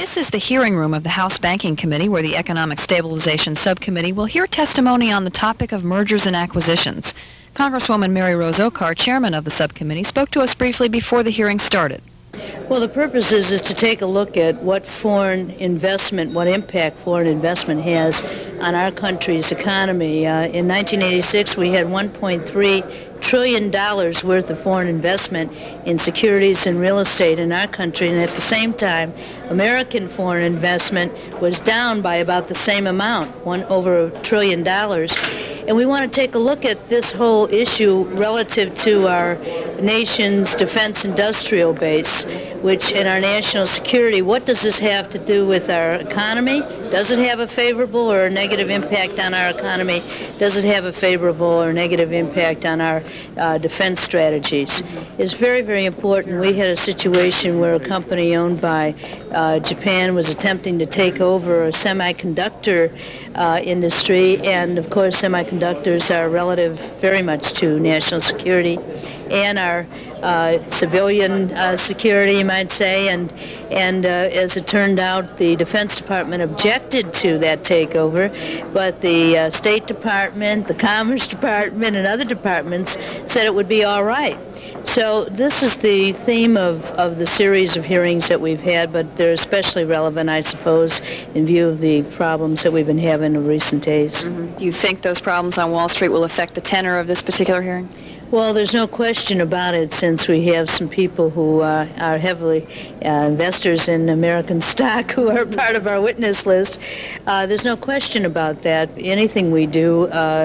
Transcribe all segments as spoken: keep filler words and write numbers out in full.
This is the hearing room of the House Banking Committee, where the Economic Stabilization Subcommittee will hear testimony on the topic of mergers and acquisitions. Congresswoman Mary Rose Ocar, chairman of the subcommittee, spoke to us briefly before the hearing started. Well, the purpose is, is to take a look at what foreign investment, what impact foreign investment has on our country's economy. Uh, in nineteen eighty-six, we had one point three trillion dollars worth of foreign investment in securities and real estate in our country, and at the same time, American foreign investment was down by about the same amount, one over a trillion dollars. And we want to take a look at this whole issue relative to our nation's defense industrial base, which in our national security, what does this have to do with our economy? Does it have a favorable or a negative impact on our economy? Does it have a favorable or negative impact on our uh, defense strategies? It's very, very important. We had a situation where a company owned by uh, Japan was attempting to take over a semiconductor uh, industry, and of course semiconductors are relative very much to national security and our uh, civilian uh, security, you might say, and and uh, as it turned out, the Defense Department objected to that takeover, but the uh, State Department, the Commerce Department, and other departments said it would be all right. So this is the theme of, of the series of hearings that we've had, but they're especially relevant, I suppose, in view of the problems that we've been having in recent days. Mm-hmm. Do you think those problems on Wall Street will affect the tenor of this particular hearing? Well, there's no question about it, since we have some people who uh, are heavily uh, investors in American stock who are part of our witness list. Uh, there's no question about that. Anything we do, uh,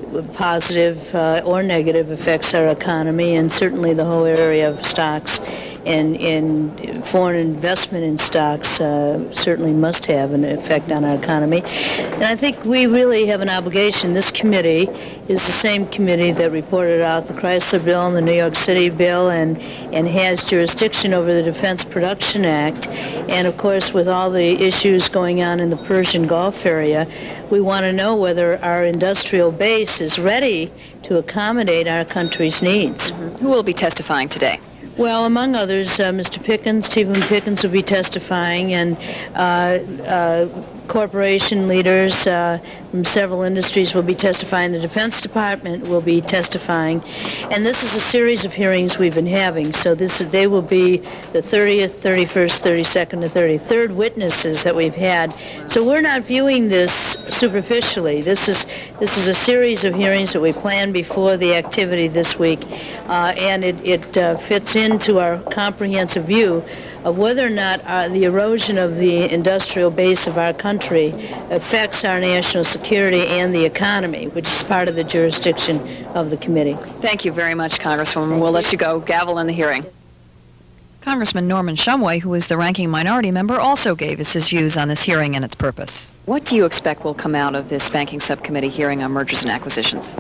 positive uh, or negative, affects our economy, and certainly the whole area of stocks and in foreign investment in stocks uh, certainly must have an effect on our economy. And I think we really have an obligation. This committee is the same committee that reported out the Chrysler Bill and the New York City Bill, and, and has jurisdiction over the Defense Production Act. And of course, with all the issues going on in the Persian Gulf area, we want to know whether our industrial base is ready to accommodate our country's needs. Mm-hmm. Who will be testifying today? Well, among others, uh, Mister Pickens, T-Boone Pickens will be testifying, and uh, uh, corporation leaders uh, from several industries will be testifying. The Defense Department will be testifying. And this is a series of hearings we've been having. So this they will be the thirtieth, thirty-first, thirty-second, and thirty-third witnesses that we've had. So we're not viewing this superficially. This is this is a series of hearings that we planned before the activity this week, uh, and it, it uh, fits into our comprehensive view of whether or not uh, the erosion of the industrial base of our country affects our national security and the economy, which is part of the jurisdiction of the committee. Thank you very much, Congresswoman. We'll let you go. Gavel in the hearing. Congressman Norman Shumway, who is the ranking minority member, also gave us his views on this hearing and its purpose. What do you expect will come out of this Banking Subcommittee hearing on mergers and acquisitions?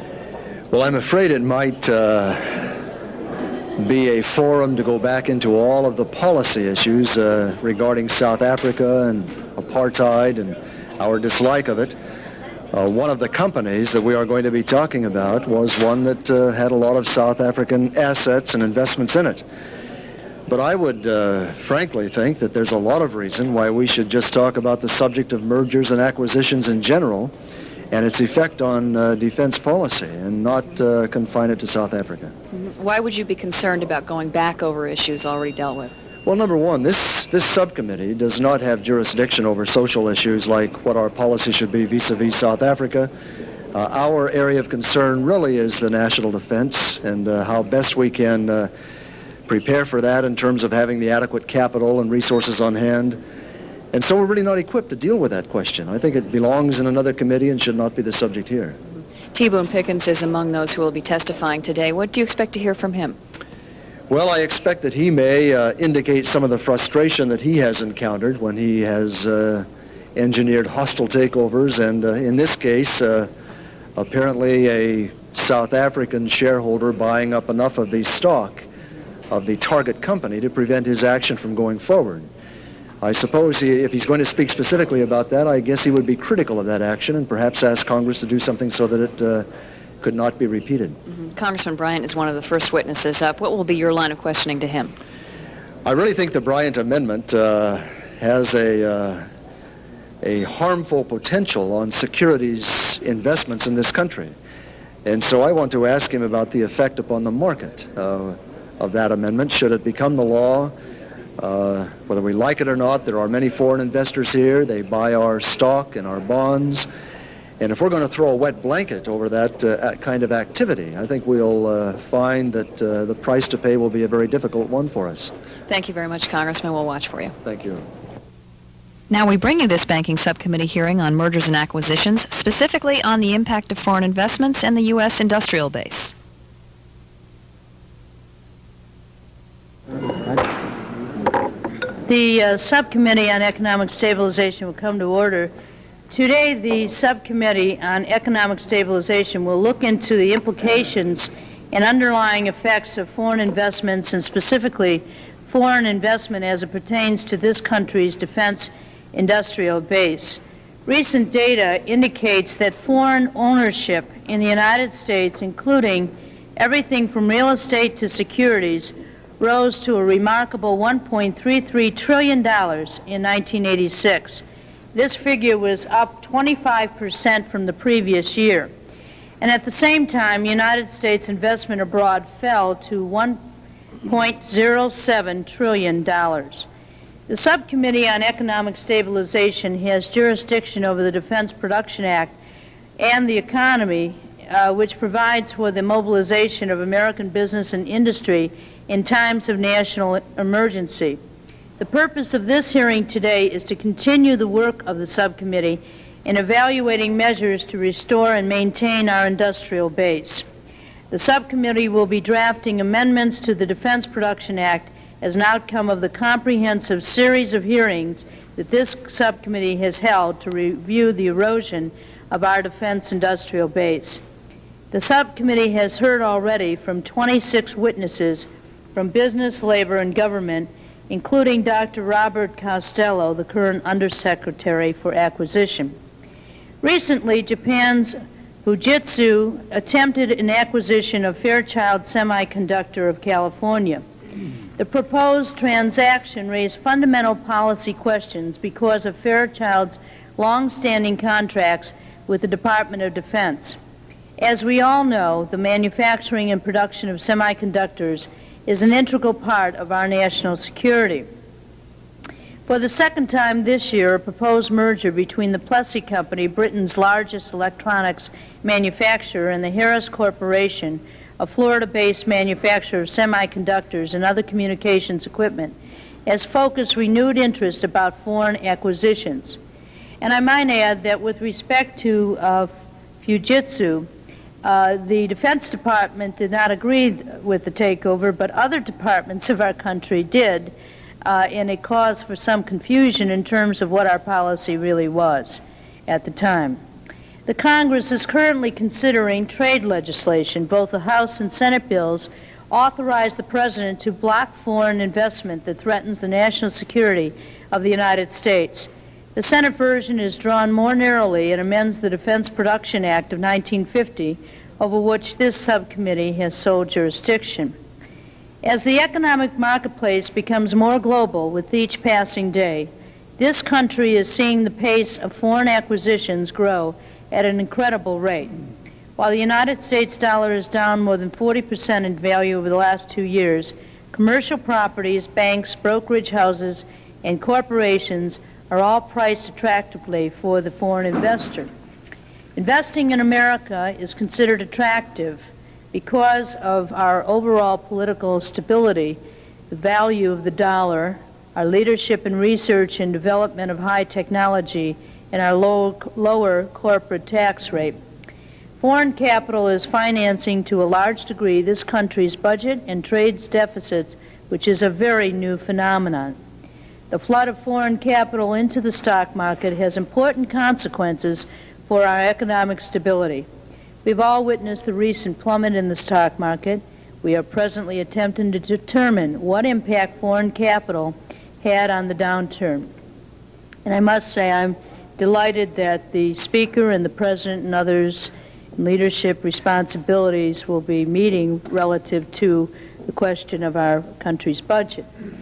Well, I'm afraid it might uh, be a forum to go back into all of the policy issues uh, regarding South Africa and apartheid and our dislike of it. Uh, one of the companies that we are going to be talking about was one that uh, had a lot of South African assets and investments in it. But I would uh, frankly think that there's a lot of reason why we should just talk about the subject of mergers and acquisitions in general and its effect on uh, defense policy, and not uh, confine it to South Africa. Why would you be concerned about going back over issues already dealt with? Well, number one, this, this subcommittee does not have jurisdiction over social issues like what our policy should be vis-a-vis South Africa. Uh, our area of concern really is the national defense and uh, how best we can uh, prepare for that in terms of having the adequate capital and resources on hand. And so we're really not equipped to deal with that question. I think it belongs in another committee and should not be the subject here. T-Boone Pickens is among those who will be testifying today. What do you expect to hear from him? Well, I expect that he may uh, indicate some of the frustration that he has encountered when he has uh, engineered hostile takeovers, and uh, in this case, uh, apparently a South African shareholder buying up enough of the stock of the target company to prevent his action from going forward. I suppose he, if he's going to speak specifically about that, I guess he would be critical of that action and perhaps ask Congress to do something so that it uh, could not be repeated. Mm-hmm. Congressman Bryant is one of the first witnesses up. What will be your line of questioning to him? I really think the Bryant Amendment uh, has a, uh, a harmful potential on securities investments in this country. And so I want to ask him about the effect upon the market uh, of that amendment. Should it become the law, uh, whether we like it or not, there are many foreign investors here. They buy our stock and our bonds. And if we're going to throw a wet blanket over that uh, kind of activity, I think we'll uh, find that uh, the price to pay will be a very difficult one for us. Thank you very much, Congressman. We'll watch for you. Thank you. Now we bring you this banking subcommittee hearing on mergers and acquisitions, specifically on the impact of foreign investments and the U S industrial base. The uh, Subcommittee on Economic Stabilization will come to order. Today, the Subcommittee on Economic Stabilization will look into the implications and underlying effects of foreign investments, and specifically foreign investment as it pertains to this country's defense industrial base. Recent data indicates that foreign ownership in the United States, including everything from real estate to securities, rose to a remarkable one point three three trillion dollars in nineteen eighty-six. This figure was up twenty-five percent from the previous year. And at the same time, United States investment abroad fell to one point zero seven trillion dollars. The Subcommittee on Economic Stabilization has jurisdiction over the Defense Production Act and the economy, uh, which provides for the mobilization of American business and industry in times of national emergency. The purpose of this hearing today is to continue the work of the subcommittee in evaluating measures to restore and maintain our industrial base. The subcommittee will be drafting amendments to the Defense Production Act as an outcome of the comprehensive series of hearings that this subcommittee has held to review the erosion of our defense industrial base. The subcommittee has heard already from twenty-six witnesses from business, labor, and government, including Doctor Robert Costello, the current Undersecretary for Acquisition. Recently, Japan's Fujitsu attempted an acquisition of Fairchild Semiconductor of California. The proposed transaction raised fundamental policy questions because of Fairchild's long-standing contracts with the Department of Defense. As we all know, the manufacturing and production of semiconductors is an integral part of our national security. For the second time this year, a proposed merger between the Plessey Company, Britain's largest electronics manufacturer, and the Harris Corporation, a Florida-based manufacturer of semiconductors and other communications equipment, has focused renewed interest about foreign acquisitions. And I might add that with respect to uh, Fujitsu, Uh, the Defense Department did not agree with the takeover, but other departments of our country did, uh, in a cause for some confusion in terms of what our policy really was at the time. The Congress is currently considering trade legislation. Both the House and Senate bills authorize the President to block foreign investment that threatens the national security of the United States. The Senate version is drawn more narrowly and amends the Defense Production Act of nineteen fifty, over which this subcommittee has sole jurisdiction. As the economic marketplace becomes more global with each passing day, this country is seeing the pace of foreign acquisitions grow at an incredible rate. While the United States dollar is down more than forty percent in value over the last two years, commercial properties, banks, brokerage houses, and corporations are all priced attractively for the foreign investor. Investing in America is considered attractive because of our overall political stability, the value of the dollar, our leadership in research and development of high technology, and our low, lower corporate tax rate. Foreign capital is financing to a large degree this country's budget and trade deficits, which is a very new phenomenon. The flood of foreign capital into the stock market has important consequences for our economic stability. We've all witnessed the recent plummet in the stock market. We are presently attempting to determine what impact foreign capital had on the downturn. And I must say I'm delighted that the Speaker and the President and others in leadership responsibilities will be meeting relative to the question of our country's budget.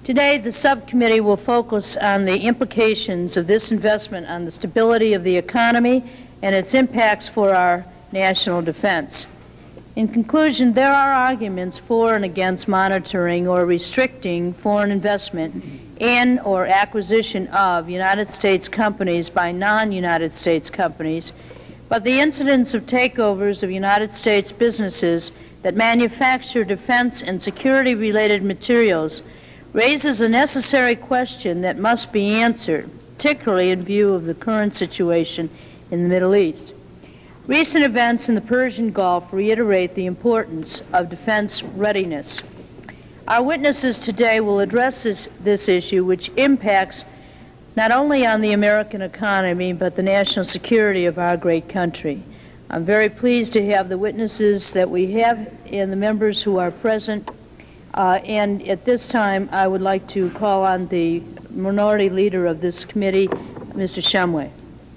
Today, the subcommittee will focus on the implications of this investment on the stability of the economy and its impacts for our national defense. In conclusion, there are arguments for and against monitoring or restricting foreign investment in or acquisition of United States companies by non-United States companies, but the incidence of takeovers of United States businesses that manufacture defense and security-related materials raises a necessary question that must be answered, particularly in view of the current situation in the Middle East. Recent events in the Persian Gulf reiterate the importance of defense readiness. Our witnesses today will address this, this issue, which impacts not only on the American economy, but the national security of our great country. I'm very pleased to have the witnesses that we have and the members who are present. Uh, and at this time, I would like to call on the minority leader of this committee, Mister Shumway.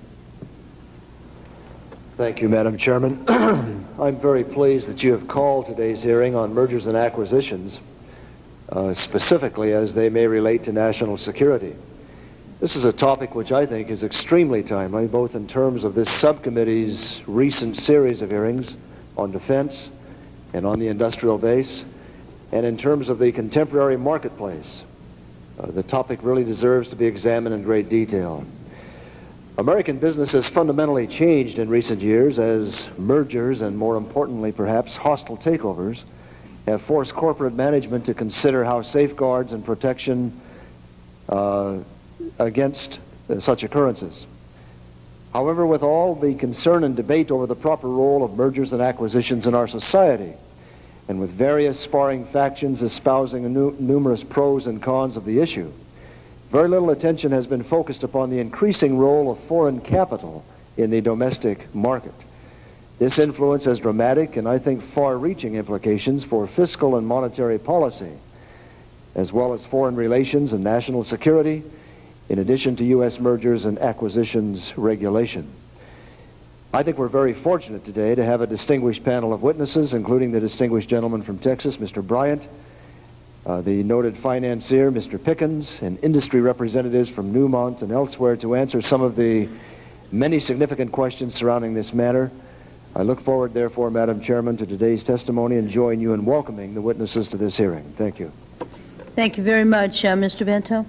Thank you, Madam Chairman. I'm very pleased that you have called today's hearing on mergers and acquisitions, uh, specifically as they may relate to national security. This is a topic which I think is extremely timely, both in terms of this subcommittee's recent series of hearings on defense and on the industrial base, and in terms of the contemporary marketplace. Uh, the topic really deserves to be examined in great detail. American business has fundamentally changed in recent years as mergers and, more importantly perhaps, hostile takeovers have forced corporate management to consider how safeguards and protection uh, against uh, such occurrences. However, with all the concern and debate over the proper role of mergers and acquisitions in our society, and with various sparring factions espousing nu numerous pros and cons of the issue, very little attention has been focused upon the increasing role of foreign capital in the domestic market. This influence has dramatic and, I think, far-reaching implications for fiscal and monetary policy, as well as foreign relations and national security, in addition to U S mergers and acquisitions regulation. I think we're very fortunate today to have a distinguished panel of witnesses, including the distinguished gentleman from Texas, Mister Bryant, uh, the noted financier, Mister Pickens, and industry representatives from Newmont and elsewhere to answer some of the many significant questions surrounding this matter. I look forward, therefore, Madam Chairman, to today's testimony and join you in welcoming the witnesses to this hearing. Thank you. Thank you very much. Uh, Mister Vento?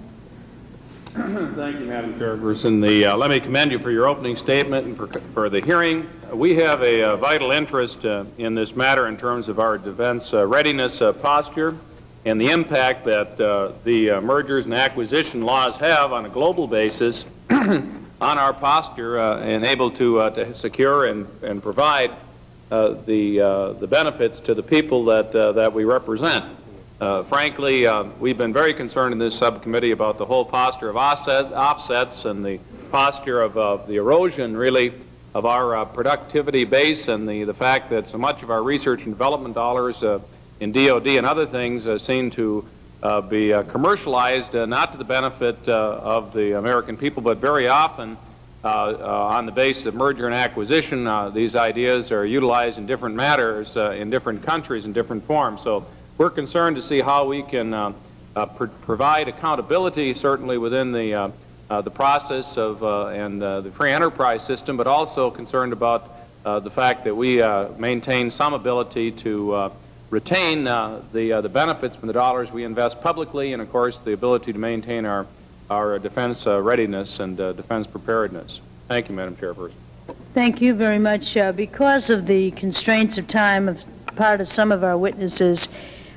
Thank you, Madam Chairperson. The, uh, let me commend you for your opening statement and for, for the hearing. We have a, a vital interest uh, in this matter in terms of our defense uh, readiness uh, posture and the impact that uh, the uh, mergers and acquisition laws have on a global basis on our posture uh, and able to, uh, to secure and, and provide uh, the, uh, the benefits to the people that, uh, that we represent. Uh, frankly, uh, we've been very concerned in this subcommittee about the whole posture of offset, offsets and the posture of uh, the erosion, really, of our uh, productivity base and the, the fact that so much of our research and development dollars uh, in D O D and other things uh, seem to uh, be uh, commercialized, uh, not to the benefit uh, of the American people, but very often uh, uh, on the basis of merger and acquisition. Uh, these ideas are utilized in different matters uh, in different countries in different forms. So we're concerned to see how we can uh, uh, pr provide accountability, certainly within the, uh, uh, the process of uh, and uh, the free enterprise system, but also concerned about uh, the fact that we uh, maintain some ability to uh, retain uh, the, uh, the benefits from the dollars we invest publicly, and of course the ability to maintain our, our defense uh, readiness and uh, defense preparedness. Thank you, Madam Chairperson. Thank you very much. Uh, because of the constraints of time of part of some of our witnesses,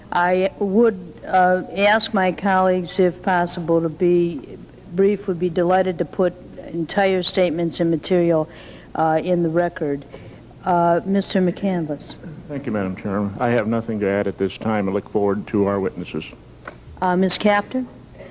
I would uh, ask my colleagues, if possible, to be brief. Would be delighted to put entire statements and material uh, in the record. Uh, Mister McCandless. Thank you, Madam Chairman. I have nothing to add at this time. I look forward to our witnesses. Uh, Miz Capter.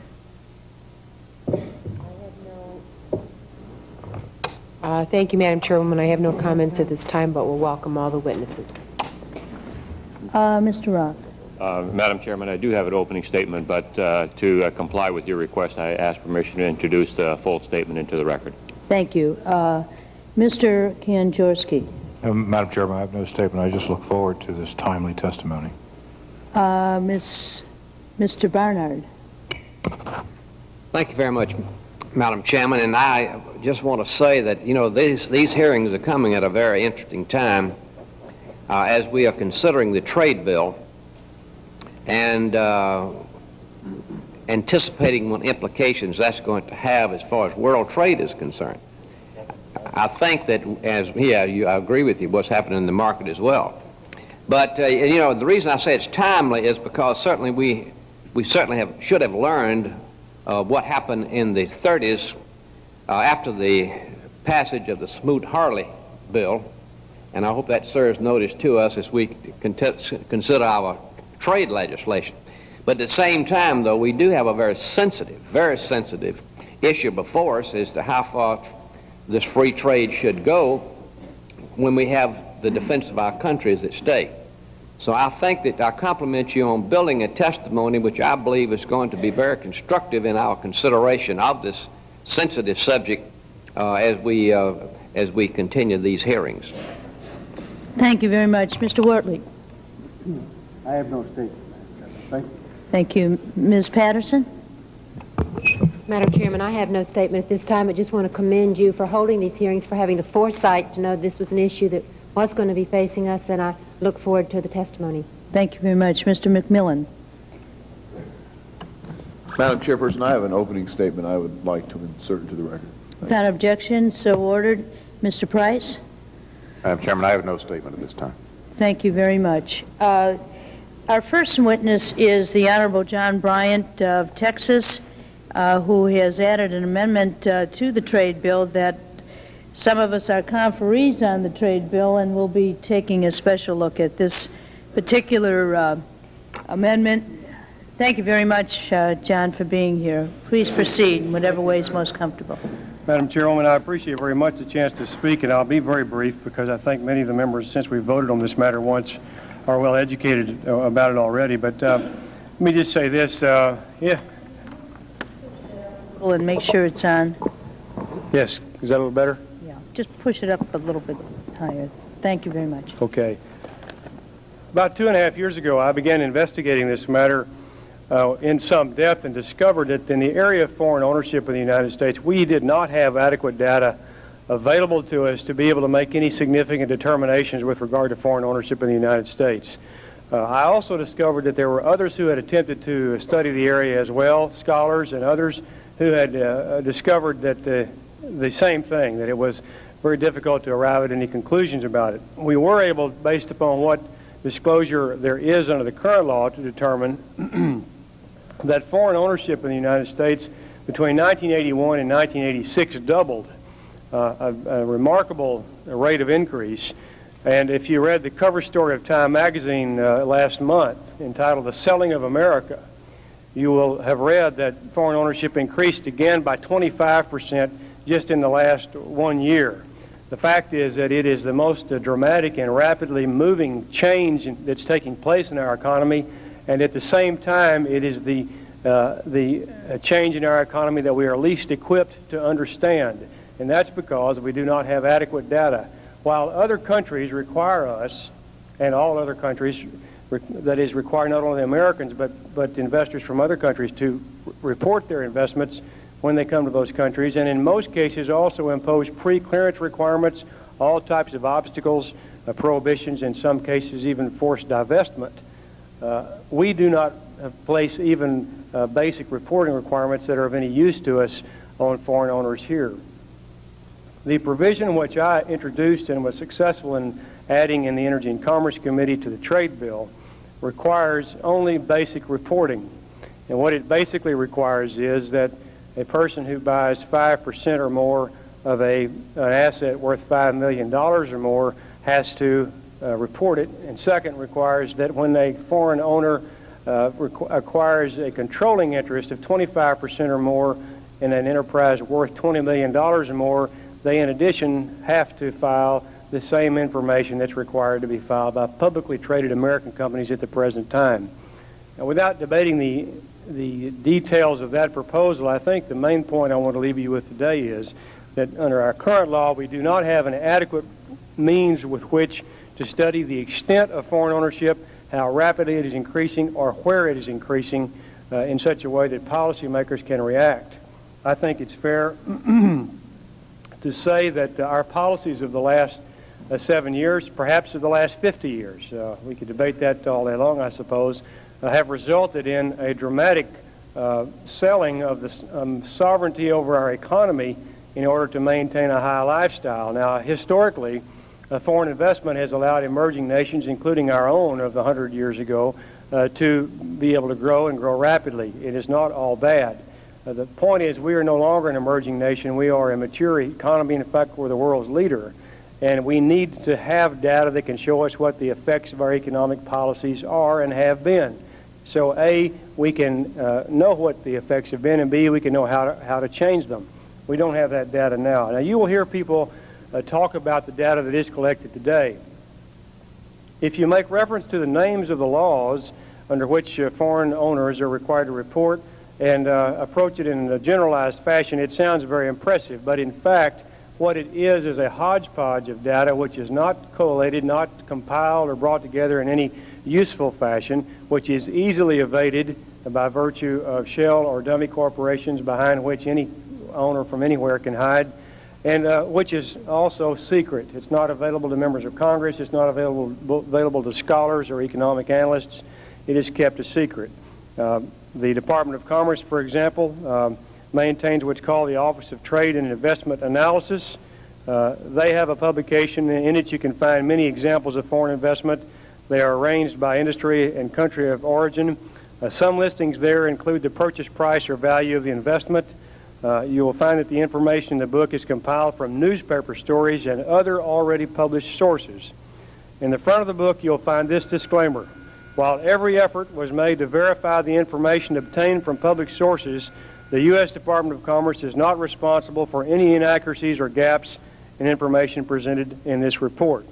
Uh, thank you, Madam Chairwoman. I have no comments at this time, but we'll welcome all the witnesses. Uh, Mister Roth. Uh, Madam Chairman, I do have an opening statement, but uh, to uh, comply with your request, I ask permission to introduce the full statement into the record. Thank you. Uh, Mister Kanjorski. Um, Madam Chairman, I have no statement. I just look forward to this timely testimony. Uh, Miss, Mister Barnard. Thank you very much, Madam Chairman. And I just want to say that, you know, these, these hearings are coming at a very interesting time uh, as we are considering the trade bill and uh, anticipating what implications that's going to have as far as world trade is concerned. I think that, as yeah, you, I agree with you, what's happening in the market as well. But, uh, you know, the reason I say it's timely is because certainly we, we certainly have, should have learned uh, what happened in the thirties uh, after the passage of the Smoot-Hawley bill, and I hope that serves notice to us as we consider our trade legislation. But at the same time, though, we do have a very sensitive, very sensitive issue before us as to how far this free trade should go when we have the defense of our country is at stake. So I think that I compliment you on building a testimony which I believe is going to be very constructive in our consideration of this sensitive subject uh, as we uh, as we continue these hearings. Thank you very much. Mister Wortley. I have no statement. Thank you. Thank you. Miz Patterson? Madam Chairman, I have no statement at this time. I just want to commend you for holding these hearings, for having the foresight to know this was an issue that was going to be facing us, and I look forward to the testimony. Thank you very much. Mister McMillan. Madam Chairperson, I have an opening statement I would like to insert into the record. Without objection, so ordered. Mister Price? Madam Chairman, I have no statement at this time. Thank you very much. Uh, our first witness is the Honorable John Bryant of Texas, uh, who has added an amendment uh, to the trade bill that some of us are conferees on the trade bill, and we'll be taking a special look at this particular uh, amendment. Thank you very much, uh, John, for being here. Please proceed in whatever way is most comfortable. Madam Chairwoman, I appreciate very much the chance to speak, and I'll be very brief because I think many of the members, since we voted on this matter once, are well educated uh, about it already. But uh, let me just say this. Uh, yeah. And make sure it's on. Yes. Is that a little better? Yeah. Just push it up a little bit higher. Thank you very much. Okay. About two and a half years ago, I began investigating this matter uh, in some depth and discovered that in the area of foreign ownership in the United States, we did not have adequate data available to us to be able to make any significant determinations with regard to foreign ownership in the United States. Uh, I also discovered that there were others who had attempted to study the area as well, scholars and others who had uh, discovered that the, the same thing, that it was very difficult to arrive at any conclusions about it. We were able, based upon what disclosure there is under the current law, to determine that foreign ownership in the United States between nineteen eighty-one and nineteen eighty-six doubled. Uh, a, a remarkable rate of increase. And if you read the cover story of Time magazine uh, last month entitled The Selling of America, you will have read that foreign ownership increased again by twenty-five percent just in the last one year. The fact is that it is the most uh, dramatic and rapidly moving change in, that's taking place in our economy, and at the same time it is the, uh, the uh, change in our economy that we are least equipped to understand. And that's because we do not have adequate data. While other countries require us, and all other countries, that is, require not only Americans, but, but investors from other countries to report their investments when they come to those countries, and in most cases also impose pre-clearance requirements, all types of obstacles, uh, prohibitions, in some cases even forced divestment. Uh, we do not place even uh, basic reporting requirements that are of any use to us on foreign owners here. The provision which I introduced and was successful in adding in the Energy and Commerce Committee to the trade bill requires only basic reporting. And what it basically requires is that a person who buys five percent or more of a, an asset worth five million dollars or more has to uh, report it. And second, requires that when a foreign owner uh, acquires a controlling interest of twenty-five percent or more in an enterprise worth twenty million dollars or more, they in addition have to file the same information that's required to be filed by publicly traded American companies at the present time. Now, without debating the, the details of that proposal, I think the main point I want to leave you with today is that under our current law, we do not have an adequate means with which to study the extent of foreign ownership, how rapidly it is increasing, or where it is increasing. uh, in such a way that policymakers can react. I think it's fair to say that uh, our policies of the last uh, seven years, perhaps of the last fifty years, uh, we could debate that all day long, I suppose, uh, have resulted in a dramatic uh, selling of the um, sovereignty over our economy in order to maintain a high lifestyle. Now, historically, uh, foreign investment has allowed emerging nations, including our own of one hundred years ago, uh, to be able to grow and grow rapidly. It is not all bad. Uh, the point is, we are no longer an emerging nation. We are a mature economy. In fact, we're the world's leader. And we need to have data that can show us what the effects of our economic policies are and have been. So, A, we can uh, know what the effects have been, and B, we can know how to, how to change them. We don't have that data now. Now, you will hear people uh, talk about the data that is collected today. If you make reference to the names of the laws under which uh, foreign owners are required to report and uh, approach it in a generalized fashion, it sounds very impressive. But in fact, what it is is a hodgepodge of data which is not collated, not compiled or brought together in any useful fashion, which is easily evaded by virtue of shell or dummy corporations behind which any owner from anywhere can hide, and uh, which is also secret. It's not available to members of Congress. It's not available, available to scholars or economic analysts. It is kept a secret. Uh, the Department of Commerce, for example, uh, maintains what's called the Office of Trade and Investment Analysis. Uh, they have a publication. In it you can find many examples of foreign investment. They are arranged by industry and country of origin. Uh, some listings there include the purchase price or value of the investment. Uh, you will find that the information in the book is compiled from newspaper stories and other already published sources. In the front of the book you'll find this disclaimer. While every effort was made to verify the information obtained from public sources, the U S Department of Commerce is not responsible for any inaccuracies or gaps in information presented in this report.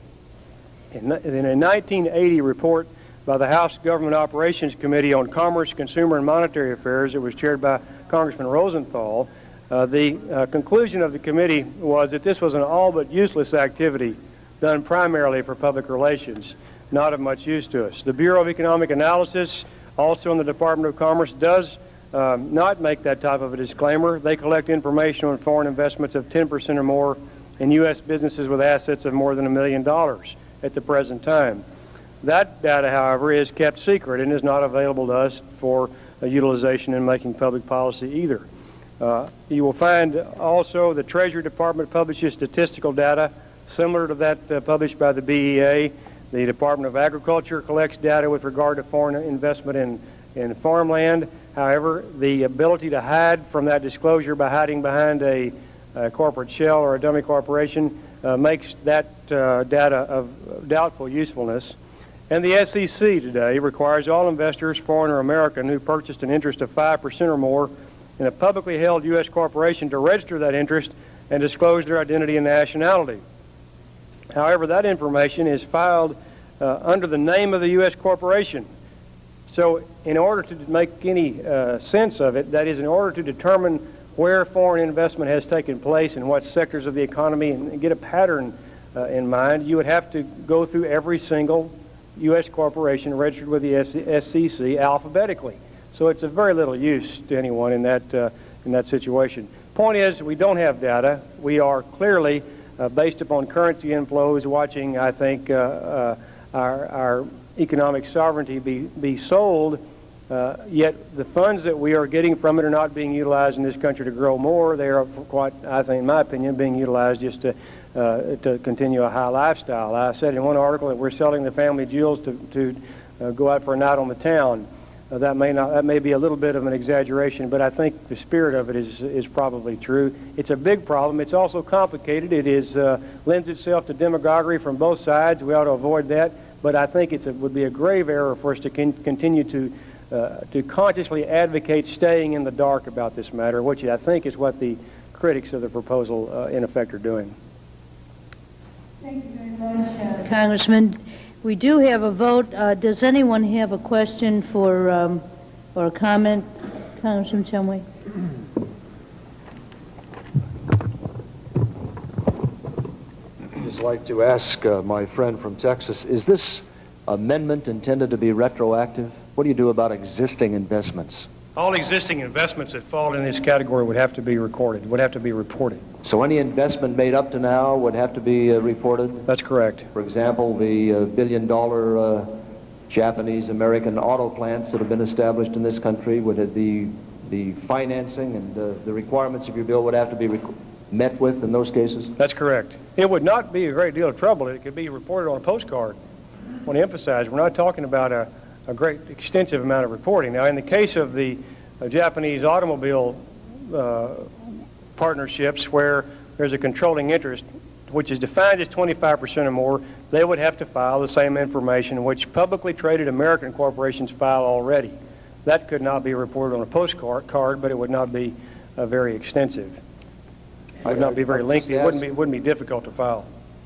In, in a nineteen eighty report by the House Government Operations Committee on Commerce, Consumer, and Monetary Affairs, it was chaired by Congressman Rosenthal, uh, the uh, conclusion of the committee was that this was an all but useless activity done primarily for public relations, not of much use to us. The Bureau of Economic Analysis, also in the Department of Commerce, does Um, not make that type of a disclaimer. They collect information on foreign investments of ten percent or more in U S businesses with assets of more than a million dollars at the present time. That data, however, is kept secret and is not available to us for uh, utilization in making public policy either. Uh, you will find also the Treasury Department publishes statistical data similar to that uh, published by the B E A. The Department of Agriculture collects data with regard to foreign investment in, in farmland. However, the ability to hide from that disclosure by hiding behind a, a corporate shell or a dummy corporation uh, makes that uh, data of doubtful usefulness. And the S E C today requires all investors, foreign or American, who purchased an interest of five percent or more in a publicly held U S corporation to register that interest and disclose their identity and nationality. However, that information is filed uh, under the name of the U S corporation. So in order to make any uh, sense of it, that is, in order to determine where foreign investment has taken place and what sectors of the economy and get a pattern uh, in mind, you would have to go through every single U S corporation registered with the S E C alphabetically. So it's of very little use to anyone in that, uh, in that situation. Point is, we don't have data. We are clearly, uh, based upon currency inflows, watching, I think, uh, uh, our, our economic sovereignty be, be sold, uh, yet the funds that we are getting from it are not being utilized in this country to grow more. They are quite, I think, in my opinion, being utilized just to, uh, to continue a high lifestyle. I said in one article that we're selling the family jewels to, to uh, go out for a night on the town. Uh, that may not, that may be a little bit of an exaggeration, but I think the spirit of it is, is probably true. It's a big problem. It's also complicated. It is, uh, lends itself to demagoguery from both sides. We ought to avoid that. But I think it's a, would be a grave error for us to con continue to, uh, to consciously advocate staying in the dark about this matter, which I think is what the critics of the proposal, uh, in effect, are doing. Thank you very much, uh, Congressman. We do have a vote. Uh, does anyone have a question for um, or a comment, Congressman Shumway? I'd like to ask uh, my friend from Texas, is this amendment intended to be retroactive? What do you do about existing investments? All existing investments that fall in this category would have to be recorded, would have to be reported. So any investment made up to now would have to be uh, reported? That's correct. For example, the uh, billion-dollar uh, Japanese-American auto plants that have been established in this country, would it be the financing and uh, the requirements of your bill would have to be rec met with in those cases? That's correct. It would not be a great deal of trouble. It could be reported on a postcard. I want to emphasize, we're not talking about a, a great extensive amount of reporting. Now, in the case of the uh, Japanese automobile uh, partnerships where there's a controlling interest, which is defined as twenty-five percent or more, they would have to file the same information which publicly traded American corporations file already. That could not be reported on a postcard, card, but it would not be uh, very extensive. It would not be very lengthy. It wouldn't be, it wouldn't be difficult to file.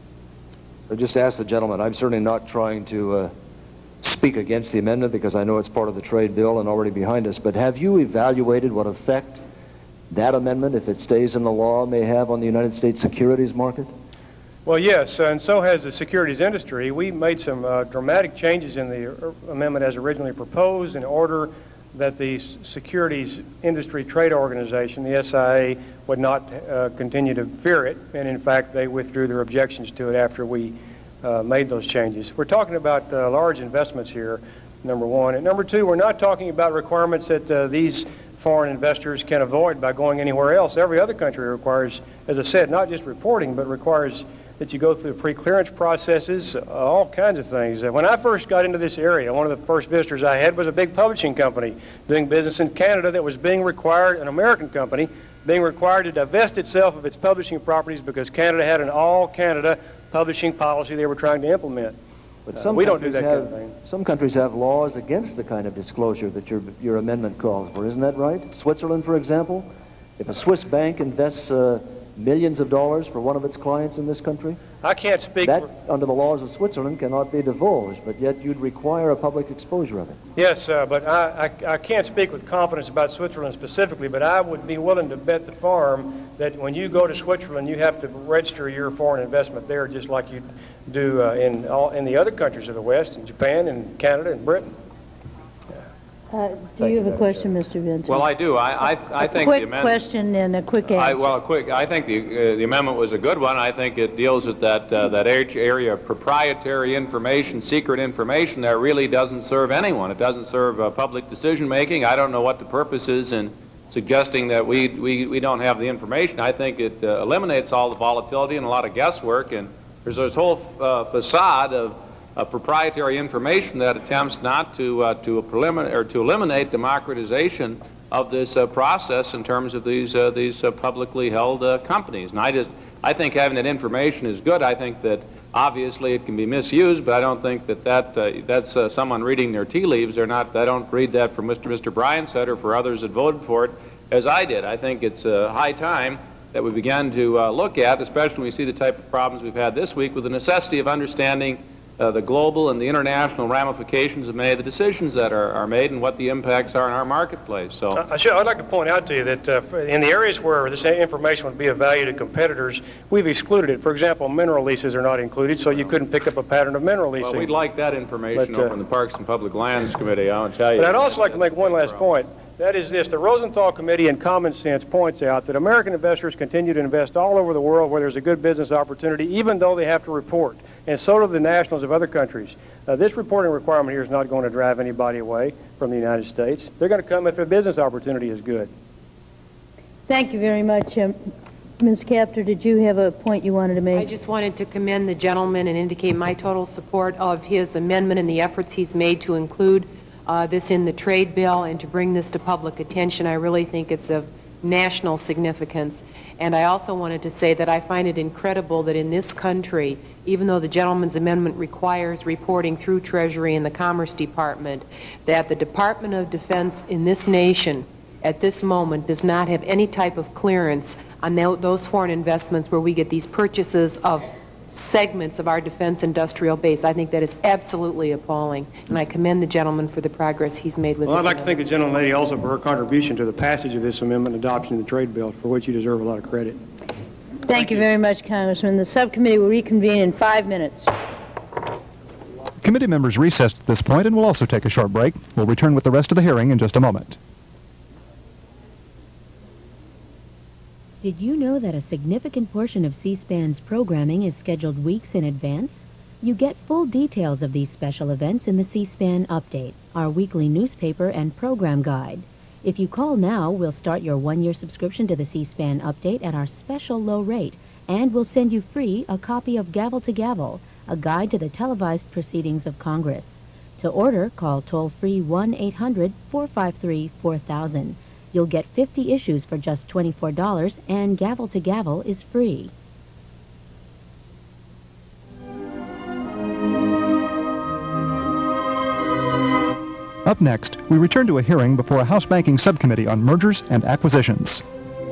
I just ask the gentleman, I'm certainly not trying to uh, speak against the amendment because I know it's part of the trade bill and already behind us, but have you evaluated what effect that amendment, if it stays in the law, may have on the United States securities market? Well, yes, and so has the securities industry. We made some uh, dramatic changes in the amendment as originally proposed in order that the Securities Industry Trade Organization, the S I A, would not uh, continue to fear it, and in fact they withdrew their objections to it after we uh, made those changes. We're talking about uh, large investments here, number one, and number two, we're not talking about requirements that uh, these foreign investors can avoid by going anywhere else. Every other country requires, as I said, not just reporting, but requires that you go through pre-clearance processes, uh, all kinds of things. Uh, when I first got into this area, one of the first visitors I had was a big publishing company doing business in Canada that was being required, an American company, being required to divest itself of its publishing properties because Canada had an all-Canada publishing policy they were trying to implement. But some uh, we don't do countries that have, kind of thing. Some countries have laws against the kind of disclosure that your, your amendment calls for. Isn't that right? Switzerland, for example, if a Swiss bank invests uh, millions of dollars for one of its clients in this country, I can't speak that, for... under the laws of Switzerland, cannot be divulged, but yet you'd require a public exposure of it. Yes, uh, but I, I, I can't speak with confidence about Switzerland specifically, but I would be willing to bet the farm that when you go to Switzerland, you have to register your foreign investment there just like you do uh, in, all, in the other countries of the West, in Japan and Canada and Britain. Uh, do you have a question, Mister Vincent? Well, I do. I, I, I think quick the amendment... question and a quick answer. I, well, quick. I think the, uh, the amendment was a good one. I think it deals with that, uh, that area of proprietary information, secret information that really doesn't serve anyone. It doesn't serve uh, public decision-making. I don't know what the purpose is in suggesting that we, we, we don't have the information. I think it uh, eliminates all the volatility and a lot of guesswork, and there's this whole uh, facade of Uh, proprietary information that attempts not to uh, to preliminary or to eliminate democratization of this uh, process in terms of these uh, these uh, publicly held uh, companies. And I just I think having that information is good. I think that obviously it can be misused, but I don't think that that uh, that's uh, someone reading their tea leaves. They're not. I don't read that from Mister Mister Bryan said or for others that voted for it as I did. I think it's uh, high time that we began to uh, look at, especially when we see the type of problems we've had this week, with the necessity of understanding Uh, the global and the international ramifications of many of the decisions that are, are made and what the impacts are in our marketplace. So, I should, I'd like to point out to you that uh, in the areas where this information would be of value to competitors, we've excluded it. For example, mineral leases are not included, so you couldn't pick up a pattern of mineral leasing. Well, we'd like that information but, uh, over in the Parks and Public Lands Committee, I'll tell you. But I'd also like to make one last point. That is this. The Rosenthal Committee in Common Sense points out that American investors continue to invest all over the world where there's a good business opportunity, even though they have to report. And so do the nationals of other countries. Uh, this reporting requirement here is not going to drive anybody away from the United States. They're going to come if their business opportunity is good. Thank you very much. Um, Miz Kaptur, did you have a point you wanted to make? I just wanted to commend the gentleman and indicate my total support of his amendment and the efforts he's made to include uh, this in the trade bill and to bring this to public attention. I really think it's of national significance. And I also wanted to say that I find it incredible that in this country, even though the gentleman's amendment requires reporting through Treasury and the Commerce Department, that the Department of Defense in this nation at this moment does not have any type of clearance on those foreign investments where we get these purchases of segments of our defense industrial base. I think that is absolutely appalling, and I commend the gentleman for the progress he's made with well, this I'd like amendment. to thank the gentleman also for her contribution to the passage of this amendment and adoption of the trade bill, for which you deserve a lot of credit. Thank, Thank you, you very much, Congressman. The subcommittee will reconvene in five minutes. Committee members recessed at this point and will also take a short break. We'll return with the rest of the hearing in just a moment. Did you know that a significant portion of C-SPAN's programming is scheduled weeks in advance? You get full details of these special events in the C-SPAN Update, our weekly newspaper and program guide. If you call now, we'll start your one-year subscription to the C-SPAN Update at our special low rate, and we'll send you free a copy of Gavel to Gavel, a guide to the televised proceedings of Congress. To order, call toll-free one eight hundred, four five three, four thousand. You'll get fifty issues for just twenty-four dollars, and Gavel to Gavel is free. Up next, we return to a hearing before a House Banking Subcommittee on Mergers and Acquisitions.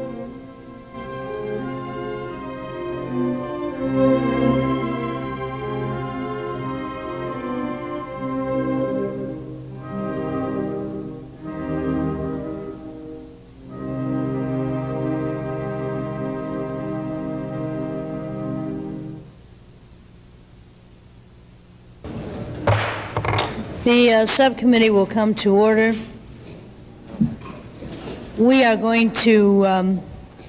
The uh, subcommittee will come to order. We are going to um,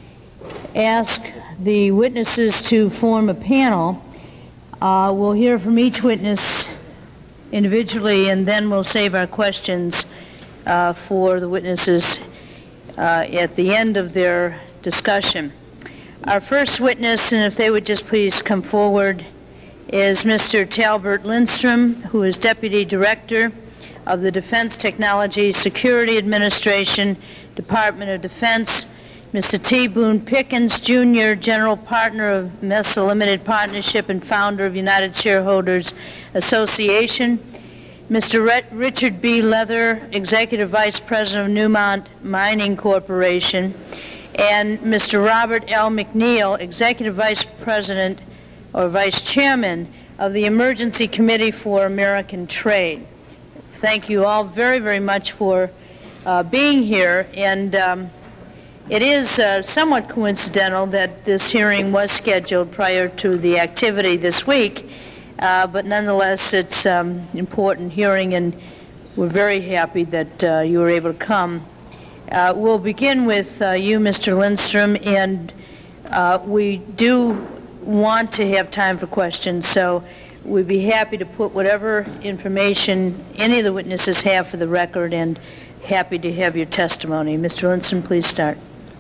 ask the witnesses to form a panel. Uh, we'll hear from each witness individually, and then we'll save our questions uh, for the witnesses uh, at the end of their discussion. Our first witness, and if they would just please come forward, is Mister Talbert Lindstrom, who is Deputy Director of the Defense Technology Security Administration, Department of Defense. Mister T. Boone Pickens, Junior General Partner of Mesa Limited Partnership and founder of United Shareholders Association. Mister Richard B. Leather, Executive Vice President of Newmont Mining Corporation. And Mister Robert L. McNeil, Executive Vice President or Vice Chairman of the Emergency Committee for American Trade. Thank you all very, very much for uh, being here. And um, it is uh, somewhat coincidental that this hearing was scheduled prior to the activity this week, uh, but nonetheless it's um, an important hearing, and we're very happy that uh, you were able to come. Uh, we'll begin with uh, you, Mister Lindstrom, and uh, we do want to have time for questions, so we'd be happy to put whatever information any of the witnesses have for the record, and happy to have your testimony. Mister Lindstrom, please start.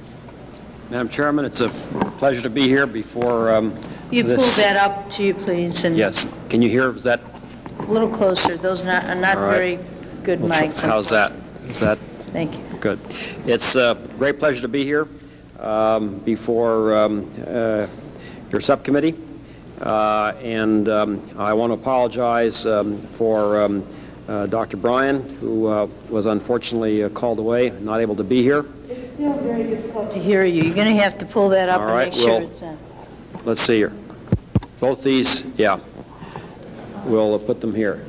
Madam Chairman, it's a pleasure to be here before um, You this. pull that up to you, please. And Yes. Can you hear? Is that a little closer. Those not, are not All right. very good well, mics. How's that? Is that? Thank you. Good. It's a great pleasure to be here um, before um, uh, your subcommittee, uh, and um, I want to apologize um, for um, uh, Doctor Bryan, who uh, was unfortunately uh, called away, not able to be here. It's still very difficult to hear you. You're going to have to pull that up All and right, make sure well, it's on. Let's see here. Both these, yeah. We'll uh, put them here.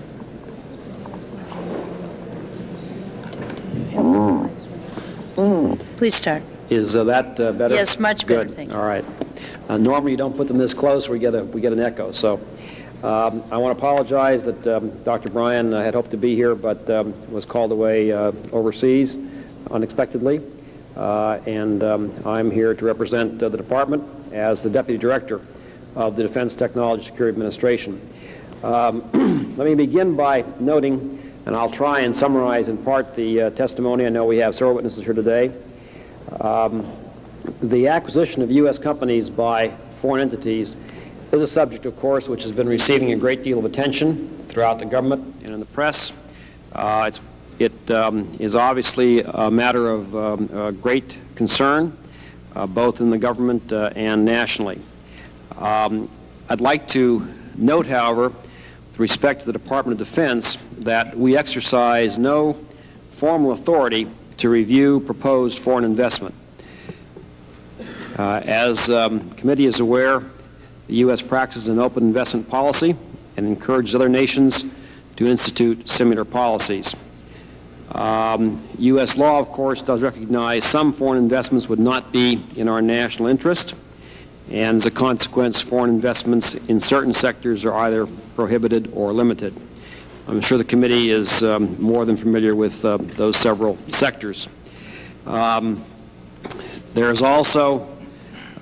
Please start. Is uh, that uh, better? Yes, much better, Good. thank you. All right. Uh, normally, you don't put them this close, we get a we get an echo. So, um, I want to apologize that um, Doctor Bryan uh, had hoped to be here, but um, was called away uh, overseas unexpectedly, uh, and um, I'm here to represent uh, the department as the Deputy Director of the Defense Technology Security Administration. Um, let me begin by noting, and I'll try and summarize in part the uh, testimony. I know we have several witnesses here today. Um, the acquisition of U S companies by foreign entities is a subject, of course, which has been receiving a great deal of attention throughout the government and in the press. Uh, it's, it um, is obviously a matter of um, uh, great concern, uh, both in the government uh, and nationally. Um, I'd like to note, however, with respect to the Department of Defense, that we exercise no formal authority to review proposed foreign investment. Uh, as um, the committee is aware, the U S practices an open investment policy and encourages other nations to institute similar policies. Um, U S law, of course, does recognize some foreign investments would not be in our national interest, and as a consequence, foreign investments in certain sectors are either prohibited or limited. I'm sure the committee is um, more than familiar with uh, those several sectors. Um, there is also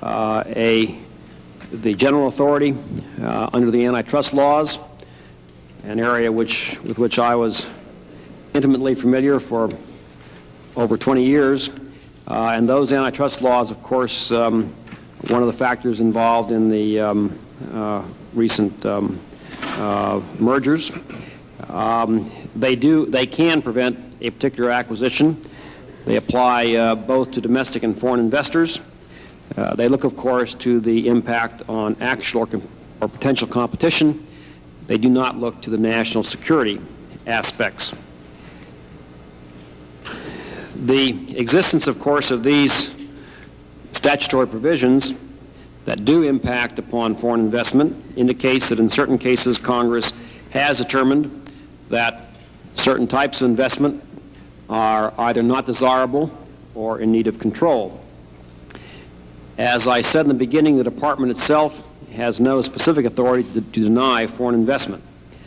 uh, a, the general authority uh, under the antitrust laws, an area which, with which I was intimately familiar for over twenty years. Uh, and those antitrust laws, of course, um, one of the factors involved in the um, uh, recent um, uh, mergers. Um, they do, they can prevent a particular acquisition. They apply uh, both to domestic and foreign investors. Uh, they look, of course, to the impact on actual or, com or potential competition. They do not look to the national security aspects. The existence, of course, of these statutory provisions that do impact upon foreign investment indicates that in certain cases Congress has determined that certain types of investment are either not desirable or in need of control. As I said in the beginning, the Department itself has no specific authority to, to deny foreign investment.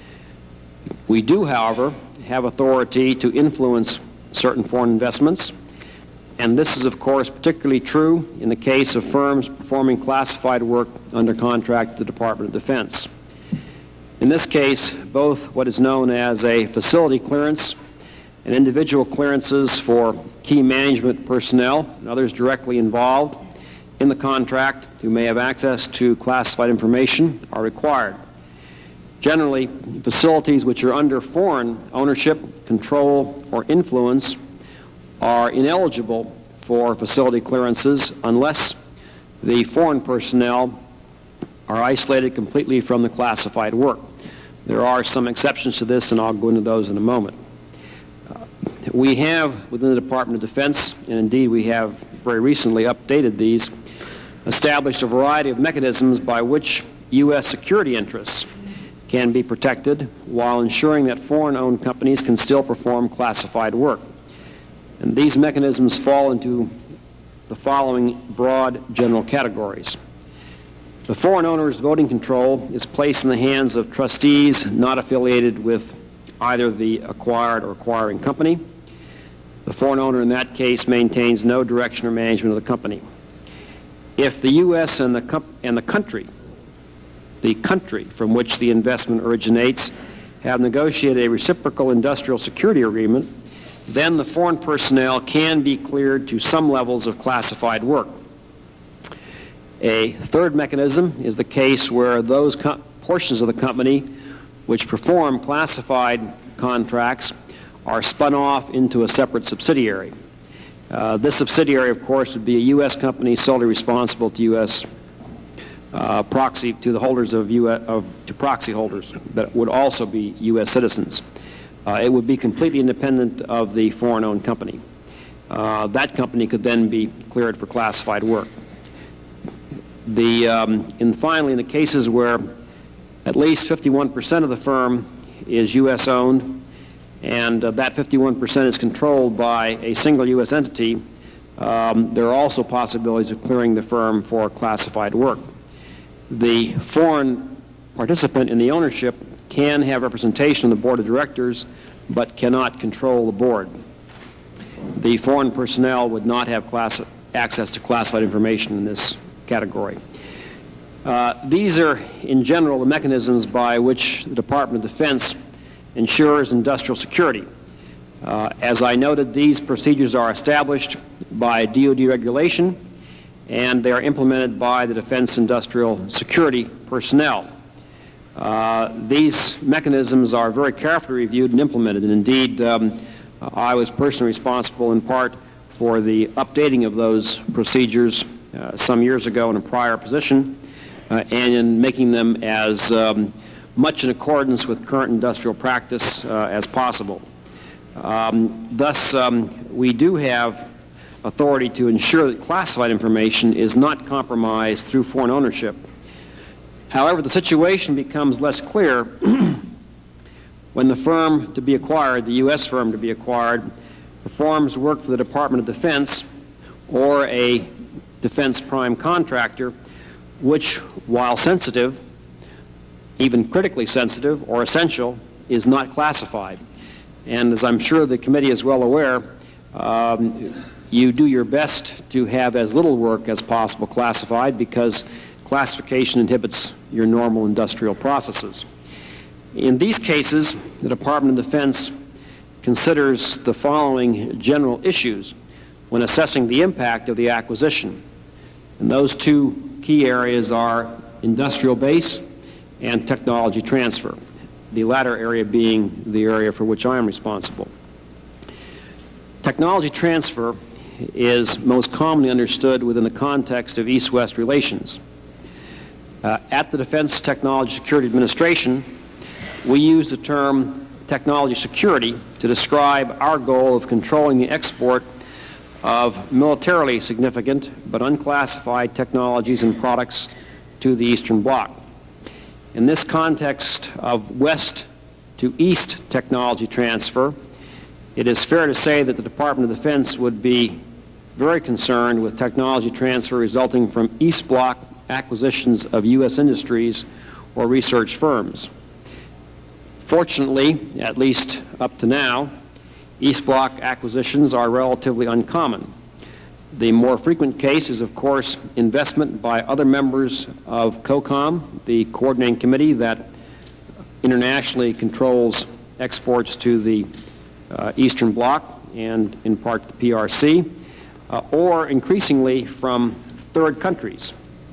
We do, however, have authority to influence certain foreign investments, and this is, of course, particularly true in the case of firms performing classified work under contract to the Department of Defense. In this case, both what is known as a facility clearance and individual clearances for key management personnel and others directly involved in the contract who may have access to classified information are required. Generally, facilities which are under foreign ownership, control, or influence are ineligible for facility clearances unless the foreign personnel are isolated completely from the classified work. There are some exceptions to this, and I'll go into those in a moment. Uh, we have, within the Department of Defense, and indeed we have very recently updated these, established a variety of mechanisms by which U S security interests can be protected while ensuring that foreign-owned companies can still perform classified work. And these mechanisms fall into the following broad general categories. The foreign owner's voting control is placed in the hands of trustees not affiliated with either the acquired or acquiring company. The foreign owner in that case maintains no direction or management of the company. If the U S and the, com and the country, the country from which the investment originates, have negotiated a reciprocal industrial security agreement, then the foreign personnel can be cleared to some levels of classified work. A third mechanism is the case where those portions of the company which perform classified contracts are spun off into a separate subsidiary. Uh, this subsidiary, of course, would be a U S company solely responsible to U S uh, proxy to the holders of U S of to proxy holders that would also be U S citizens. Uh, it would be completely independent of the foreign-owned company. Uh, that company could then be cleared for classified work. The um, and finally, in the cases where at least fifty-one percent of the firm is U S owned, and uh, that fifty-one percent is controlled by a single U S entity, um, there are also possibilities of clearing the firm for classified work. The foreign participant in the ownership can have representation on the board of directors, but cannot control the board. The foreign personnel would not have class access to classified information in this category. Uh, these are, in general, the mechanisms by which the Department of Defense ensures industrial security. Uh, as I noted, these procedures are established by D O D regulation, and they are implemented by the Defense Industrial Security personnel. Uh, these mechanisms are very carefully reviewed and implemented, and indeed um, I was personally responsible in part for the updating of those procedures uh, some years ago in a prior position, uh, and in making them as um, much in accordance with current industrial practice uh, as possible. Um, thus, um, we do have authority to ensure that classified information is not compromised through foreign ownership. However, the situation becomes less clear when the firm to be acquired, the U S firm to be acquired, performs work for the Department of Defense or a defense prime contractor, which, while sensitive, even critically sensitive or essential, is not classified. And as I'm sure the committee is well aware, um, you do your best to have as little work as possible classified because classification inhibits your normal industrial processes. In these cases, the Department of Defense considers the following general issues when assessing the impact of the acquisition. And those two key areas are industrial base and technology transfer, the latter area being the area for which I am responsible. Technology transfer is most commonly understood within the context of East-West relations. Uh, at the Defense Technology Security Administration, we use the term technology security to describe our goal of controlling the export of militarily significant but unclassified technologies and products to the Eastern Bloc. In this context of West to East technology transfer, it is fair to say that the Department of Defense would be very concerned with technology transfer resulting from East Bloc acquisitions of U S industries or research firms. Fortunately, at least up to now, East Bloc acquisitions are relatively uncommon. The more frequent case is, of course, investment by other members of COCOM, the coordinating committee that internationally controls exports to the uh, Eastern Bloc and in part the P R C, uh, or increasingly from third countries.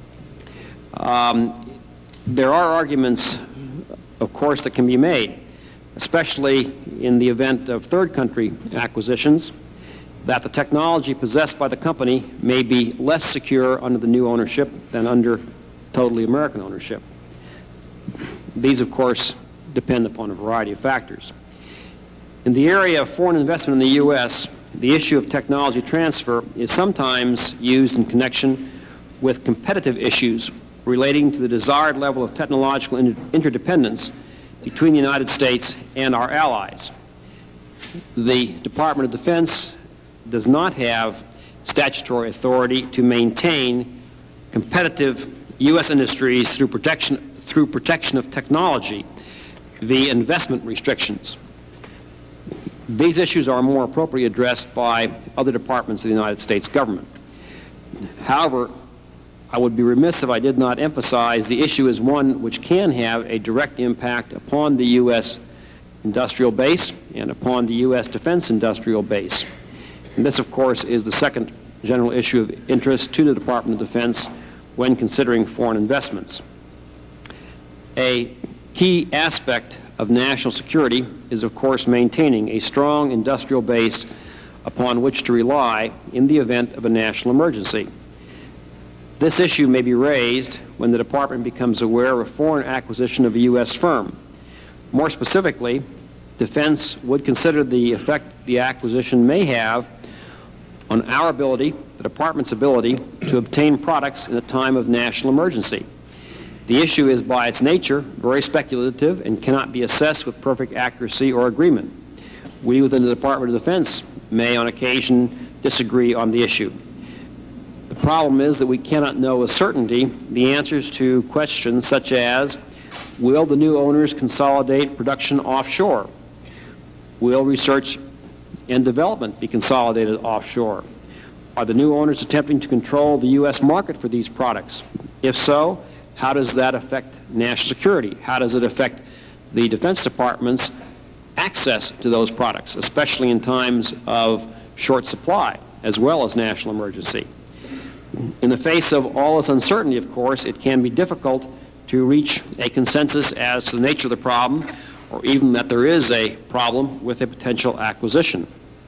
Um, there are arguments, of course, that can be made, especially in the event of third country acquisitions, that the technology possessed by the company may be less secure under the new ownership than under totally American ownership. These, of course, depend upon a variety of factors. In the area of foreign investment in the U S, the issue of technology transfer is sometimes used in connection with competitive issues relating to the desired level of technological inter interdependence between the United States and our allies. The Department of Defense does not have statutory authority to maintain competitive U S industries through protection, through protection of technology via investment restrictions. These issues are more appropriately addressed by other departments of the United States government. However, I would be remiss if I did not emphasize the issue is one which can have a direct impact upon the U S industrial base and upon the U S defense industrial base. And this, of course, is the second general issue of interest to the Department of Defense when considering foreign investments. A key aspect of national security is, of course, maintaining a strong industrial base upon which to rely in the event of a national emergency. This issue may be raised when the Department becomes aware of a foreign acquisition of a U S firm. More specifically, Defense would consider the effect the acquisition may have on our ability, the Department's ability, to obtain products in a time of national emergency. The issue is, by its nature, very speculative and cannot be assessed with perfect accuracy or agreement. We within the Department of Defense may, on occasion, disagree on the issue. The problem is that we cannot know with certainty the answers to questions such as, will the new owners consolidate production offshore? Will research and development be consolidated offshore? Are the new owners attempting to control the U S market for these products? If so, how does that affect national security? How does it affect the Defense Department's access to those products, especially in times of short supply as well as national emergency? In the face of all this uncertainty, of course, it can be difficult to reach a consensus as to the nature of the problem, or even that there is a problem with a potential acquisition.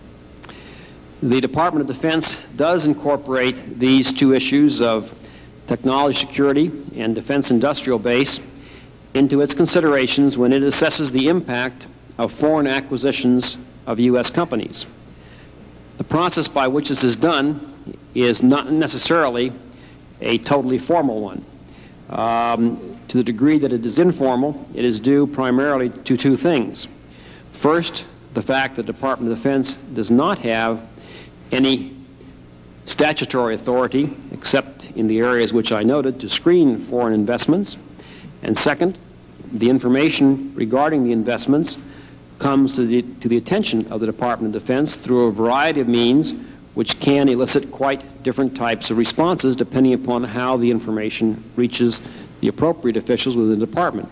The Department of Defense does incorporate these two issues of technology security and defense industrial base into its considerations when it assesses the impact of foreign acquisitions of U S companies. The process by which this is done is not necessarily a totally formal one. Um, to the degree that it is informal, it is due primarily to two things. First, the fact that the Department of Defense does not have any statutory authority, except in the areas which I noted, to screen foreign investments. And second, the information regarding the investments comes to the, to the attention of the Department of Defense through a variety of means, which can elicit quite different types of responses depending upon how the information reaches the appropriate officials within the department.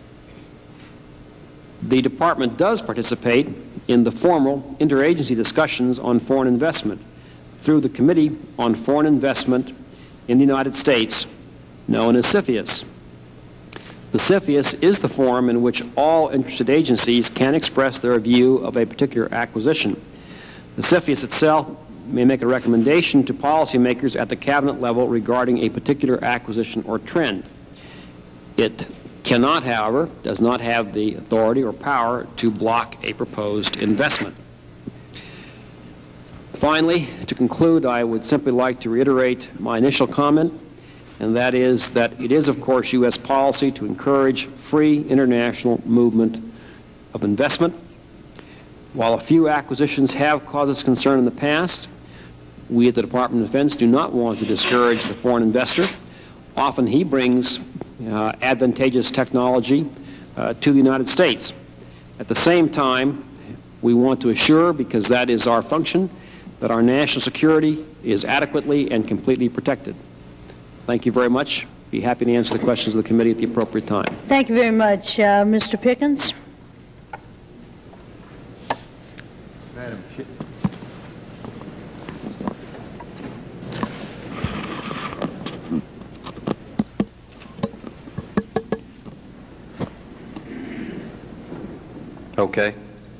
The department does participate in the formal interagency discussions on foreign investment through the Committee on Foreign Investment in the United States, known as CFIUS. The CFIUS is the forum in which all interested agencies can express their view of a particular acquisition. The CFIUS itself may make a recommendation to policymakers at the cabinet level regarding a particular acquisition or trend. It cannot, however, does not have the authority or power to block a proposed investment. Finally, to conclude, I would simply like to reiterate my initial comment, and that is that it is, of course, U S policy to encourage free international movement of investment. While a few acquisitions have caused us concern in the past, we at the Department of Defense do not want to discourage the foreign investor. Often he brings uh, advantageous technology uh, to the United States. At the same time, we want to assure, because that is our function, that our national security is adequately and completely protected. Thank you very much. Be happy to answer the questions of the committee at the appropriate time. Thank you very much. Uh, Mister Pickens? Madam Chair. Okay.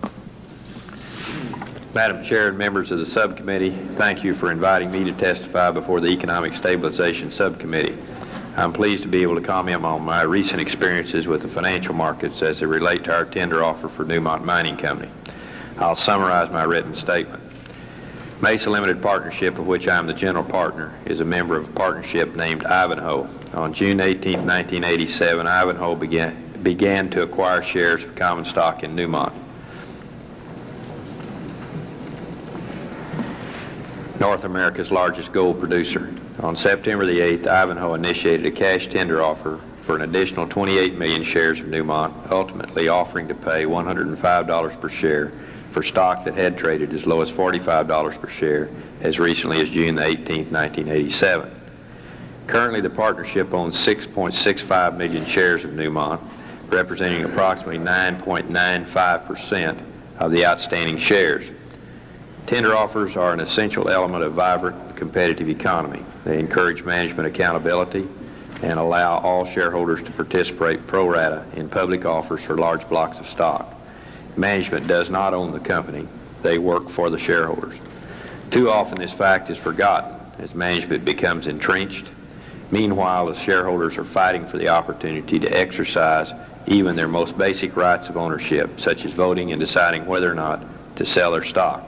Madam Chair and members of the subcommittee, thank you for inviting me to testify before the Economic Stabilization Subcommittee. I'm pleased to be able to comment on my recent experiences with the financial markets as they relate to our tender offer for Newmont Mining Company. I'll summarize my written statement. Mesa Limited Partnership, of which I am the general partner, is a member of a partnership named Ivanhoe. On June eighteenth, nineteen eighty-seven, Ivanhoe began, began to acquire shares of common stock in Newmont, North America's largest gold producer. On September the eighth, Ivanhoe initiated a cash tender offer for an additional twenty-eight million shares of Newmont, ultimately offering to pay one hundred five dollars per share for stock that had traded as low as forty-five dollars per share as recently as June the eighteenth, nineteen eighty-seven. Currently, the partnership owns six point six five million shares of Newmont, representing approximately nine point nine five percent of the outstanding shares. Tender offers are an essential element of a vibrant, competitive economy. They encourage management accountability and allow all shareholders to participate pro rata in public offers for large blocks of stock. Management does not own the company. They work for the shareholders. Too often this fact is forgotten as management becomes entrenched. Meanwhile, the shareholders are fighting for the opportunity to exercise even their most basic rights of ownership, such as voting and deciding whether or not to sell their stock.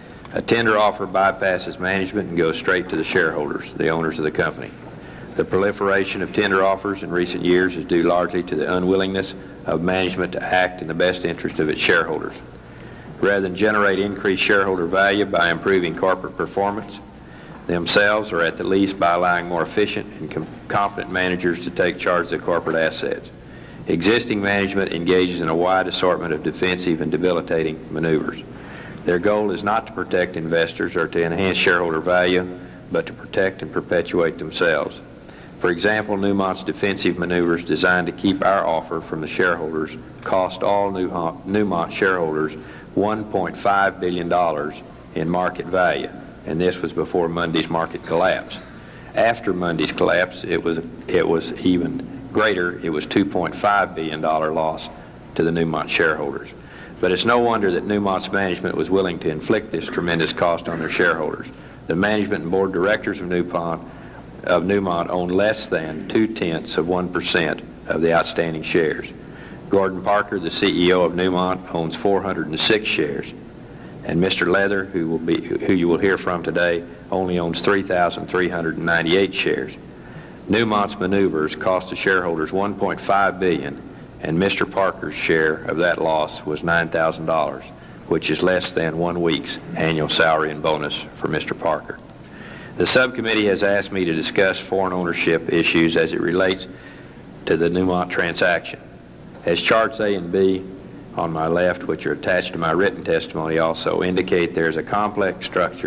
A tender offer bypasses management and goes straight to the shareholders, the owners of the company. The proliferation of tender offers in recent years is due largely to the unwillingness of management to act in the best interest of its shareholders. Rather than generate increased shareholder value by improving corporate performance themselves, or at the least by allowing more efficient and com- competent managers to take charge of the corporate assets, existing management engages in a wide assortment of defensive and debilitating maneuvers. Their goal is not to protect investors or to enhance shareholder value, but to protect and perpetuate themselves. For example, Newmont's defensive maneuvers designed to keep our offer from the shareholders cost all Newmont shareholders one point five billion dollars in market value, and this was before Monday's market collapse. After Monday's collapse, it was, it was even greater. It was two point five billion dollars loss to the Newmont shareholders. But it's no wonder that Newmont's management was willing to inflict this tremendous cost on their shareholders. The management and board of directors of Newmont, of Newmont own less than two-tenths of one percent of the outstanding shares. Gordon Parker, the C E O of Newmont, owns four hundred six shares. And Mister Leather, who, will be, who you will hear from today, only owns three thousand three hundred ninety-eight shares. Newmont's maneuvers cost the shareholders one point five billion dollars, and Mister Parker's share of that loss was nine thousand dollars, which is less than one week's annual salary and bonus for Mister Parker. The subcommittee has asked me to discuss foreign ownership issues as it relates to the Newmont transaction. As charts A and B on my left, which are attached to my written testimony, also indicate there is a complex structure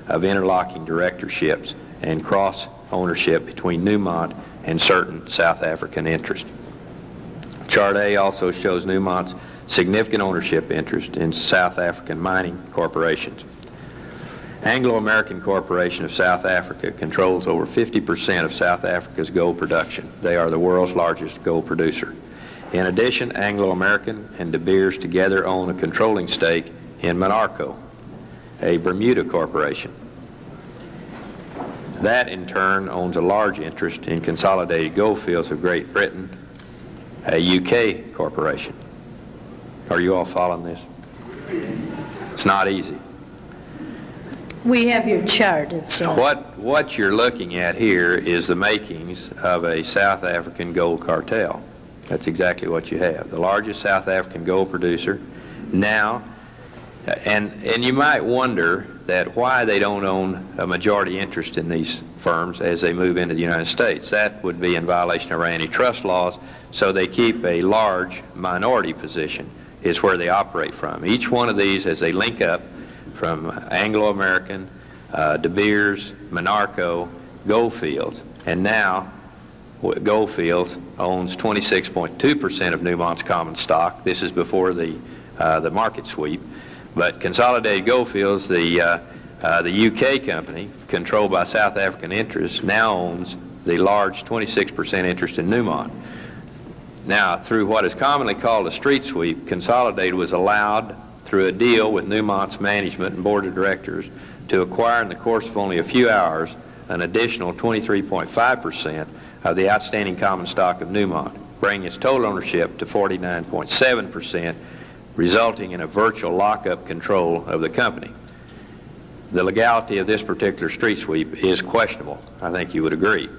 of interlocking directorships and cross-ownership between Newmont and certain South African interests. Chart A also shows Newmont's significant ownership interest in South African mining corporations. Anglo-American Corporation of South Africa controls over fifty percent of South Africa's gold production. They are the world's largest gold producer. In addition, Anglo-American and De Beers together own a controlling stake in Monarco, a Bermuda corporation. That, in turn, owns a large interest in Consolidated Goldfields of Great Britain, a U K corporation. Are you all following this? It's not easy. We have your chart. It's uh, What, what you're looking at here is the makings of a South African gold cartel. That's exactly what you have. The largest South African gold producer now, and, and you might wonder that why they don't own a majority interest in these firms as they move into the United States. That would be in violation of our antitrust laws, so they keep a large minority position is where they operate from. Each one of these, as they link up from Anglo-American, uh, De Beers, Monarco, Goldfields, and now Goldfields owns twenty-six point two percent of Newmont's common stock. This is before the, uh, the market sweep. But Consolidated Goldfields, the, uh, uh, the U K company, controlled by South African interests, now owns the large twenty-six percent interest in Newmont. Now, through what is commonly called a street sweep, Consolidated was allowed, through a deal with Newmont's management and board of directors, to acquire in the course of only a few hours an additional twenty-three point five percent of the outstanding common stock of Newmont, bringing its total ownership to forty-nine point seven percent, resulting in a virtual lockup control of the company. The legality of this particular street sweep is questionable. I think you would agree.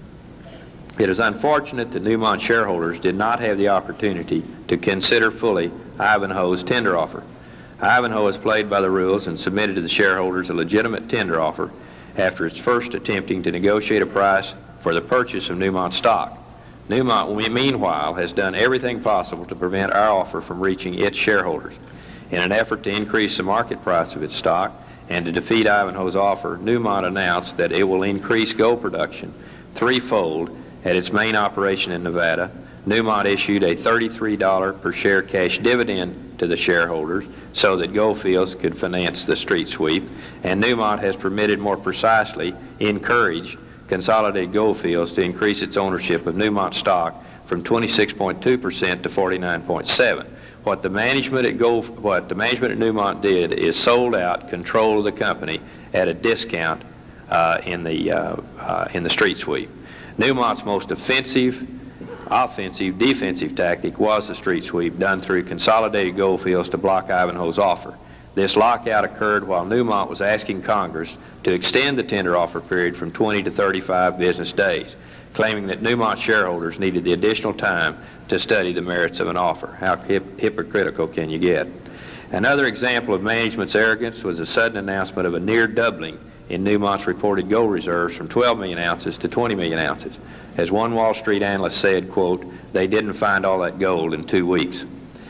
It is unfortunate that Newmont shareholders did not have the opportunity to consider fully Ivanhoe's tender offer. Ivanhoe has played by the rules and submitted to the shareholders a legitimate tender offer after its first attempting to negotiate a price for the purchase of Newmont stock. Newmont, meanwhile, has done everything possible to prevent our offer from reaching its shareholders. In an effort to increase the market price of its stock and to defeat Ivanhoe's offer, Newmont announced that it will increase gold production threefold at its main operation in Nevada. Newmont issued a thirty-three dollars per share cash dividend to the shareholders so that Goldfields could finance the street sweep, and Newmont has permitted, more precisely, encouraged Consolidated Goldfields to increase its ownership of Newmont stock from twenty-six point two percent to forty-nine point seven percent. What the management at Gold, what the management at Newmont did is sold out control of the company at a discount uh, in the uh, uh, in the street sweep. Newmont's most offensive, offensive, defensive tactic was the street sweep done through Consolidated Goldfields to block Ivanhoe's offer. This lockout occurred while Newmont was asking Congress to extend the tender offer period from twenty to thirty-five business days, claiming that Newmont shareholders needed the additional time to study the merits of an offer. How hip hypocritical can you get? Another example of management's arrogance was the sudden announcement of a near doubling in Newmont's reported gold reserves from twelve million ounces to twenty million ounces. As one Wall Street analyst said, quote, "They didn't find all that gold in two weeks."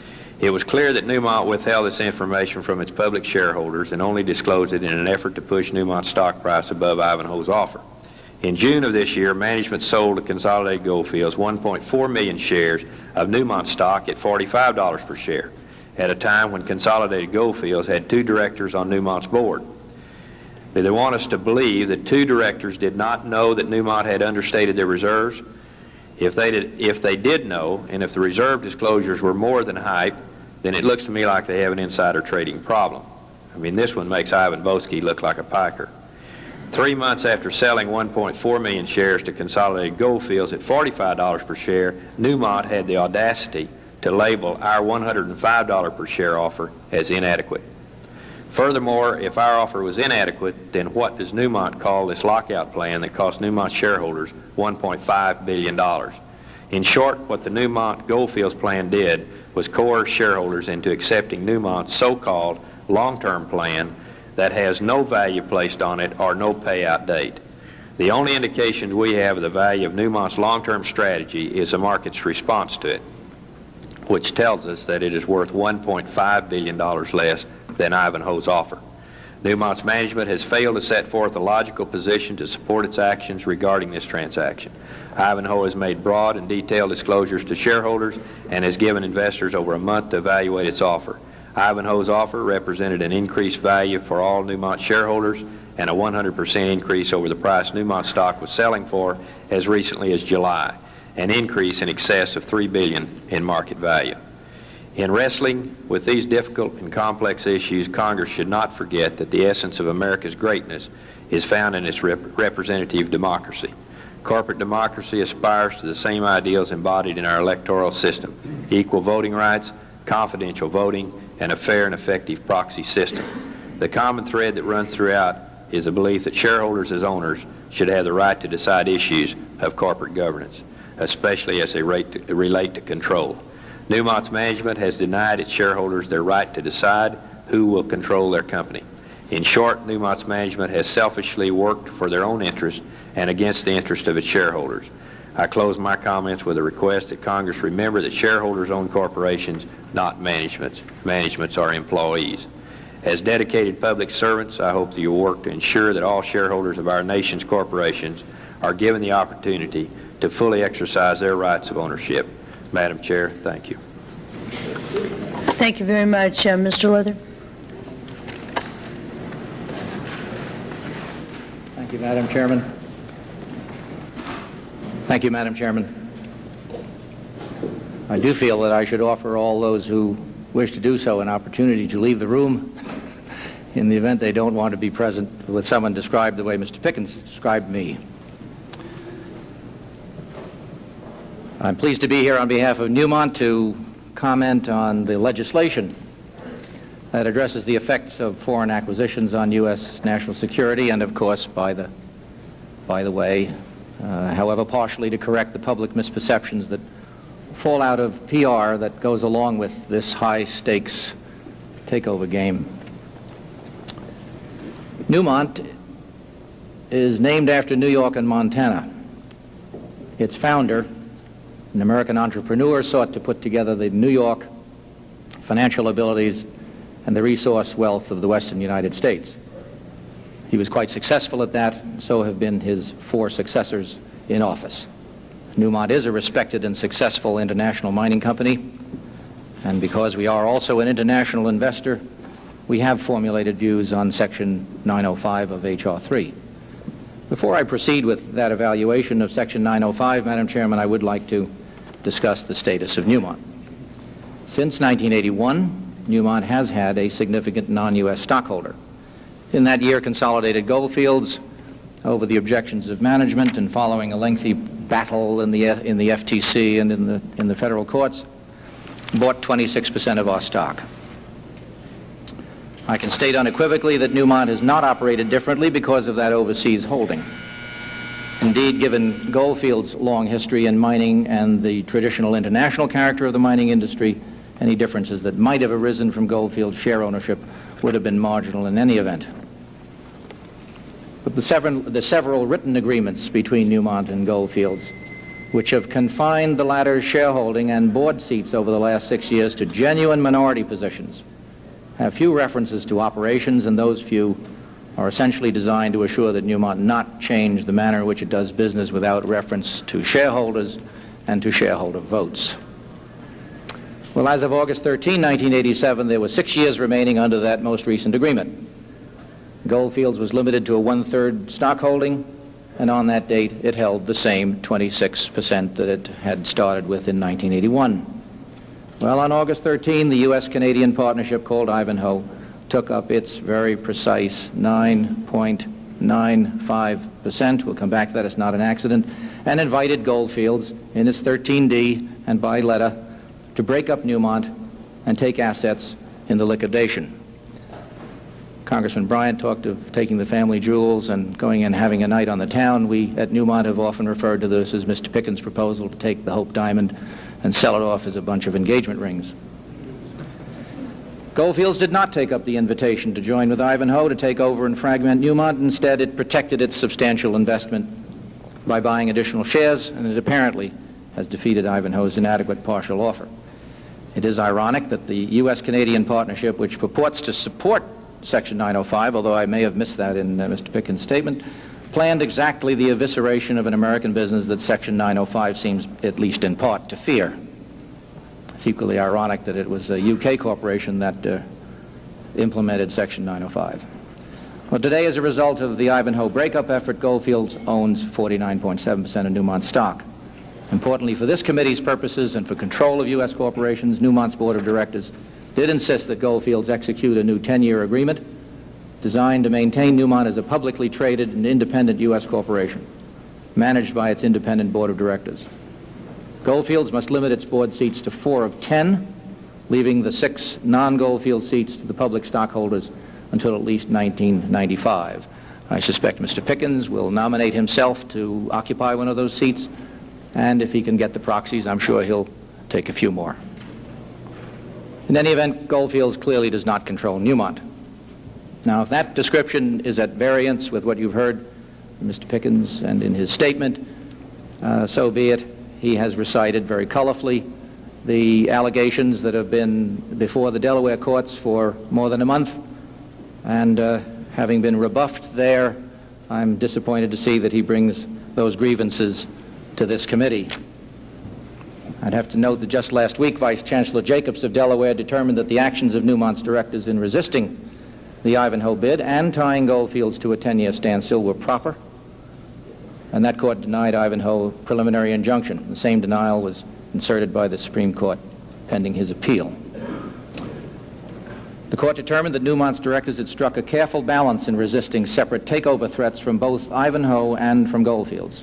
It was clear that Newmont withheld this information from its public shareholders and only disclosed it in an effort to push Newmont's stock price above Ivanhoe's offer. In June of this year, management sold to Consolidated Goldfields one point four million shares of Newmont stock at forty-five dollars per share, at a time when Consolidated Goldfields had two directors on Newmont's board. They want us to believe that two directors did not know that Newmont had understated their reserves. If they did, if they did know, and if the reserve disclosures were more than hype, then it looks to me like they have an insider trading problem. I mean, this one makes Ivan Boesky look like a piker. Three months after selling one point four million shares to Consolidated Goldfields at forty-five dollars per share, Newmont had the audacity to label our one hundred five dollars per share offer as inadequate. Furthermore, if our offer was inadequate, then what does Newmont call this lockout plan that cost Newmont shareholders one point five billion dollars? In short, what the Newmont Goldfields plan did was coerce shareholders into accepting Newmont's so-called long-term plan that has no value placed on it or no payout date. The only indications we have of the value of Newmont's long-term strategy is the market's response to it, which tells us that it is worth one point five billion dollars less than Ivanhoe's offer. Newmont's management has failed to set forth a logical position to support its actions regarding this transaction. Ivanhoe has made broad and detailed disclosures to shareholders and has given investors over a month to evaluate its offer. Ivanhoe's offer represented an increased value for all Newmont shareholders and a one hundred percent increase over the price Newmont stock was selling for as recently as July, an increase in excess of three billion dollars in market value. In wrestling with these difficult and complex issues, Congress should not forget that the essence of America's greatness is found in its rep representative democracy. Corporate democracy aspires to the same ideals embodied in our electoral system: equal voting rights, confidential voting, and a fair and effective proxy system. The common thread that runs throughout is a belief that shareholders as owners should have the right to decide issues of corporate governance, especially as they relate to control. Newmont's management has denied its shareholders their right to decide who will control their company. In short, Newmont's management has selfishly worked for their own interest and against the interest of its shareholders. I close my comments with a request that Congress remember that shareholders own corporations, not managements. Managements are employees. As dedicated public servants, I hope that you will work to ensure that all shareholders of our nation's corporations are given the opportunity to fully exercise their rights of ownership. Madam Chair, thank you. Thank you very much, uh, Mister Leather. Thank you, Madam Chairman. Thank you, Madam Chairman. I do feel that I should offer all those who wish to do so an opportunity to leave the room in the event they don't want to be present with someone described the way Mister Pickens has described me. I'm pleased to be here on behalf of Newmont to comment on the legislation that addresses the effects of foreign acquisitions on U S national security and, of course, by the, by the way, uh, however partially to correct the public misperceptions that fall out of P R that goes along with this high-stakes takeover game. Newmont is named after New York and Montana. Its founder, an American entrepreneur, sought to put together the New York financial abilities and the resource wealth of the western United States. He was quite successful at that, and so have been his four successors in office. Newmont is a respected and successful international mining company, and because we are also an international investor, we have formulated views on Section nine oh five of H R three. Before I proceed with that evaluation of Section nine oh five, Madam Chairman, I would like to discuss the status of Newmont. Since nineteen eighty-one, Newmont has had a significant non-U S stockholder. In that year, Consolidated Goldfields, over the objections of management and following a lengthy battle in the, in the F T C and in the, in the federal courts, bought twenty-six percent of our stock. I can state unequivocally that Newmont has not operated differently because of that overseas holding. Indeed, given Goldfields' long history in mining and the traditional international character of the mining industry, any differences that might have arisen from Goldfields' share ownership would have been marginal in any event. But the several, the several written agreements between Newmont and Goldfields, which have confined the latter's shareholding and board seats over the last six years to genuine minority positions, have few references to operations, and those few are essentially designed to assure that Newmont not change the manner in which it does business without reference to shareholders and to shareholder votes. Well, as of August thirteenth, nineteen eighty-seven, there were six years remaining under that most recent agreement. Goldfields was limited to a one-third stock holding, and on that date it held the same twenty-six percent that it had started with in nineteen eighty-one. Well, on August thirteenth, the U S Canadian partnership called Ivanhoe took up its very precise nine point nine five percent, we'll come back to that, it's not an accident, and invited Goldfields in its thirteen D and by letter to break up Newmont and take assets in the liquidation. Congressman Bryant talked of taking the family jewels and going and having a night on the town. We at Newmont have often referred to this as Mister Pickens' proposal to take the Hope Diamond and sell it off as a bunch of engagement rings. Goldfields did not take up the invitation to join with Ivanhoe to take over and fragment Newmont. Instead, it protected its substantial investment by buying additional shares, and it apparently has defeated Ivanhoe's inadequate partial offer. It is ironic that the U S Canadian partnership, which purports to support Section nine oh five, although I may have missed that in uh, Mister Pickens' statement, planned exactly the evisceration of an American business that Section nine oh five seems, at least in part, to fear. It's equally ironic that it was a U K corporation that uh, implemented Section nine oh five. Well, today, as a result of the Ivanhoe breakup effort, Goldfields owns forty-nine point seven percent of Newmont stock. Importantly, for this committee's purposes and for control of U S corporations, Newmont's board of directors did insist that Goldfields execute a new ten-year agreement designed to maintain Newmont as a publicly traded and independent U S corporation, managed by its independent board of directors. Goldfields must limit its board seats to four of ten, leaving the six non-Goldfield seats to the public stockholders until at least nineteen ninety-five. I suspect Mister Pickens will nominate himself to occupy one of those seats, and if he can get the proxies, I'm sure he'll take a few more. In any event, Goldfields clearly does not control Newmont. Now, if that description is at variance with what you've heard from Mister Pickens and in his statement, uh, so be it. He has recited very colorfully the allegations that have been before the Delaware courts for more than a month, and uh, having been rebuffed there, I'm disappointed to see that he brings those grievances to this committee. I'd have to note that just last week, Vice Chancellor Jacobs of Delaware determined that the actions of Newmont's directors in resisting the Ivanhoe bid and tying Goldfields to a ten-year standstill were proper, and that court denied Ivanhoe a preliminary injunction. The same denial was inserted by the Supreme Court pending his appeal. The court determined that Newmont's directors had struck a careful balance in resisting separate takeover threats from both Ivanhoe and from Goldfields.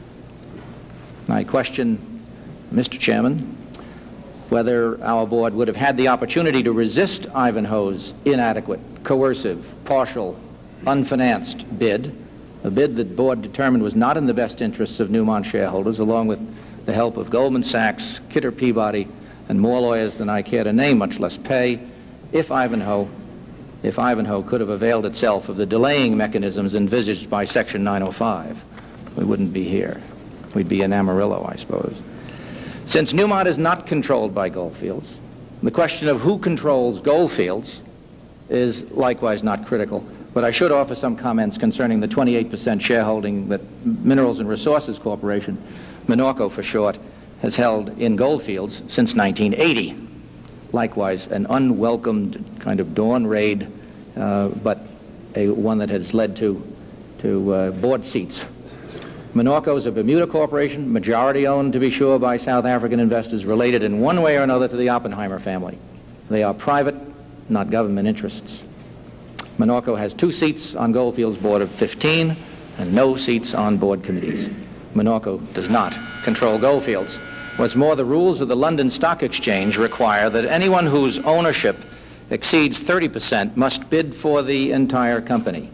I question, Mister Chairman, whether our board would have had the opportunity to resist Ivanhoe's inadequate, coercive, partial, unfinanced bid, a bid that the board determined was not in the best interests of Newmont shareholders, along with the help of Goldman Sachs, Kidder Peabody, and more lawyers than I care to name, much less pay, if Ivanhoe, if Ivanhoe could have availed itself of the delaying mechanisms envisaged by Section nine oh five. We wouldn't be here. We'd be in Amarillo, I suppose. Since Newmont is not controlled by Goldfields, the question of who controls Goldfields is likewise not critical. But I should offer some comments concerning the twenty-eight percent shareholding that Minerals and Resources Corporation, Minorco for short, has held in Goldfields since nineteen eighty. Likewise, an unwelcomed kind of dawn raid, uh, but a one that has led to, to uh, board seats. Minorco is a Bermuda corporation, majority owned, to be sure, by South African investors related in one way or another to the Oppenheimer family. They are private, not government interests. Minorco has two seats on Goldfields' board of fifteen and no seats on board committees. Minorco does not control Goldfields. What's more, the rules of the London Stock Exchange require that anyone whose ownership exceeds thirty percent must bid for the entire company,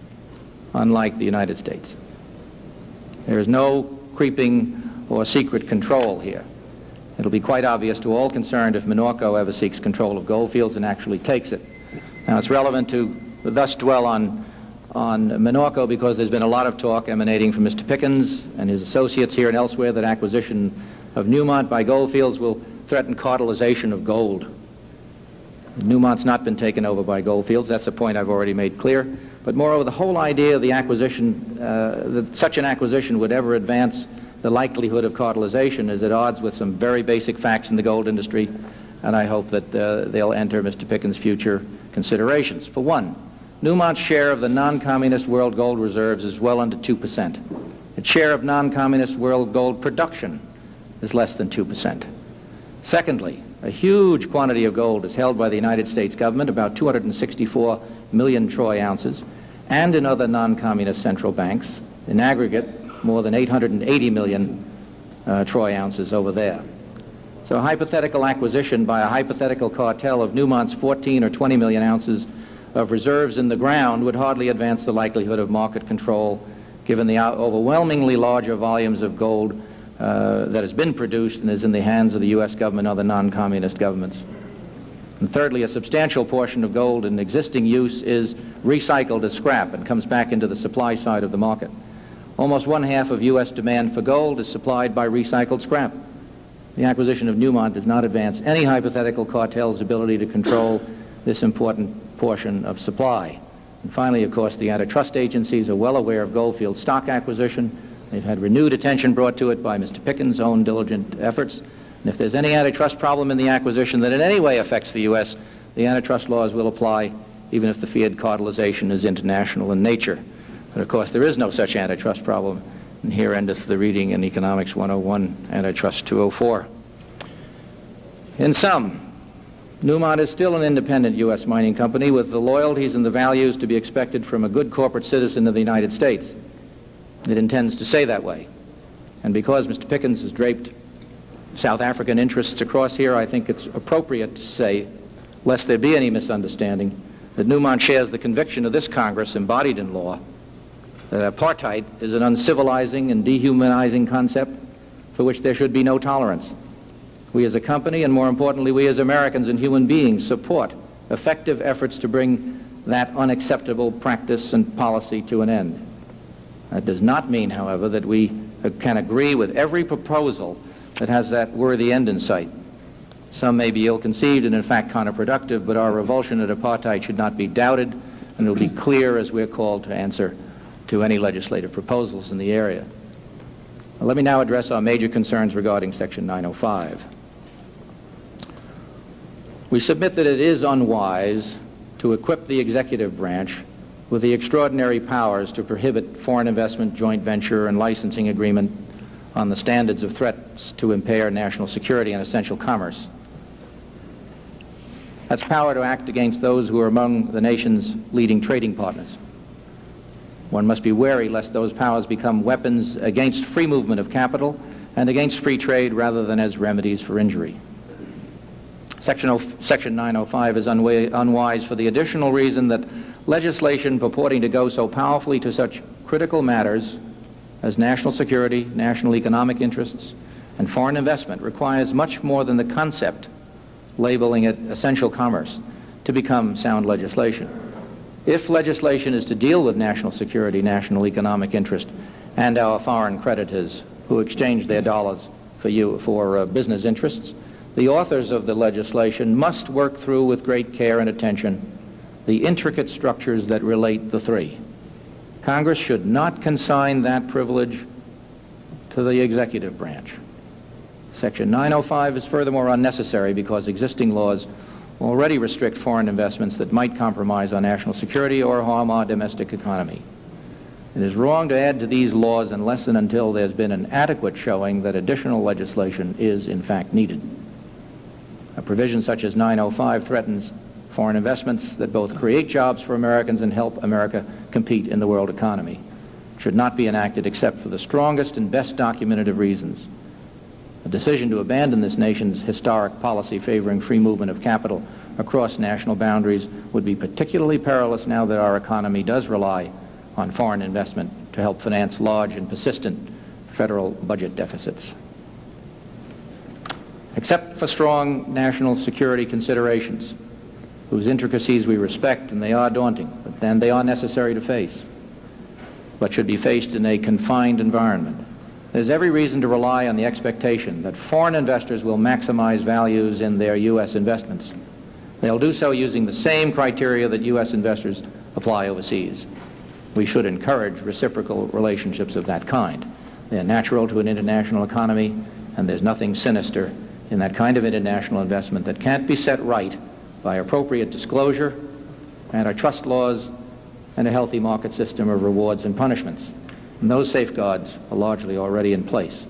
unlike the United States. There is no creeping or secret control here. It'll be quite obvious to all concerned if Minorco ever seeks control of Goldfields and actually takes it. Now, it's relevant to thus dwell on, on Minorco because there's been a lot of talk emanating from Mister Pickens and his associates here and elsewhere that acquisition of Newmont by Goldfields will threaten cartelization of gold. Newmont's not been taken over by Goldfields. That's a point I've already made clear. But moreover, the whole idea of the acquisition, uh, that such an acquisition would ever advance the likelihood of cartelization is at odds with some very basic facts in the gold industry, and I hope that uh, they'll enter Mister Pickens' future considerations. For one, Newmont's share of the non-communist world gold reserves is well under two percent. Its share of non-communist world gold production is less than two percent. Secondly, a huge quantity of gold is held by the United States government, about two hundred sixty-four million troy ounces, and in other non-communist central banks, in aggregate, more than eight hundred eighty million uh, troy ounces over there. So a hypothetical acquisition by a hypothetical cartel of Newmont's fourteen or twenty million ounces of reserves in the ground would hardly advance the likelihood of market control, given the overwhelmingly larger volumes of gold uh, that has been produced and is in the hands of the U S government and other non-communist governments. And thirdly, a substantial portion of gold in existing use is recycled as scrap and comes back into the supply side of the market. Almost one half of U S demand for gold is supplied by recycled scrap. The acquisition of Newmont does not advance any hypothetical cartel's ability to control this important portion of supply. And finally, of course, the antitrust agencies are well aware of Goldfield stock acquisition. They've had renewed attention brought to it by Mister Pickens' own diligent efforts. And if there's any antitrust problem in the acquisition that in any way affects the U S, the antitrust laws will apply, even if the fiat cartelization is international in nature. But of course, there is no such antitrust problem. And here endeth the reading in Economics one oh one, Antitrust two oh four. In sum, Newmont is still an independent U S mining company with the loyalties and the values to be expected from a good corporate citizen of the United States. It intends to stay that way. And because Mister Pickens has draped South African interests across here, I think it's appropriate to say, lest there be any misunderstanding, that Newmont shares the conviction of this Congress embodied in law that apartheid is an uncivilizing and dehumanizing concept for which there should be no tolerance. We as a company, and more importantly, we as Americans and human beings, support effective efforts to bring that unacceptable practice and policy to an end. That does not mean, however, that we can agree with every proposal that has that worthy end in sight. Some may be ill-conceived and in fact counterproductive, but our revulsion at apartheid should not be doubted, and it will be clear as we're called to answer to any legislative proposals in the area. Now, let me now address our major concerns regarding Section nine oh five. We submit that it is unwise to equip the executive branch with the extraordinary powers to prohibit foreign investment, joint venture, and licensing agreement on the standards of threats to impair national security and essential commerce. That's power to act against those who are among the nation's leading trading partners. One must be wary lest those powers become weapons against free movement of capital and against free trade rather than as remedies for injury. Section, Section nine oh five is unwa unwise for the additional reason that legislation purporting to go so powerfully to such critical matters as national security, national economic interests, and foreign investment requires much more than the concept, labeling it essential commerce, to become sound legislation. If legislation is to deal with national security, national economic interest, and our foreign creditors who exchange their dollars for, you, for uh, business interests, the authors of the legislation must work through with great care and attention the intricate structures that relate the three. Congress should not consign that privilege to the executive branch. Section nine oh five is furthermore unnecessary because existing laws already restrict foreign investments that might compromise our national security or harm our domestic economy. It is wrong to add to these laws unless and until there's been an adequate showing that additional legislation is in fact needed. A provision such as nine oh five threatens foreign investments that both create jobs for Americans and help America compete in the world economy. It should not be enacted except for the strongest and best documented of reasons. A decision to abandon this nation's historic policy favoring free movement of capital across national boundaries would be particularly perilous now that our economy does rely on foreign investment to help finance large and persistent federal budget deficits. Except for strong national security considerations, whose intricacies we respect, and they are daunting, but then they are necessary to face, but should be faced in a confined environment. There's every reason to rely on the expectation that foreign investors will maximize values in their U S investments. They'll do so using the same criteria that U S investors apply overseas. We should encourage reciprocal relationships of that kind. They're natural to an international economy, and there's nothing sinister in that kind of international investment that can't be set right by appropriate disclosure, antitrust laws, and a healthy market system of rewards and punishments. And those safeguards are largely already in place.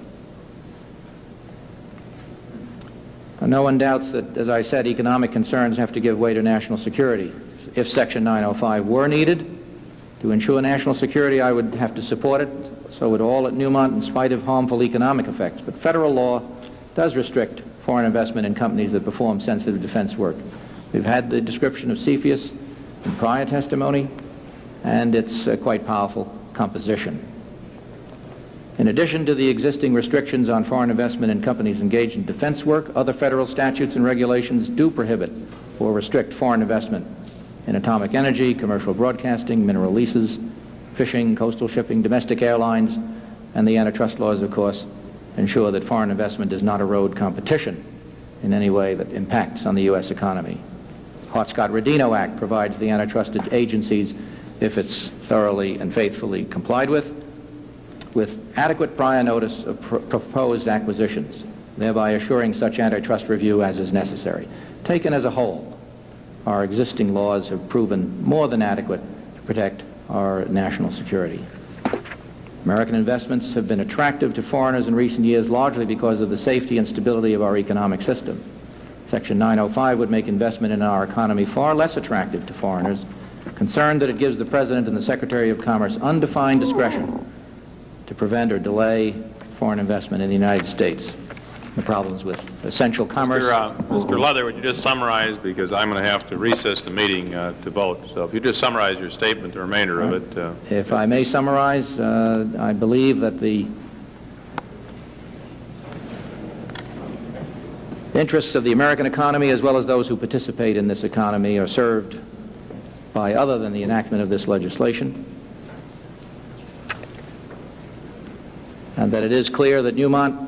And no one doubts that, as I said, economic concerns have to give way to national security. If Section nine oh five were needed to ensure national security, I would have to support it. So would all at Newmont, in spite of harmful economic effects. But federal law does restrict foreign investment in companies that perform sensitive defense work. We've had the description of CFIUS in prior testimony, and it's a quite powerful composition. In addition to the existing restrictions on foreign investment in companies engaged in defense work, other federal statutes and regulations do prohibit or restrict foreign investment in atomic energy, commercial broadcasting, mineral leases, fishing, coastal shipping, domestic airlines, and the antitrust laws, of course, ensure that foreign investment does not erode competition in any way that impacts on the U S economy. Hart-Scott-Rodino Act provides the antitrust agencies, if it's thoroughly and faithfully complied with, with adequate prior notice of pr proposed acquisitions, thereby assuring such antitrust review as is necessary. Taken as a whole, our existing laws have proven more than adequate to protect our national security. American investments have been attractive to foreigners in recent years largely because of the safety and stability of our economic system. Section nine oh five would make investment in our economy far less attractive to foreigners, concerned that it gives the President and the Secretary of Commerce undefined discretion to prevent or delay foreign investment in the United States. The problems with essential commerce. Mister Uh, Mister Leather, would you just summarize, because I'm going to have to recess the meeting uh, to vote. So if you just summarize your statement, the remainder of it. Uh, If I may summarize, uh, I believe that the interests of the American economy, as well as those who participate in this economy, are served by other than the enactment of this legislation, and that it is clear that Newmont,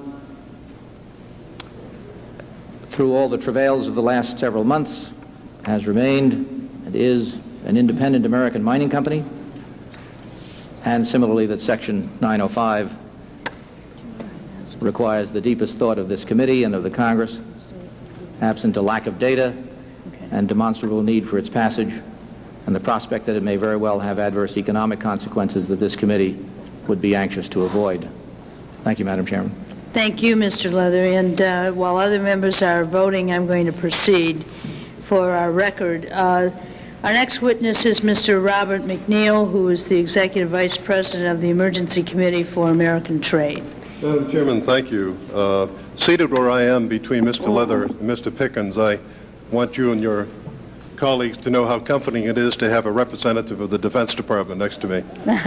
through all the travails of the last several months, has remained and is an independent American mining company, and similarly that Section nine oh five requires the deepest thought of this committee and of the Congress, absent a lack of data and demonstrable need for its passage, and the prospect that it may very well have adverse economic consequences that this committee would be anxious to avoid. Thank you, Madam Chairman. Thank you, Mister Leather. And uh, while other members are voting, I'm going to proceed for our record. Uh, our next witness is Mister Robert McNeil, who is the Executive Vice President of the Emergency Committee for American Trade. Madam Chairman, thank you. Uh, seated where I am between Mister Leather and Mister Pickens, I want you and your colleagues to know how comforting it is to have a representative of the Defense Department next to me.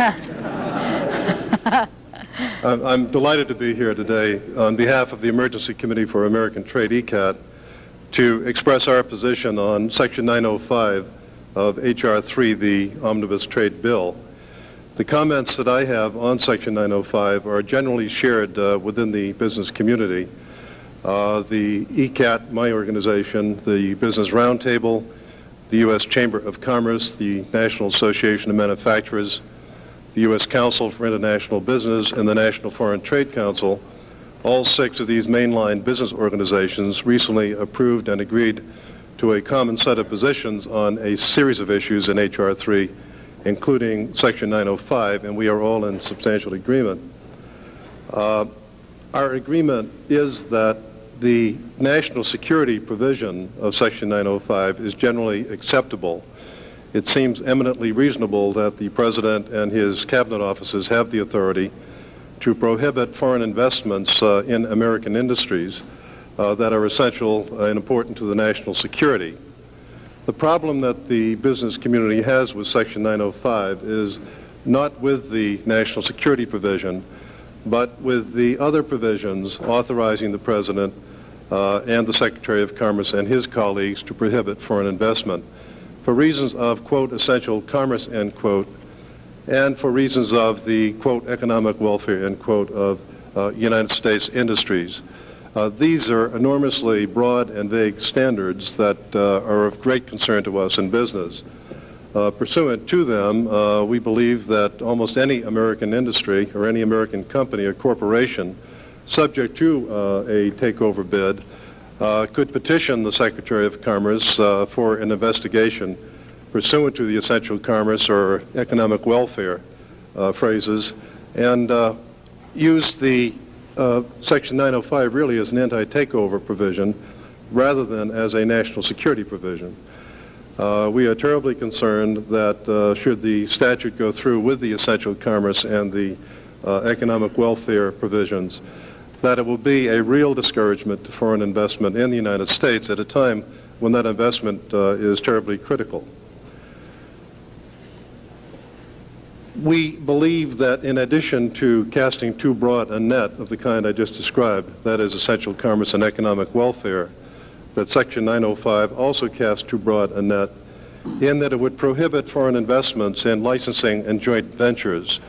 I'm delighted to be here today on behalf of the Emergency Committee for American Trade, E C A T, to express our position on Section nine oh five of H R three, the Omnibus Trade Bill. The comments that I have on Section nine oh five are generally shared uh, within the business community. Uh, the E C A T, my organization, the Business Roundtable, the U S Chamber of Commerce, the National Association of Manufacturers, the U S Council for International Business, and the National Foreign Trade Council, all six of these mainline business organizations recently approved and agreed to a common set of positions on a series of issues in H R three, including Section nine oh five, and we are all in substantial agreement. Uh, our agreement is that the national security provision of Section nine oh five is generally acceptable. It seems eminently reasonable that the President and his cabinet offices have the authority to prohibit foreign investments uh, in American industries uh, that are essential and important to the national security. The problem that the business community has with Section nine oh five is not with the national security provision, but with the other provisions authorizing the President uh, and the Secretary of Commerce and his colleagues to prohibit foreign investment for reasons of, quote, essential commerce, end quote, and for reasons of the, quote, economic welfare, end quote, of uh, United States industries. Uh, these are enormously broad and vague standards that uh, are of great concern to us in business. Uh, pursuant to them, uh, we believe that almost any American industry or any American company or corporation subject to uh, a takeover bid uh, could petition the Secretary of Commerce uh, for an investigation pursuant to the essential commerce or economic welfare uh, phrases, and uh, use the uh, Section nine oh five really as an anti-takeover provision rather than as a national security provision. Uh, we are terribly concerned that uh, should the statute go through with the essential commerce and the uh, economic welfare provisions, that it will be a real discouragement to foreign investment in the United States at a time when that investment uh, is terribly critical. We believe that in addition to casting too broad a net of the kind I just described, that is essential commerce and economic welfare, that Section nine oh five also casts too broad a net in that it would prohibit foreign investments in licensing and joint ventures.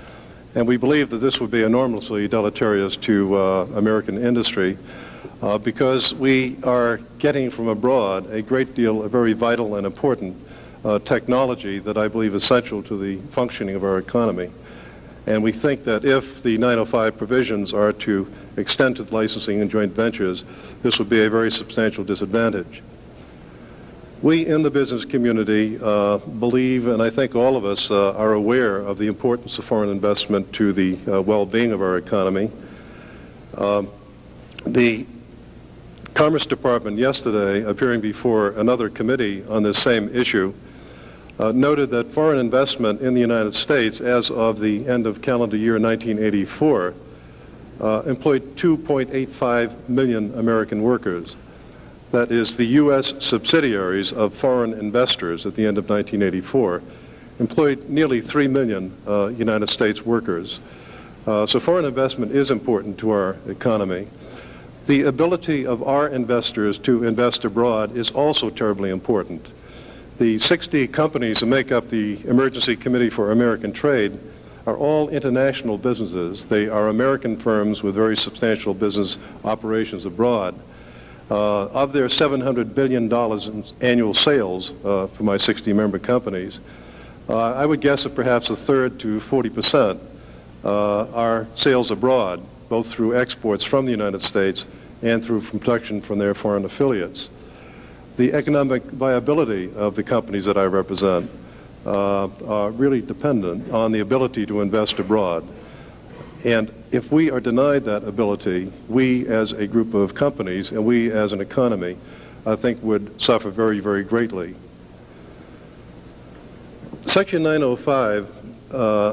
And we believe that this would be enormously deleterious to uh, American industry uh, because we are getting from abroad a great deal of very vital and important uh, technology that I believe is essential to the functioning of our economy. And we think that if the nine oh five provisions are to extend to the licensing and joint ventures, this would be a very substantial disadvantage. We in the business community uh, believe, and I think all of us uh, are aware of the importance of foreign investment to the uh, well-being of our economy. Uh, the Commerce Department yesterday, appearing before another committee on this same issue, uh, noted that foreign investment in the United States as of the end of calendar year nineteen eighty-four uh, employed two point eight five million American workers. That is, the U S subsidiaries of foreign investors at the end of nineteen eighty-four employed nearly three million uh, United States workers. Uh, so foreign investment is important to our economy. The ability of our investors to invest abroad is also terribly important. The sixty companies that make up the Emergency Committee for American Trade are all international businesses. They are American firms with very substantial business operations abroad. Uh, of their seven hundred billion dollars in annual sales uh, for my sixty member companies, uh, I would guess that perhaps a third to forty percent uh, are sales abroad, both through exports from the United States and through production from their foreign affiliates. The economic viability of the companies that I represent uh, are really dependent on the ability to invest abroad. And if we are denied that ability, we as a group of companies and we as an economy, I think would suffer very, very greatly. Section nine oh five, uh,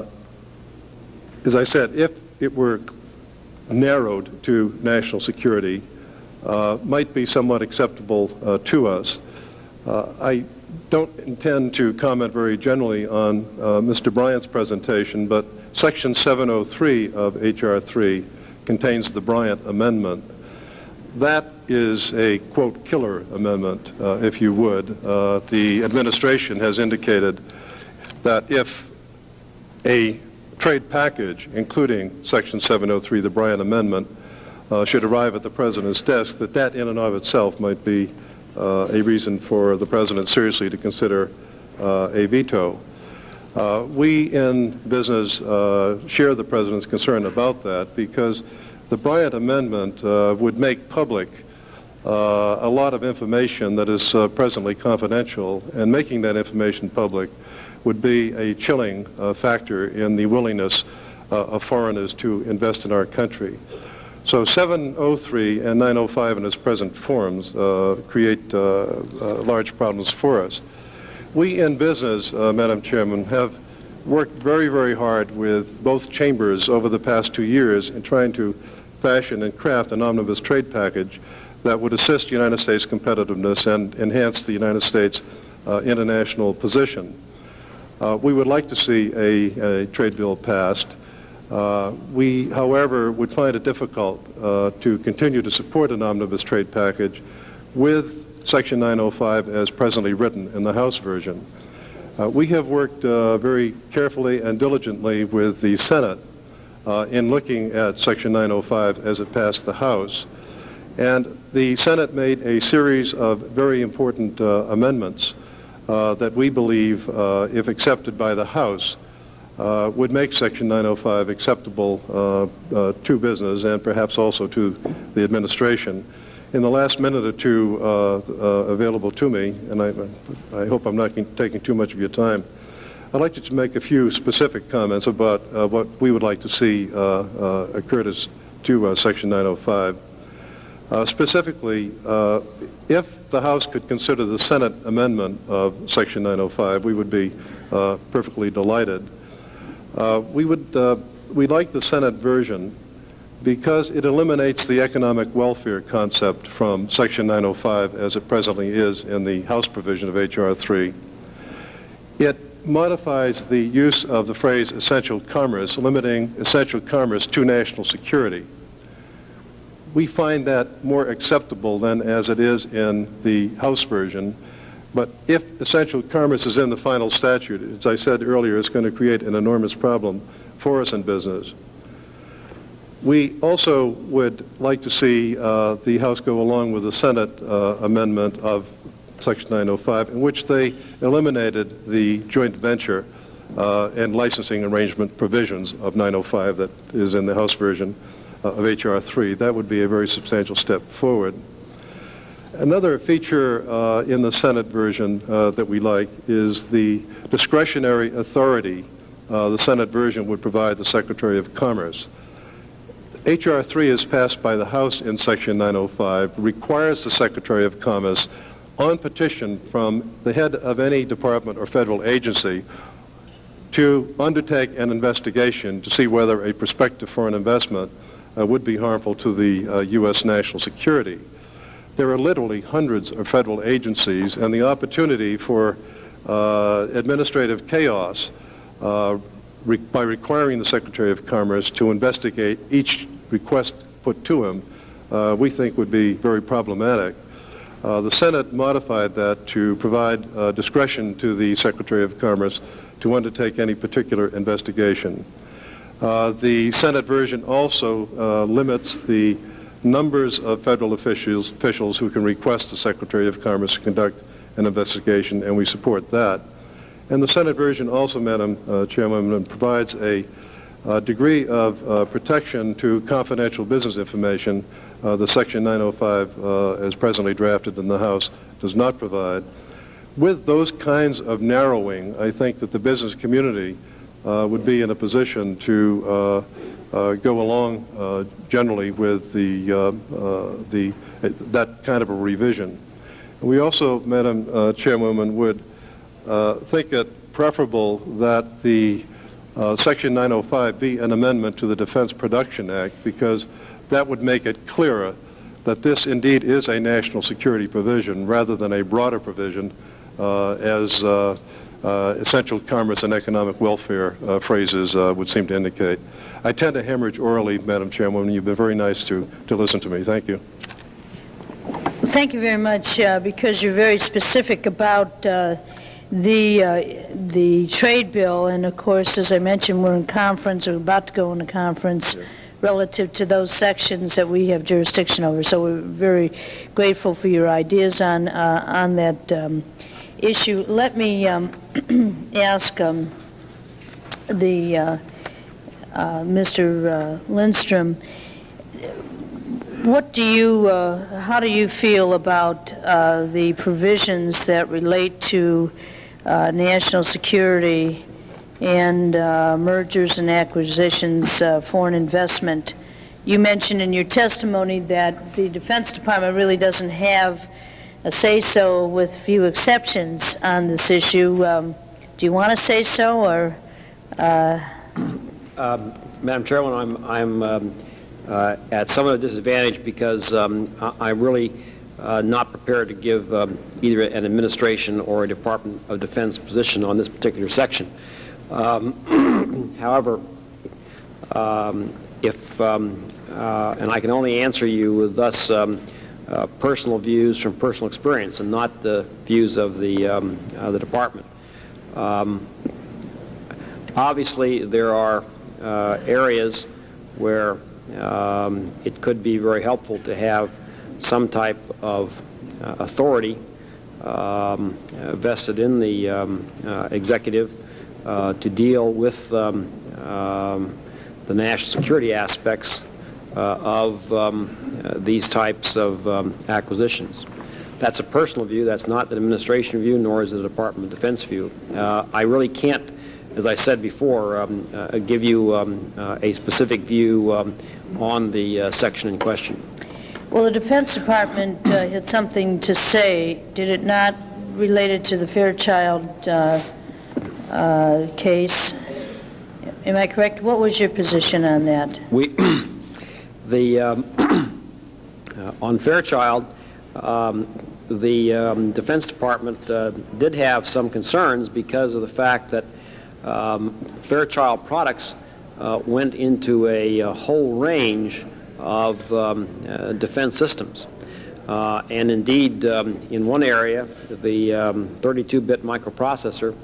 as I said, if it were narrowed to national security, uh, might be somewhat acceptable uh, to us. Uh, I don't intend to comment very generally on uh, Mister Bryant's presentation, but Section seven oh three of H R three contains the Bryant Amendment. That is a, quote, killer amendment, uh, if you would. Uh, the administration has indicated that if a trade package, including Section seven oh three, the Bryant Amendment, uh, should arrive at the President's desk, that that in and of itself might be uh, a reason for the President seriously to consider uh, a veto. Uh, we in business uh, share the President's concern about that because the Bryant Amendment uh, would make public uh, a lot of information that is uh, presently confidential, and making that information public would be a chilling uh, factor in the willingness uh, of foreigners to invest in our country. So seven oh three and nine oh five in its present forms uh, create uh, uh, large problems for us. We in business, uh, Madam Chairman, have worked very, very hard with both chambers over the past two years in trying to fashion and craft an omnibus trade package that would assist United States competitiveness and enhance the United States uh, international position. Uh, we would like to see a, a trade bill passed. Uh, we, however, would find it difficult uh, to continue to support an omnibus trade package with Section nine oh five as presently written in the House version. Uh, we have worked uh, very carefully and diligently with the Senate uh, in looking at Section nine oh five as it passed the House. And the Senate made a series of very important uh, amendments uh, that we believe, uh, if accepted by the House, uh, would make Section nine oh five acceptable uh, uh, to business and perhaps also to the administration. In the last minute or two uh, uh, available to me, and I, I hope I'm not taking too much of your time, I'd like to just make a few specific comments about uh, what we would like to see uh, uh, occur to, to uh, Section nine oh five. Uh, specifically, uh, if the House could consider the Senate amendment of Section nine oh five, we would be uh, perfectly delighted. Uh, we would, uh, we like the Senate version because it eliminates the economic welfare concept from Section nine oh five as it presently is in the House provision of H R three. It modifies the use of the phrase essential commerce, limiting essential commerce to national security. We find that more acceptable than as it is in the House version, but if essential commerce is in the final statute, as I said earlier, it's going to create an enormous problem for us in business. We also would like to see uh, the House go along with the Senate uh, amendment of Section nine oh five, in which they eliminated the joint venture uh, and licensing arrangement provisions of nine oh five that is in the House version uh, of H R three. That would be a very substantial step forward. Another feature uh, in the Senate version uh, that we like is the discretionary authority uh, the Senate version would provide the Secretary of Commerce. H R three is passed by the House in Section nine oh five, requires the Secretary of Commerce, on petition from the head of any department or federal agency, to undertake an investigation to see whether a prospective foreign investment uh, would be harmful to the uh, U S national security. There are literally hundreds of federal agencies, and the opportunity for uh, administrative chaos uh, re by requiring the Secretary of Commerce to investigate each request put to him, uh, we think would be very problematic. Uh, the Senate modified that to provide uh, discretion to the Secretary of Commerce to undertake any particular investigation. Uh, the Senate version also uh, limits the numbers of federal officials, officials who can request the Secretary of Commerce to conduct an investigation, and we support that. And the Senate version also, Madam uh, Chairwoman, provides a uh, degree of uh, protection to confidential business information. Uh, the Section nine oh five, uh, as presently drafted in the House, does not provide. With those kinds of narrowing, I think that the business community uh, would be in a position to uh, uh, go along uh, generally with the, uh, uh, the, uh, that kind of a revision. We also, Madam uh, Chairwoman, would uh, think it preferable that the uh, Section nine oh five be an amendment to the Defense Production Act, because that would make it clearer that this indeed is a national security provision rather than a broader provision uh, as uh, uh, essential commerce and economic welfare uh, phrases uh, would seem to indicate. I tend to hemorrhage orally, Madam Chairwoman. You've been very nice to, to listen to me. Thank you. Thank you very much, uh, because you're very specific about uh, the uh, the trade bill, and of course, as I mentioned, we're in conference, we're about to go into conference yeah. relative to those sections that we have jurisdiction over. So we're very grateful for your ideas on uh, on that um, issue. Let me um, ask um, the uh, uh, Mister Uh, Lindstrom, what do you, uh, how do you feel about uh, the provisions that relate to uh, national security and uh, mergers and acquisitions, uh, foreign investment? You mentioned in your testimony that the Defense Department really doesn't have a say-so, with few exceptions, on this issue. Um, do you want to say so, or? Uh... Um, Madam Chairwoman, I'm, I'm um, uh, at somewhat of a disadvantage because um, I, I'm really uh, not prepared to give um, either an administration or a Department of Defense position on this particular section. Um, however, um, if, um, uh, and I can only answer you with thus um, uh, personal views from personal experience and not the views of the, um, uh, the Department. Um, obviously, there are uh, areas where um, it could be very helpful to have some type of uh, authority um, uh, vested in the um, uh, executive uh, to deal with um, um, the national security aspects uh, of um, uh, these types of um, acquisitions. That's a personal view. That's not an administration view, nor is it a Department of Defense view. Uh, I really can't, as I said before, um, uh, give you um, uh, a specific view um, on the uh, section in question. Well, the Defense Department uh, had something to say, did it not, related to the Fairchild uh, uh, case? Am I correct? What was your position on that? We, the um, uh, on Fairchild, um, the um, Defense Department uh, did have some concerns because of the fact that um, Fairchild products uh, went into a, a whole range of um, uh, defense systems. Uh, and indeed, um, in one area, the thirty-two bit um, microprocessor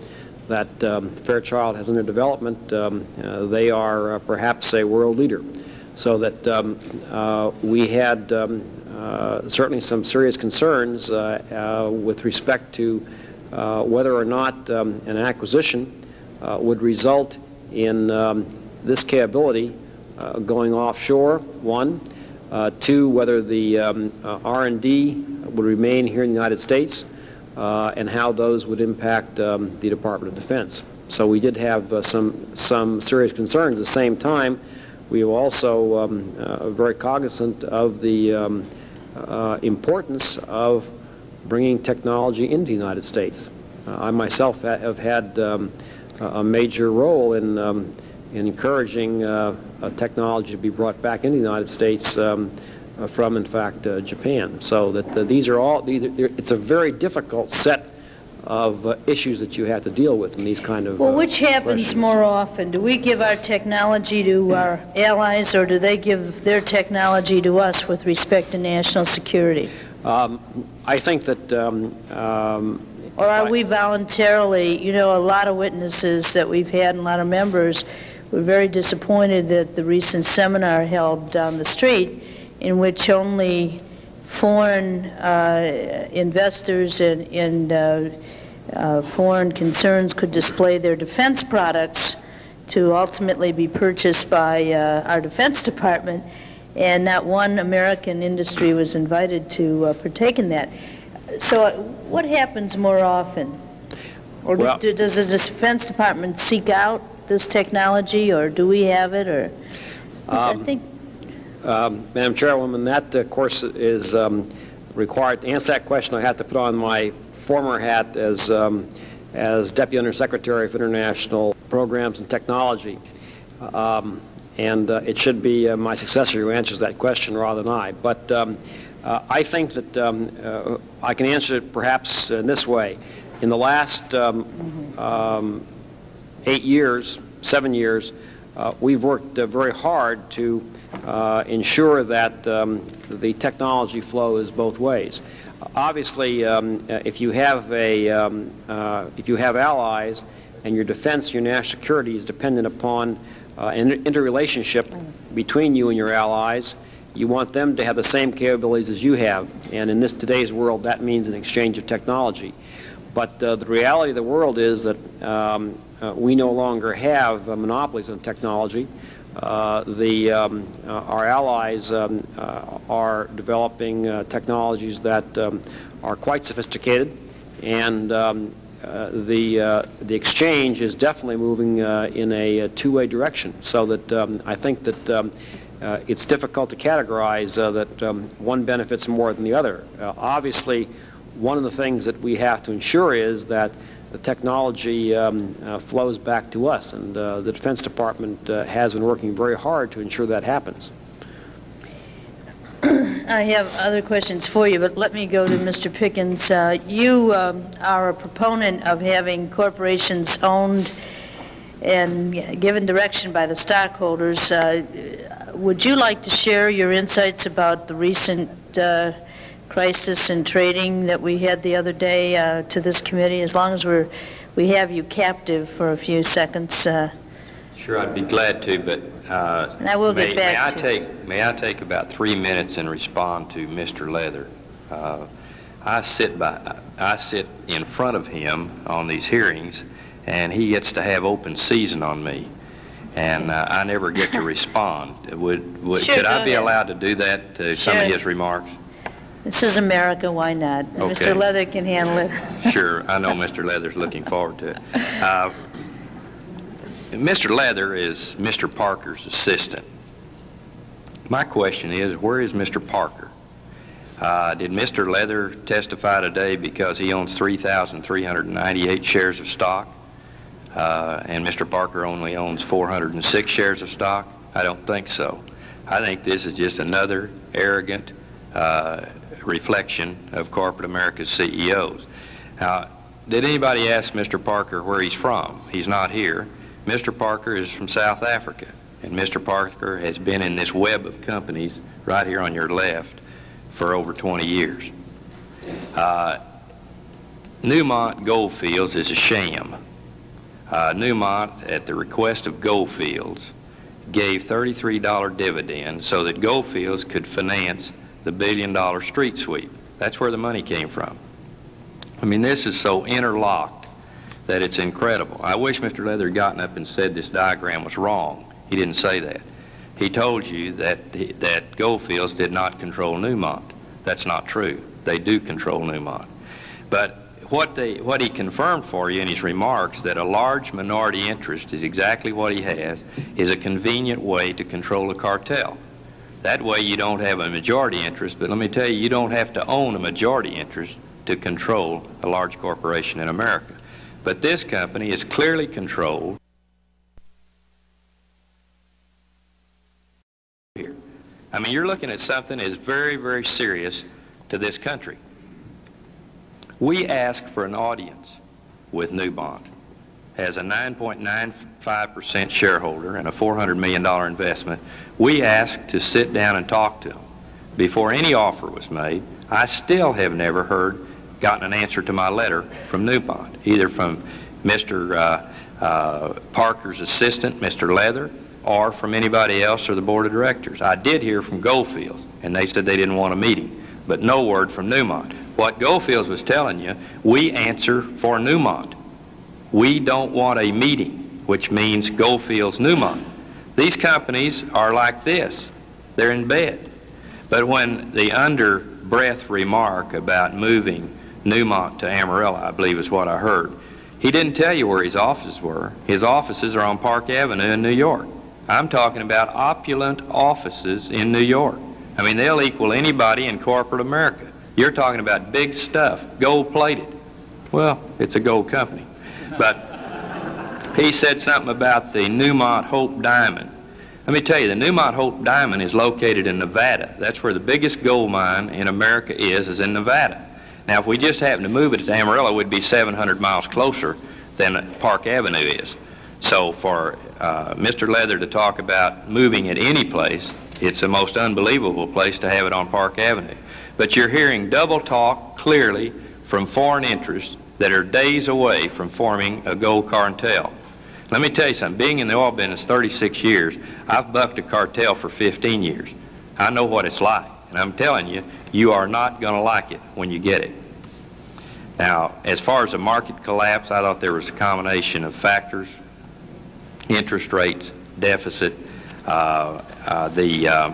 that um, Fairchild has under development, um, uh, they are uh, perhaps a world leader. So that um, uh, we had um, uh, certainly some serious concerns uh, uh, with respect to uh, whether or not um, an acquisition uh, would result in um, this capability uh, going offshore, one. Uh, two, whether the um, uh, R and D would remain here in the United States, uh, and how those would impact um, the Department of Defense. So we did have uh, some, some serious concerns. At the same time, we were also um, uh, very cognizant of the um, uh, importance of bringing technology into the United States. Uh, I myself ha have had um, a major role in, um, in encouraging uh, uh, technology to be brought back into the United States um, uh, from, in fact, uh, Japan. So that uh, these are all, these are, it's a very difficult set of uh, issues that you have to deal with in these kind of Well, uh, which happens questions. more often? Do we give our technology to our allies, or do they give their technology to us with respect to national security? Um, I think that um, um, Or are we voluntarily, you know, a lot of witnesses that we've had and a lot of members were very disappointed that the recent seminar held down the street in which only foreign uh, investors and, and uh, uh, foreign concerns could display their defense products to ultimately be purchased by uh, our Defense Department, and not one American industry was invited to uh, partake in that. So uh, what happens more often? Or Well- do, does the Defense Department seek out this technology, or do we have it? Or I Um, think Um, Madam Chairwoman, that, of course, is um, required. To answer that question, I have to put on my former hat as, um, as Deputy Undersecretary for International Programs and Technology. Um, and uh, it should be uh, my successor who answers that question rather than I. But um, uh, I think that um, uh, I can answer it perhaps in this way. In the last um, um, eight years, seven years, uh, we've worked uh, very hard to Uh, ensure that um, the technology flow is both ways. Uh, obviously, um, uh, if you have a um, uh, if you have allies, and your defense, your national security is dependent upon uh, an interrelationship between you and your allies, you want them to have the same capabilities as you have. And in this today's world, that means an exchange of technology. But uh, the reality of the world is that um, uh, we no longer have uh, monopolies on technology. Uh, the, um, uh, our allies um, uh, are developing uh, technologies that um, are quite sophisticated, and um, uh, the, uh, the exchange is definitely moving uh, in a, a two-way direction, so that um, I think that um, uh, it's difficult to categorize uh, that um, one benefits more than the other. Uh, obviously, one of the things that we have to ensure is that the technology um, uh, flows back to us, and uh, the Defense Department uh, has been working very hard to ensure that happens. I have other questions for you, but let me go to Mister Pickens. Uh, you um, are a proponent of having corporations owned and given direction by the stockholders. Uh, would you like to share your insights about the recent uh, crisis in trading that we had the other day uh, to this committee, as long as we're, we have you captive for a few seconds? Uh, Sure, I'd be glad to, but uh, And I will may, get back may I to take may I take about three minutes and respond to Mister Leather? Uh, I sit by I sit in front of him on these hearings, and he gets to have open season on me, and uh, I never get to respond. Would would Sure, could go I be ahead. allowed to do that to some of Sure. his remarks? This is America, why not? Okay. Mister Leather can handle it. Sure, I know Mister Leather's looking forward to it. Uh, Mister Leather is Mister Parker's assistant. My question is, where is Mister Parker? Uh, did Mister Leather testify today because he owns three thousand three hundred ninety-eight shares of stock, uh, and Mister Parker only owns four hundred six shares of stock? I don't think so. I think this is just another arrogant uh, reflection of corporate America's C E Os. Now, did anybody ask Mister Parker where he's from? He's not here. Mister Parker is from South Africa, and Mister Parker has been in this web of companies right here on your left for over twenty years. Uh, Newmont Goldfields is a sham. uh, Newmont, at the request of Goldfields, gave thirty-three dollar dividends so that Goldfields could finance the billion dollar street sweep. That's where the money came from. I mean, this is so interlocked that it's incredible. I wish Mister Leather had gotten up and said this diagram was wrong. He didn't say that. He told you that, that Goldfields did not control Newmont. That's not true. They do control Newmont. But what, they, what he confirmed for you in his remarks, that a large minority interest is exactly what he has, is a convenient way to control a cartel. That way you don't have a majority interest, but let me tell you, you don't have to own a majority interest to control a large corporation in America. But this company is clearly controlled here. I mean, you're looking at something that is very, very serious to this country. We asked for an audience with Newmont as a nine point nine five percent shareholder and a four hundred million dollar investment. We asked to sit down and talk to them before any offer was made. I still have never heard, gotten an answer to my letter from Newmont, either from Mister Uh, uh, Parker's assistant, Mister Leather, or from anybody else or the board of directors. I did hear from Goldfields, and they said they didn't want a meeting, but no word from Newmont. What Goldfields was telling you, we answer for Newmont. We don't want a meeting, which means Goldfields, Newmont. These companies are like this. They're in bed. But when the under-breath remark about moving Newmont to Amarillo, I believe is what I heard, he didn't tell you where his offices were. His offices are on Park Avenue in New York. I'm talking about opulent offices in New York. I mean, they'll equal anybody in corporate America. You're talking about big stuff, gold-plated. Well, it's a gold company. But he said something about the Newmont Hope Diamond. Let me tell you, the Newmont Hope Diamond is located in Nevada. That's where the biggest gold mine in America is, is in Nevada. Now, if we just happen to move it to Amarillo, it would be seven hundred miles closer than Park Avenue is. So for uh, Mister Leather to talk about moving it any place, it's the most unbelievable place to have it on Park Avenue. But you're hearing double talk clearly from foreign interests that are days away from forming a gold cartel. Let me tell you something. Being in the oil business thirty-six years, I've bucked a cartel for fifteen years. I know what it's like. And I'm telling you, you are not going to like it when you get it. Now, as far as the market collapse, I thought there was a combination of factors, interest rates, deficit. Uh, uh, the, uh,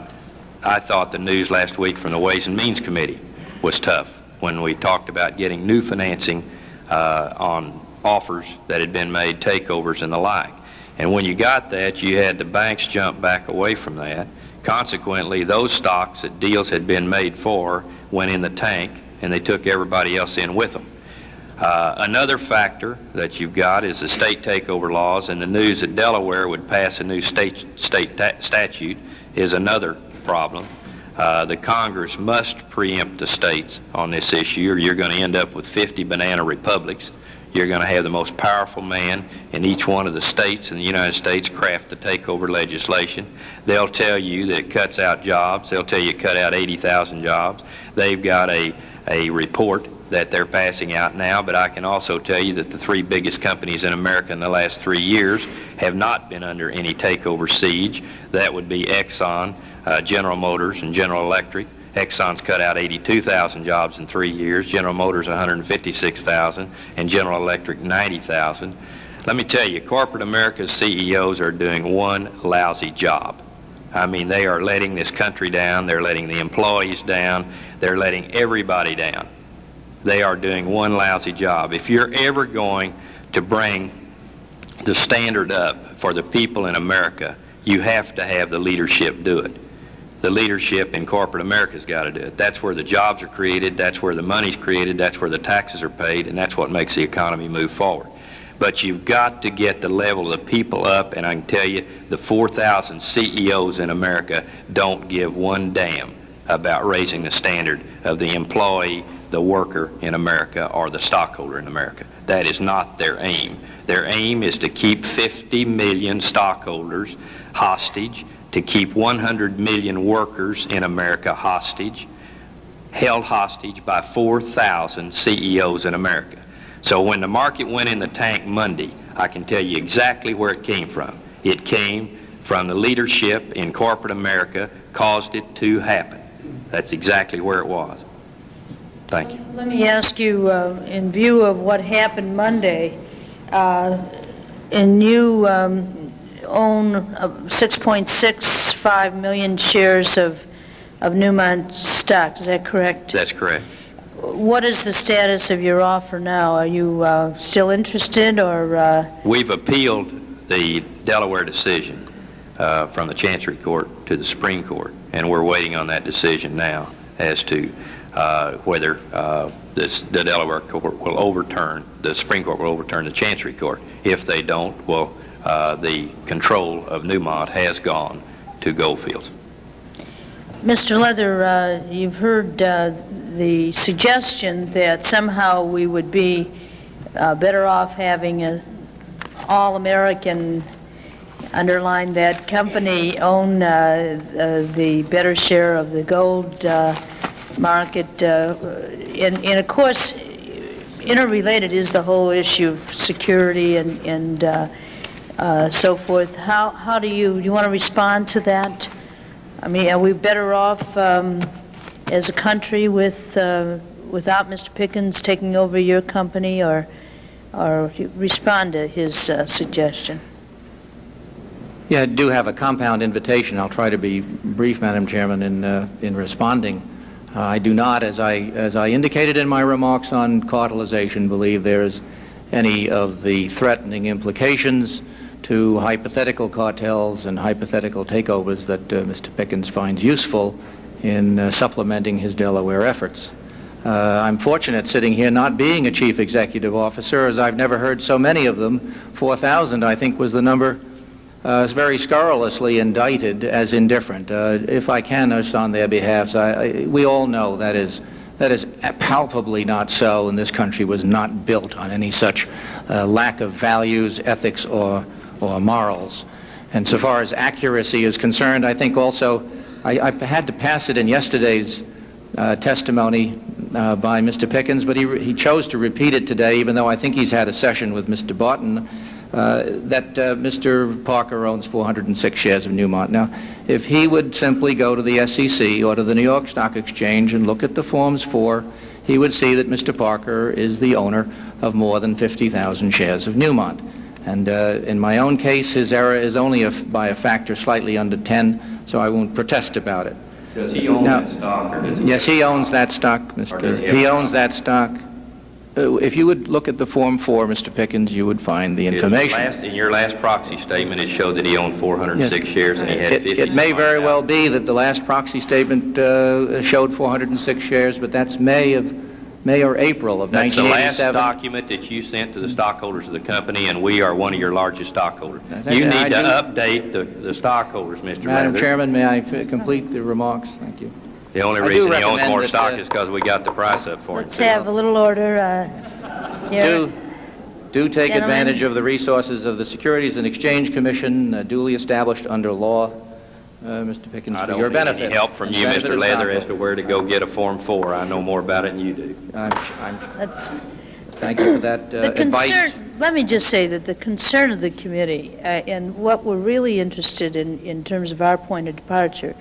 I thought the news last week from the Ways and Means Committee was tough when we talked about getting new financing uh, on offers that had been made, takeovers and the like. And when you got that, you had the banks jump back away from that. Consequently, those stocks that deals had been made for went in the tank, and they took everybody else in with them. Uh, another factor that you've got is the state takeover laws, and the news that Delaware would pass a new state, state ta statute is another problem. Uh, the Congress must preempt the states on this issue, or you're going to end up with fifty banana republics. You're going to have the most powerful man in each one of the states in the United States craft the takeover legislation. They'll tell you that it cuts out jobs. They'll tell you it cut out eighty thousand jobs. They've got a, a report that they're passing out now, but I can also tell you that the three biggest companies in America in the last three years have not been under any takeover siege. That would be Exxon, uh, General Motors, and General Electric. Exxon's cut out eighty-two thousand jobs in three years, General Motors one hundred fifty-six thousand, and General Electric ninety thousand. Let me tell you, corporate America's C E Os are doing one lousy job. I mean, they are letting this country down, they're letting the employees down, they're letting everybody down. They are doing one lousy job. If you're ever going to bring the standard up for the people in America, you have to have the leadership do it. The leadership in corporate America's got to do it. That's where the jobs are created, that's where the money's created, that's where the taxes are paid, and that's what makes the economy move forward. But you've got to get the level of the people up, and I can tell you the four thousand C E Os in America don't give one damn about raising the standard of the employee, the worker in America, or the stockholder in America. That is not their aim. Their aim is to keep fifty million stockholders hostage, to keep one hundred million workers in America hostage, held hostage by four thousand C E Os in America. So when the market went in the tank Monday, I can tell you exactly where it came from. It came from the leadership in corporate America caused it to happen. That's exactly where it was. Thank you. Let me ask you, uh, in view of what happened Monday, uh, and you um, own uh, six point six five million shares of, of Newmont stock, is that correct? That's correct. What is the status of your offer now? Are you uh, still interested, or? Uh... We've appealed the Delaware decision uh, from the Chancery Court to the Supreme Court, and we're waiting on that decision now as to uh, whether uh, this, the Delaware Court will overturn, the Supreme Court will overturn the Chancery Court. If they don't, well, uh, the control of Newmont has gone to Goldfields. Mister Leather, uh, you've heard uh, the suggestion that somehow we would be uh, better off having an all-American, underline that, company own uh, uh, the better share of the gold uh, market. Uh, and, and of course, interrelated is the whole issue of security and, and uh, uh, so forth. How, how do you, do you want to respond to that? I mean, are we better off um, as a country with uh, without Mister Pickens taking over your company, or or respond to his uh, suggestion? Yeah, I do have a compound invitation. I'll try to be brief, Madam Chairman, in uh, in responding. Uh, I do not, as I as I indicated in my remarks on cartelization, believe there is any of the threatening implications to hypothetical cartels and hypothetical takeovers that uh, Mister Pickens finds useful in uh, supplementing his Delaware efforts. Uh, I'm fortunate sitting here not being a chief executive officer, as I've never heard so many of them. four thousand, I think, was the number, uh, very scurrilously indicted as indifferent. Uh, if I can, just on their behalf, I, I, we all know that is that is palpably not so, and this country was not built on any such uh, lack of values, ethics, or or morals. And so far as accuracy is concerned, I think also I, I had to pass it in yesterday's uh, testimony uh, by Mister Pickens, but he, he chose to repeat it today, even though I think he's had a session with Mister Barton, uh, that uh, Mister Parker owns four hundred six shares of Newmont. Now, if he would simply go to the S E C or to the New York Stock Exchange and look at the Forms four, he would see that Mister Parker is the owner of more than fifty thousand shares of Newmont. And uh, in my own case, his error is only a, by a factor slightly under ten, so I won't protest about it. Does he own now, that stock? Or does he yes, he owns that stock, Mister He, he owns that stock. Uh, if you would look at the Form four, Mister Pickens, you would find the information. In, last, in your last proxy statement, it showed that he owned four hundred six yes. shares and he had it, fifty. It may very well be that the last proxy statement uh, showed four hundred six shares, but that's May of May or April of That's nineteen eighty-seven. the last document that you sent to the stockholders of the company, and we are one of your largest stockholders. I, you need I to do, update the, the stockholders, Mister Madam Leather. Chairman, may I f complete the remarks? Thank you. The only I reason he owns recommend more that, stock uh, is because we got the price up for Let's him. have a little order. Uh, here. Do, do take Gentlemen. advantage of the resources of the Securities and Exchange Commission, uh, duly established under law, uh, Mister Pickens, I for don't your need benefit. any help from you, Benefit Mister of Leather, as stockholders. to where to go get a Form four. I know more about it than you do. I'm, I'm, Let's, thank you for that uh, the concern, advice. let me just say that the concern of the committee, uh, and what we're really interested in in terms of our point of departure,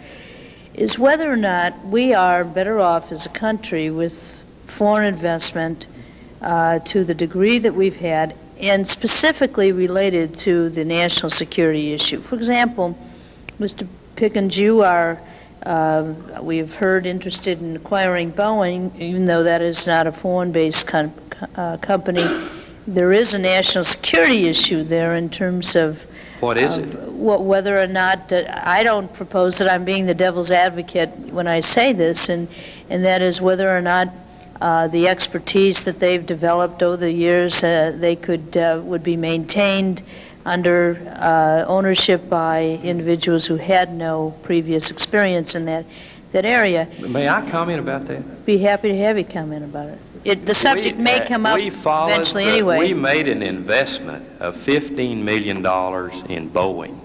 is whether or not we are better off as a country with foreign investment uh, to the degree that we've had, and specifically related to the national security issue. For example, Mister Pickens, you are, uh, we've heard, interested in acquiring Boeing, even though that is not a foreign-based com uh, company. There is a national security issue there in terms of What is it? Wh whether or not, uh, I don't propose that I'm being the devil's advocate when I say this, and, and that is whether or not uh, the expertise that they've developed over the years, uh, they could, uh, would be maintained under uh, ownership by individuals who had no previous experience in that, that area. May I comment about that? Be happy to have you comment about it. It, the subject we, may uh, come up we followed eventually the, anyway. We made an investment of fifteen million dollars in Boeing.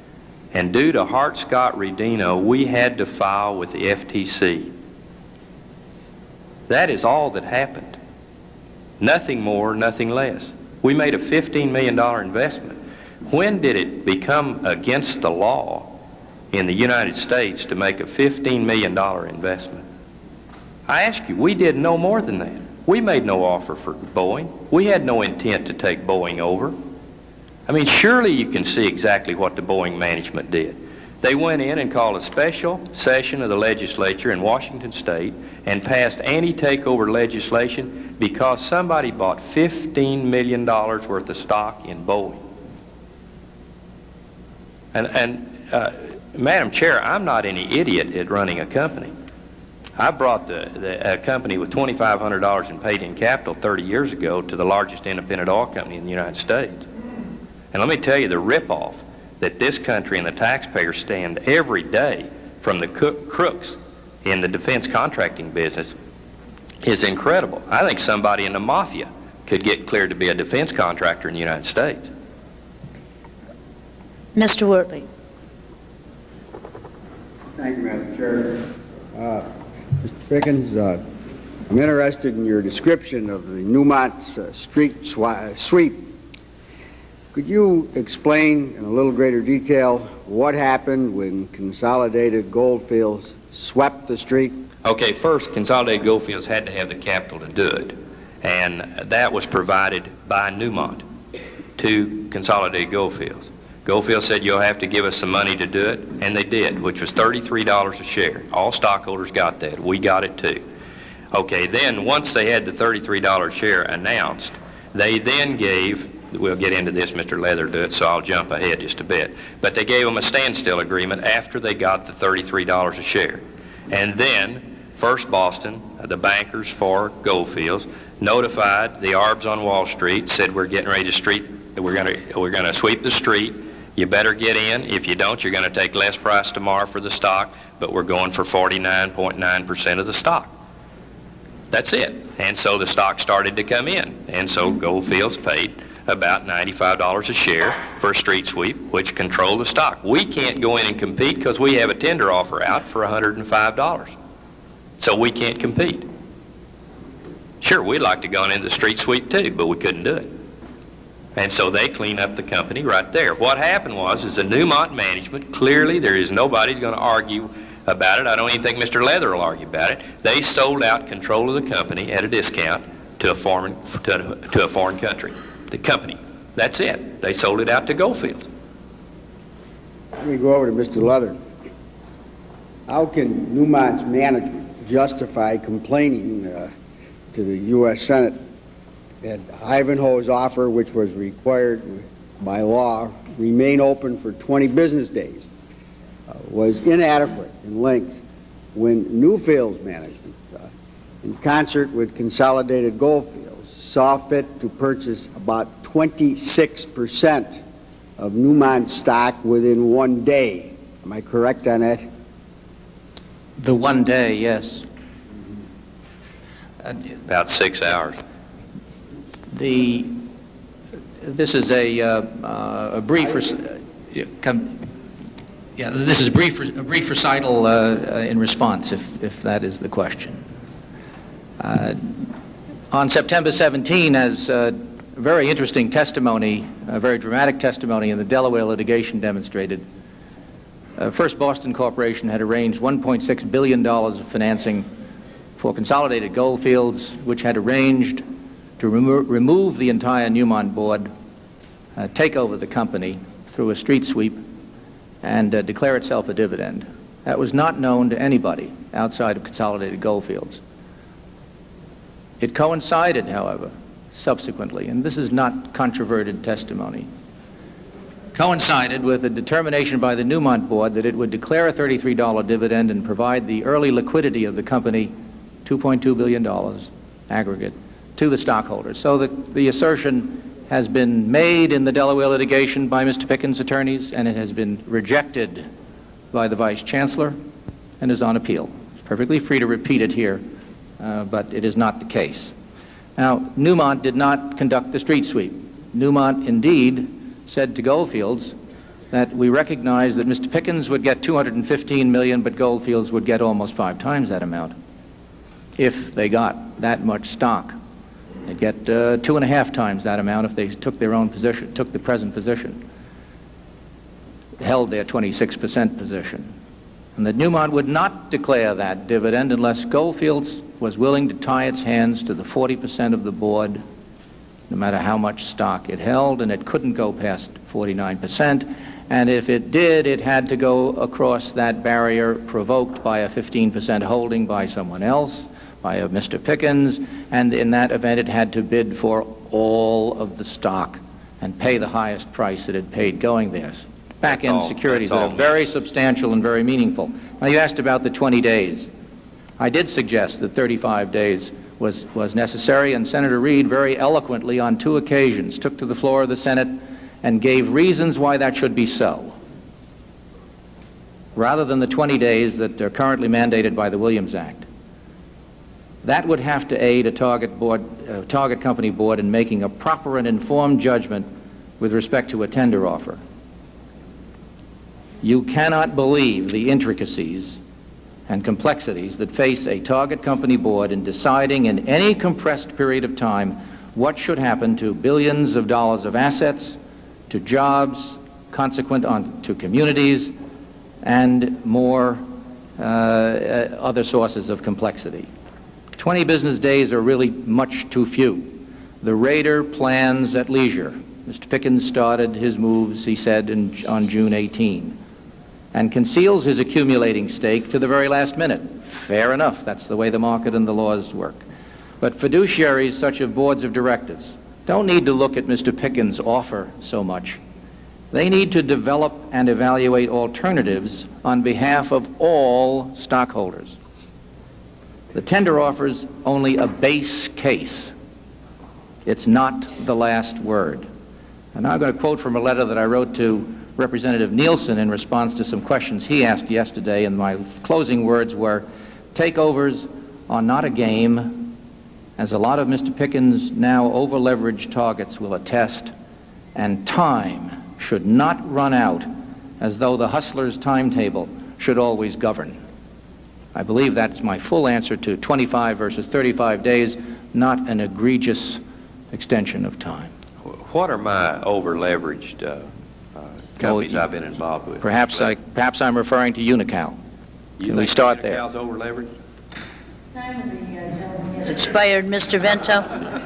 And due to Hart-Scott-Rodino, we had to file with the F T C. That is all that happened. Nothing more, nothing less. We made a fifteen million dollar investment. When did it become against the law in the United States to make a fifteen million dollar investment? I ask you, we did no more than that. We made no offer for Boeing. We had no intent to take Boeing over. I mean, surely you can see exactly what the Boeing management did. They went in and called a special session of the legislature in Washington State and passed anti-takeover legislation because somebody bought fifteen million dollars worth of stock in Boeing. And, and uh, Madam Chair, I'm not any idiot at running a company. I brought the, the, a company with twenty-five hundred dollars in paid-in capital thirty years ago to the largest independent oil company in the United States. And let me tell you, the ripoff that this country and the taxpayers stand every day from the crooks in the defense contracting business is incredible. I think somebody in the mafia could get cleared to be a defense contractor in the United States. Mister Wortley. Thank you, Madam Chair. Uh, Mister Pickens, uh, I'm interested in your description of the Newmont's uh, street sweep. Could you explain in a little greater detail what happened when Consolidated Goldfields swept the street? Okay, first, Consolidated Goldfields had to have the capital to do it, and that was provided by Newmont to Consolidated Goldfields. Goldfields said, you'll have to give us some money to do it, and they did, which was thirty-three dollars a share. All stockholders got that. We got it too. Okay, then once they had the thirty-three dollars share announced, they then gave, we'll get into this, Mister Leather do it, so I'll jump ahead just a bit, but they gave them a standstill agreement after they got the thirty-three dollars a share. And then First Boston, the bankers for Goldfields, notified the arbs on Wall Street, said we're getting ready to street, we're going to we're going to sweep the street. You better get in. If you don't, you're going to take less price tomorrow for the stock, but we're going for forty-nine point nine percent of the stock. That's it. And so the stock started to come in. And so Goldfields paid about ninety-five dollars a share for a street sweep, which controlled the stock. We can't go in and compete because we have a tender offer out for one hundred five dollars. So we can't compete. Sure, we'd like to go into the street sweep too, but we couldn't do it. And so they clean up the company right there. What happened was, is the Newmont management, clearly there is nobody's going to argue about it. I don't even think Mister Leather will argue about it. They sold out control of the company at a discount to a foreign, to, to a foreign country. The company. That's it. They sold it out to Goldfields. Let me go over to Mister Leather. How can Newmont's management justify complaining uh, to the U S Senate that Ivanhoe's offer, which was required by law, remain open for twenty business days, uh, was inadequate in length when Newfield's management, uh, in concert with Consolidated Goldfields, saw fit to purchase about twenty-six percent of Newmont stock within one day. Am I correct on that? The one day, yes. About six hours. The, this is a, uh, uh, a brief, uh, come, yeah, this is a brief, a brief recital uh, uh, in response, if, if that is the question. Uh, on September seventeenth, as uh, very interesting testimony, a very dramatic testimony in the Delaware litigation demonstrated, uh, First Boston Corporation had arranged one point six billion dollars of financing for Consolidated Goldfields, which had arranged to remo remove the entire Newmont board, uh, take over the company through a street sweep, and uh, declare itself a dividend. That was not known to anybody outside of Consolidated Goldfields. It coincided, however, subsequently, and this is not controverted testimony, coincided with a determination by the Newmont board that it would declare a thirty-three dollar dividend and provide the early liquidity of the company, two point two billion dollars aggregate, to the stockholders. So the, the assertion has been made in the Delaware litigation by Mister Pickens' attorneys, and it has been rejected by the Vice Chancellor and is on appeal. It's perfectly free to repeat it here, uh, but it is not the case. Now, Newmont did not conduct the street sweep. Newmont indeed said to Goldfields that we recognize that Mister Pickens would get two hundred fifteen million dollars, but Goldfields would get almost five times that amount if they got that much stock. They'd get uh, two and a half times that amount if they took their own position, took the present position, held their twenty-six percent position. And that Newmont would not declare that dividend unless Goldfields was willing to tie its hands to the forty percent of the board, no matter how much stock it held, and it couldn't go past forty-nine percent. And if it did, it had to go across that barrier provoked by a fifteen percent holding by someone else, by a Mister Pickens, and in that event it had to bid for all of the stock and pay the highest price that it paid going there. Back-end securities that are very substantial and very meaningful. Now, you asked about the twenty days. I did suggest that thirty-five days was, was necessary, and Senator Reid very eloquently on two occasions took to the floor of the Senate and gave reasons why that should be so, rather than the twenty days that are currently mandated by the Williams Act. That would have to aid a target, board, uh, target company board in making a proper and informed judgment with respect to a tender offer. You cannot believe the intricacies and complexities that face a target company board in deciding in any compressed period of time what should happen to billions of dollars of assets, to jobs, consequent on to communities, and more uh, uh, other sources of complexity. twenty business days are really much too few. The raider plans at leisure. Mister Pickens started his moves, he said, in, on June eighteenth, and conceals his accumulating stake to the very last minute. Fair enough, that's the way the market and the laws work. But fiduciaries such as boards of directors don't need to look at Mister Pickens' offer so much. They need to develop and evaluate alternatives on behalf of all stockholders. The tender offer's only a base case. It's not the last word. And now I'm going to quote from a letter that I wrote to Representative Nielsen in response to some questions he asked yesterday, and my closing words were, takeovers are not a game, as a lot of Mister Pickens' now over-leveraged targets will attest, and time should not run out as though the hustler's timetable should always govern. I believe that's my full answer to twenty-five versus thirty-five days, not an egregious extension of time. What are my over-leveraged uh, uh, companies Well, I've been involved with? Perhaps, I, perhaps I'm referring to Unical. You Can think we start there? Unical's over-leveraged? Time of the uh, gentleman has expired. Mister Vento.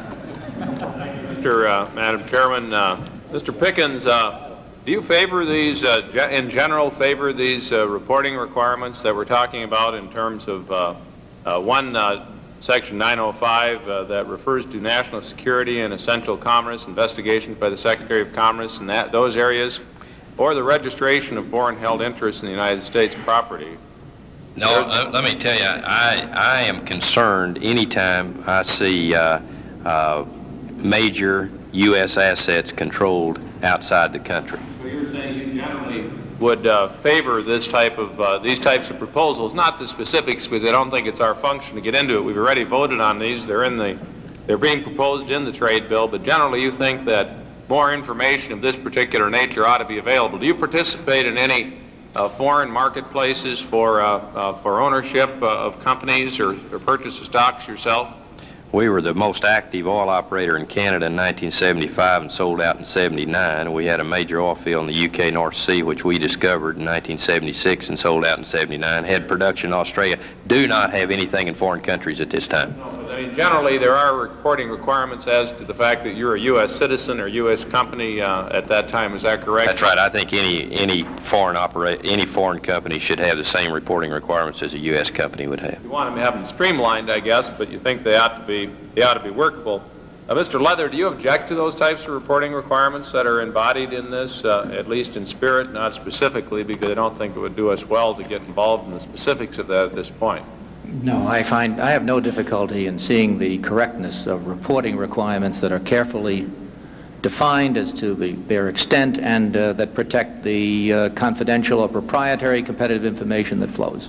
Mister Uh, Madam Chairman, uh, Mister Pickens, uh, do you favor these, uh, ge in general, favor these uh, reporting requirements that we're talking about in terms of uh, uh, one, uh, Section nine oh five uh, that refers to national security and essential commerce, investigations by the Secretary of Commerce in that, those areas, or the registration of foreign-held interests in the United States property? No, let, let me tell you, I, I am concerned anytime I see uh, uh, major U S assets controlled outside the country. So you're saying you generally would uh, favor this type of, uh, these types of proposals, not the specifics, because I don't think it's our function to get into it. We've already voted on these. They're in the, they're being proposed in the trade bill, but generally you think that more information of this particular nature ought to be available. Do you participate in any uh, foreign marketplaces for, uh, uh, for ownership uh, of companies or, or purchase of stocks yourself? We were the most active oil operator in Canada in nineteen seventy-five and sold out in seventy-nine. We had a major oil field in the U K North Sea, which we discovered in nineteen seventy-six and sold out in seventy-nine. Had production in Australia. Do not have anything in foreign countries at this time. No, but I mean, generally there are reporting requirements as to the fact that you're a U S citizen or U S company uh, at that time. Is that correct? That's right. I think any any foreign opera any foreign company should have the same reporting requirements as a U S company would have. You want to have them streamlined, I guess, but you think they ought to be they ought to be workable. Uh, Mister Leather, do you object to those types of reporting requirements that are embodied in this, uh, at least in spirit, not specifically, because I don't think it would do us well to get involved in the specifics of that at this point? No, I find I have no difficulty in seeing the correctness of reporting requirements that are carefully defined as to the, their extent and uh, that protect the uh, confidential or proprietary competitive information that flows.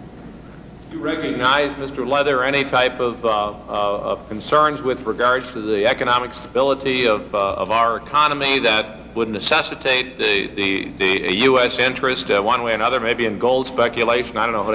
Do you recognize, Mister Leather, any type of, uh, uh, of concerns with regards to the economic stability of, uh, of our economy that would necessitate the, the, the a U S interest uh, one way or another, maybe in gold speculation? I don't know what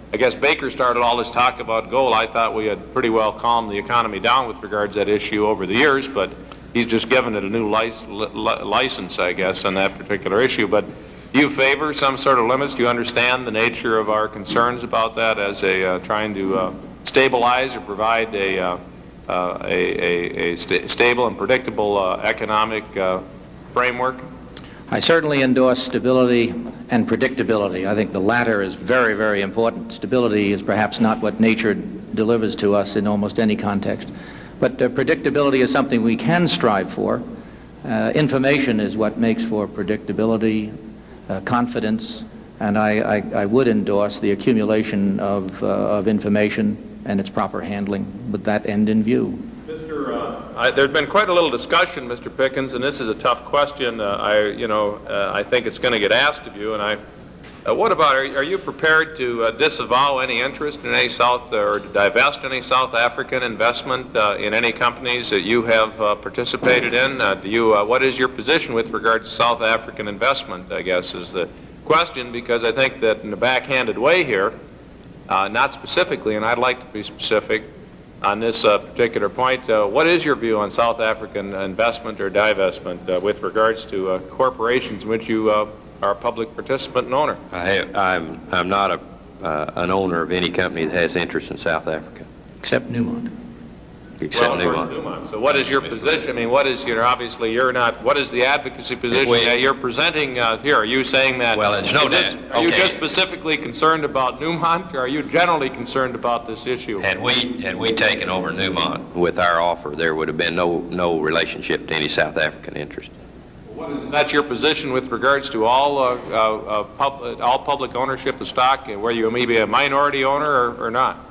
I guess Baker started all this talk about gold. I thought we had pretty well calmed the economy down with regards to that issue over the years, but he's just given it a new lic li license, I guess, on that particular issue. But do you favor some sort of limits? Do you understand the nature of our concerns about that as a uh, trying to uh, stabilize or provide a, uh, uh, a, a, a sta stable and predictable uh, economic uh, framework? I certainly endorse stability and predictability. I think the latter is very, very important. Stability is perhaps not what nature delivers to us in almost any context. But uh, predictability is something we can strive for. Uh, information is what makes for predictability, uh, confidence, and I, I, I would endorse the accumulation of, uh, of information and its proper handling with that end in view. Mister Uh, I, there's been quite a little discussion, Mister Pickens, and this is a tough question. Uh, I, you know, uh, I think it's going to get asked of you. And I, uh, what about? Are, are you prepared to uh, disavow any interest in any South or to divest any South African investment uh, in any companies that you have uh, participated in? Uh, do you? Uh, what is your position with regard to South African investment? I guess is the question, because I think that in a backhanded way here, uh, not specifically, and I'd like to be specific on this uh, particular point. Uh, what is your view on South African investment or divestment uh, with regards to uh, corporations in which you uh, are a public participant and owner? I, I'm, I'm not a, uh, an owner of any company that has interest in South Africa. Except Newmont. Except well, Newmont. Newmont. So what is your position? I mean, what is, you know, obviously you're not, what is the advocacy position we, that you're presenting uh, here? Are you saying that? Well, it's no this, doubt. Are you okay. just specifically concerned about Newmont, or are you generally concerned about this issue? Had we, had we taken over Newmont with our offer, there would have been no, no relationship to any South African interest. What is that your position with regards to all uh, uh, uh, pub, all public ownership of stock, where you may be a minority owner or, or not?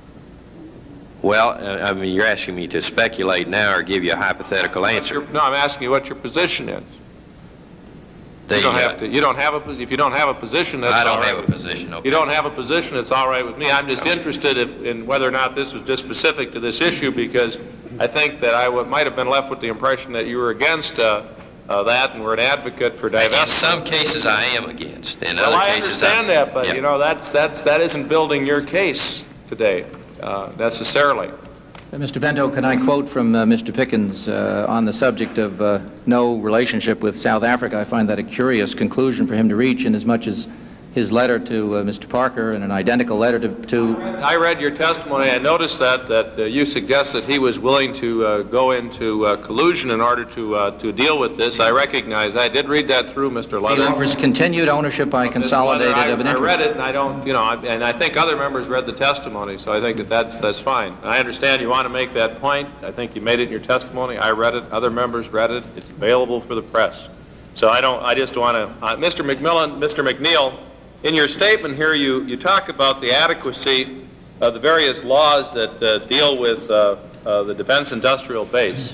Well, uh, I mean, you're asking me to speculate now or give you a hypothetical What's answer. Your, no, I'm asking you what your position is. The, you don't uh, have to. You don't have a. If you don't have a position, that's I don't all right. have a position. Okay. You don't have a position. It's all right with me. I'm just interested if, in whether or not this was just specific to this issue, because I think that I w might have been left with the impression that you were against uh, uh, that and were an advocate for divestment. In some cases, I am against. In well, other I cases, understand I'm, that, but yeah. you know, that's that's that isn't building your case today uh, necessarily. Uh, Mister Vento, can I quote from uh, Mister Pickens uh, on the subject of uh, no relationship with South Africa? I find that a curious conclusion for him to reach, inasmuch as his letter to uh, Mister Parker and an identical letter to... to I read your testimony. I noticed that, that uh, you suggest that he was willing to uh, go into uh, collusion in order to, uh, to deal with this. I recognize. I did read that through, Mister Leather. He offers continued ownership by consolidated I, of an I interest. read it, and I don't, you know, I, and I think other members read the testimony, so I think that that's, that's fine. And I understand you want to make that point. I think you made it in your testimony. I read it. Other members read it. It's available for the press. So I don't, I just want to, uh, Mister McMillan, Mister McNeil, in your statement here, you, you talk about the adequacy of the various laws that uh, deal with uh, uh, the defense industrial base.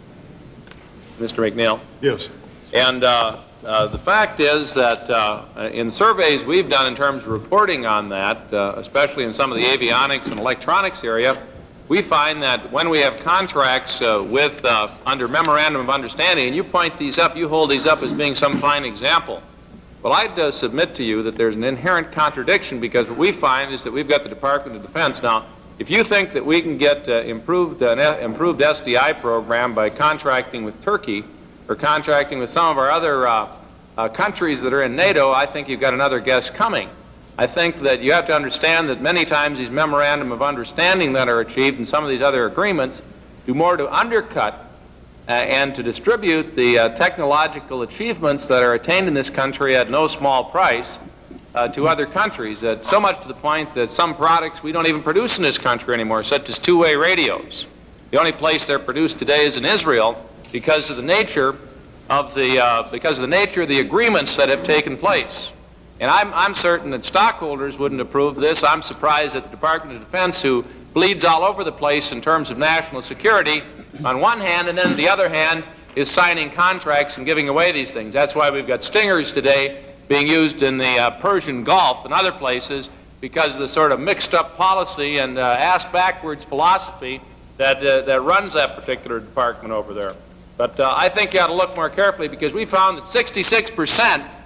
Mister McNeil? Yes. And uh, uh, the fact is that uh, in surveys we've done in terms of reporting on that, uh, especially in some of the avionics and electronics area, we find that when we have contracts uh, with, uh, under memorandum of understanding, and you point these up, you hold these up as being some fine example. Well, I'd uh, submit to you that there's an inherent contradiction, because what we find is that we've got the Department of Defense. Now, if you think that we can get uh, improved, uh, an improved S D I program by contracting with Turkey or contracting with some of our other uh, uh, countries that are in NATO, I think you've got another guess coming. I think that you have to understand that many times these memorandum of understanding that are achieved in some of these other agreements do more to undercut Uh, and to distribute the uh, technological achievements that are attained in this country at no small price uh, to other countries, uh, so much to the point that some products we don't even produce in this country anymore, such as two-way radios. The only place they're produced today is in Israel, because of the nature of the uh, because of the nature of the agreements that have taken place. And I'm, I'm certain that stockholders wouldn't approve this. I'm surprised that the Department of Defense, who bleeds all over the place in terms of national security, on one hand, and then on the other hand, is signing contracts and giving away these things. That's why we've got Stingers today being used in the uh, Persian Gulf and other places, because of the sort of mixed-up policy and uh, ass-backwards philosophy that, uh, that runs that particular department over there. But uh, I think you ought to look more carefully, because we found that sixty-six percent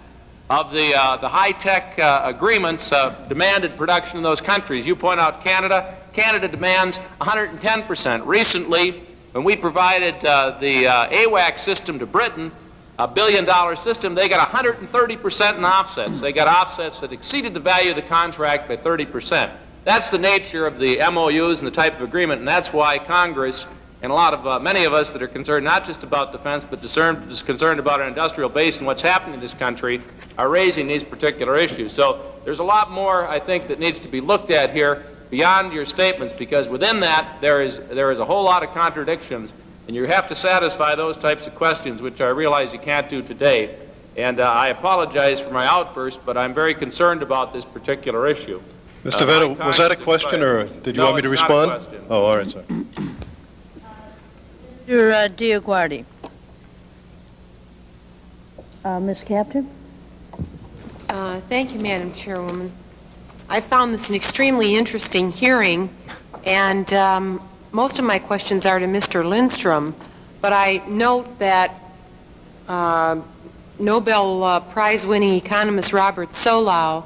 of the, uh, the high-tech uh, agreements uh, demanded production in those countries. You point out Canada. Canada demands one hundred ten percent. Recently, when we provided uh, the uh, A WAC system to Britain, a billion-dollar system, they got one hundred thirty percent in offsets. They got offsets that exceeded the value of the contract by thirty percent. That's the nature of the M O Us and the type of agreement, and that's why Congress and a lot of, uh, many of us that are concerned not just about defense, but discerned, concerned about our industrial base and what's happening in this country, are raising these particular issues. So there's a lot more, I think, that needs to be looked at here beyond your statements, because within that, there is, there is a whole lot of contradictions, and you have to satisfy those types of questions, which I realize you can't do today. And uh, I apologize for my outburst, but I'm very concerned about this particular issue. Mister Uh, Vetta, was that a question, or did you No, want me to it's not a respond? question. Oh, all right, sir. Mister Uh, Diaguardi. Uh, Miz Captain? Uh, thank you, Madam Chairwoman. I found this an extremely interesting hearing, and um, most of my questions are to Mister Lindstrom, but I note that uh, Nobel uh, Prize-winning economist Robert Solow,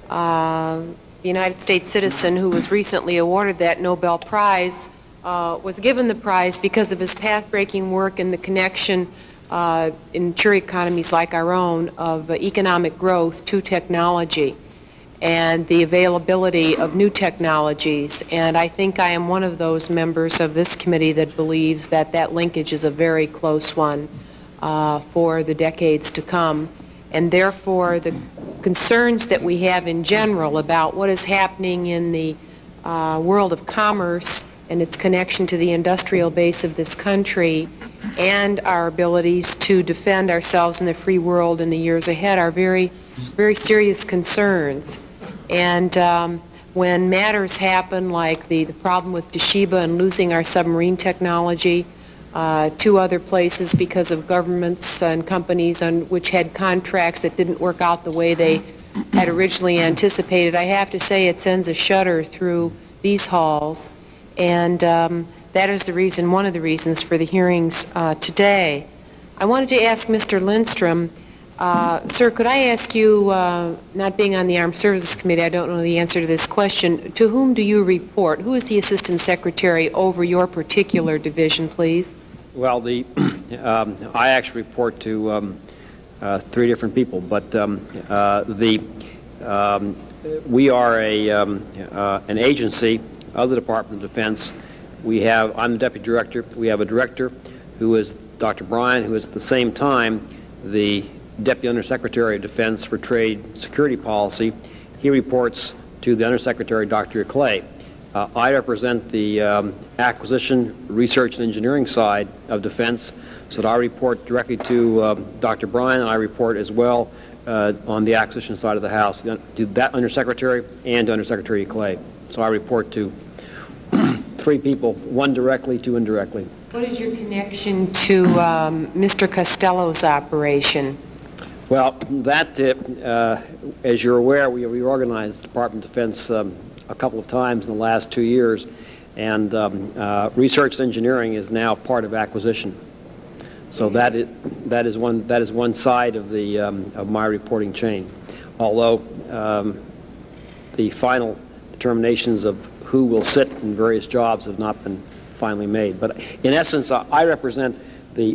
uh, the United States citizen who was recently awarded that Nobel Prize, uh, was given the prize because of his path-breaking work in the connection uh, in mature economies like our own of uh, economic growth to technology and the availability of new technologies. And I think I am one of those members of this committee that believes that that linkage is a very close one uh, for the decades to come. And therefore, the concerns that we have in general about what is happening in the uh, world of commerce and its connection to the industrial base of this country and our abilities to defend ourselves in the free world in the years ahead are very, very serious concerns. And um, when matters happen like the, the problem with Toshiba and losing our submarine technology uh, to other places because of governments and companies on which had contracts that didn't work out the way they had originally anticipated, I have to say it sends a shudder through these halls. And um, that is the reason, one of the reasons for the hearings uh, today. I wanted to ask Mister Lindstrom, uh, sir, could I ask you, uh, not being on the Armed Services Committee, I don't know the answer to this question, to whom do you report? Who is the Assistant Secretary over your particular division, please? Well, the um, I actually report to um, uh, three different people, but um, uh, the um, we are a um, uh, an agency of the Department of Defense. We have, I'm the Deputy Director, we have a Director who is Doctor Bryan, who is at the same time the Deputy Undersecretary of Defense for Trade Security Policy. He reports to the Undersecretary, Doctor Clay. Uh, I represent the um, acquisition, research, and engineering side of defense, so that I report directly to um, Doctor Bryan, and I report as well uh, on the acquisition side of the House to that Undersecretary and to Undersecretary Clay. So I report to three people, one directly, two indirectly. What is your connection to um, Mister Costello's operation? Well, that, uh, as you're aware, we reorganized the Department of Defense um, a couple of times in the last two years, and um, uh, research and engineering is now part of acquisition. So that is, that is one that is one side of the um, of my reporting chain. Although um, the final determinations of who will sit in various jobs have not been finally made. But in essence, uh, I represent the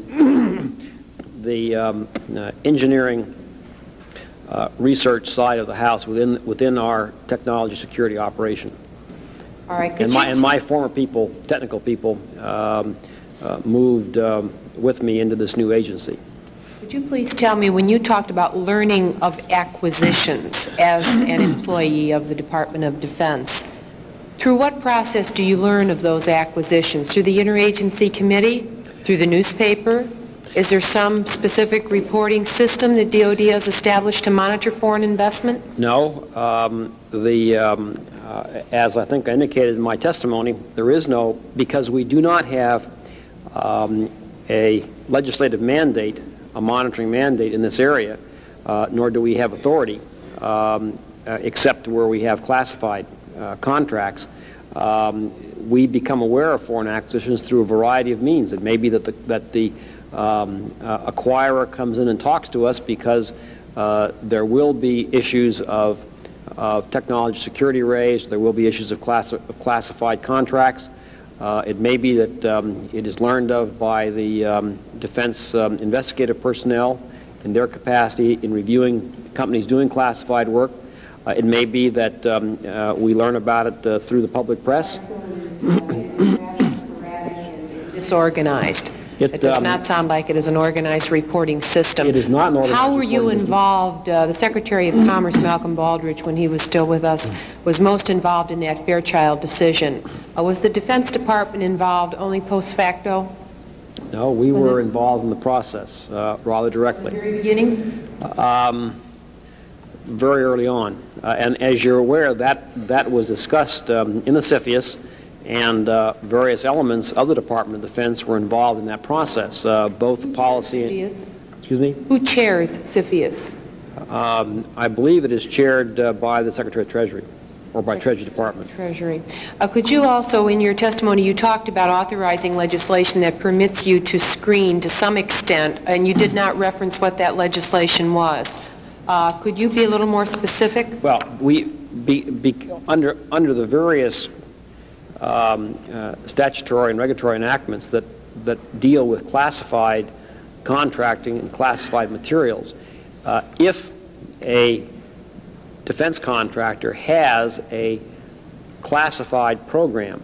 the um, uh, engineering uh, research side of the House within within our technology security operation. All right. Could and my you and my former people, technical people, um, uh, moved um, with me into this new agency. Could you please tell me, when you talked about learning of acquisitions as an employee of the Department of Defense, through what process do you learn of those acquisitions? Through the interagency committee? Through the newspaper? Is there some specific reporting system that D O D has established to monitor foreign investment? No. Um, the, um, uh, as I think I indicated in my testimony, there is no, because we do not have um, a legislative mandate, a monitoring mandate in this area, uh, nor do we have authority, um, uh, except where we have classified uh, contracts. Um, we become aware of foreign acquisitions through a variety of means. It may be that the, that the um, uh, acquirer comes in and talks to us because Uh, there will be issues of, of technology security raised. There will be issues of, class, of classified contracts. Uh, it may be that um, it is learned of by the um, defense um, investigative personnel in their capacity in reviewing companies doing classified work. Uh, it may be that um, uh, we learn about it uh, through the public press. Disorganized. It, It does um, not sound like it is an organized reporting system. It is not an organized How were you reporting system. involved? Uh, the Secretary of Commerce, Malcolm Baldrige, when he was still with us, was most involved in that Fairchild decision. Uh, was the Defense Department involved only post facto? No, we were involved in the process uh, rather directly. Very beginning? Um, very early on. Uh, and as you're aware, that, that was discussed um, in the CFIUS, and uh, various elements of the Department of Defense were involved in that process, uh, both policy and... CFIUS? Excuse me? Who chairs CFIUS? Um, I believe it is chaired uh, by the Secretary of Treasury, or by Treasury Department. Treasury. Uh, could you also, in your testimony, you talked about authorizing legislation that permits you to screen to some extent, and you did not reference what that legislation was. Uh, could you be a little more specific? Well, we, be, be, under, under the various um, uh, statutory and regulatory enactments that, that deal with classified contracting and classified materials, uh, if a defense contractor has a classified program,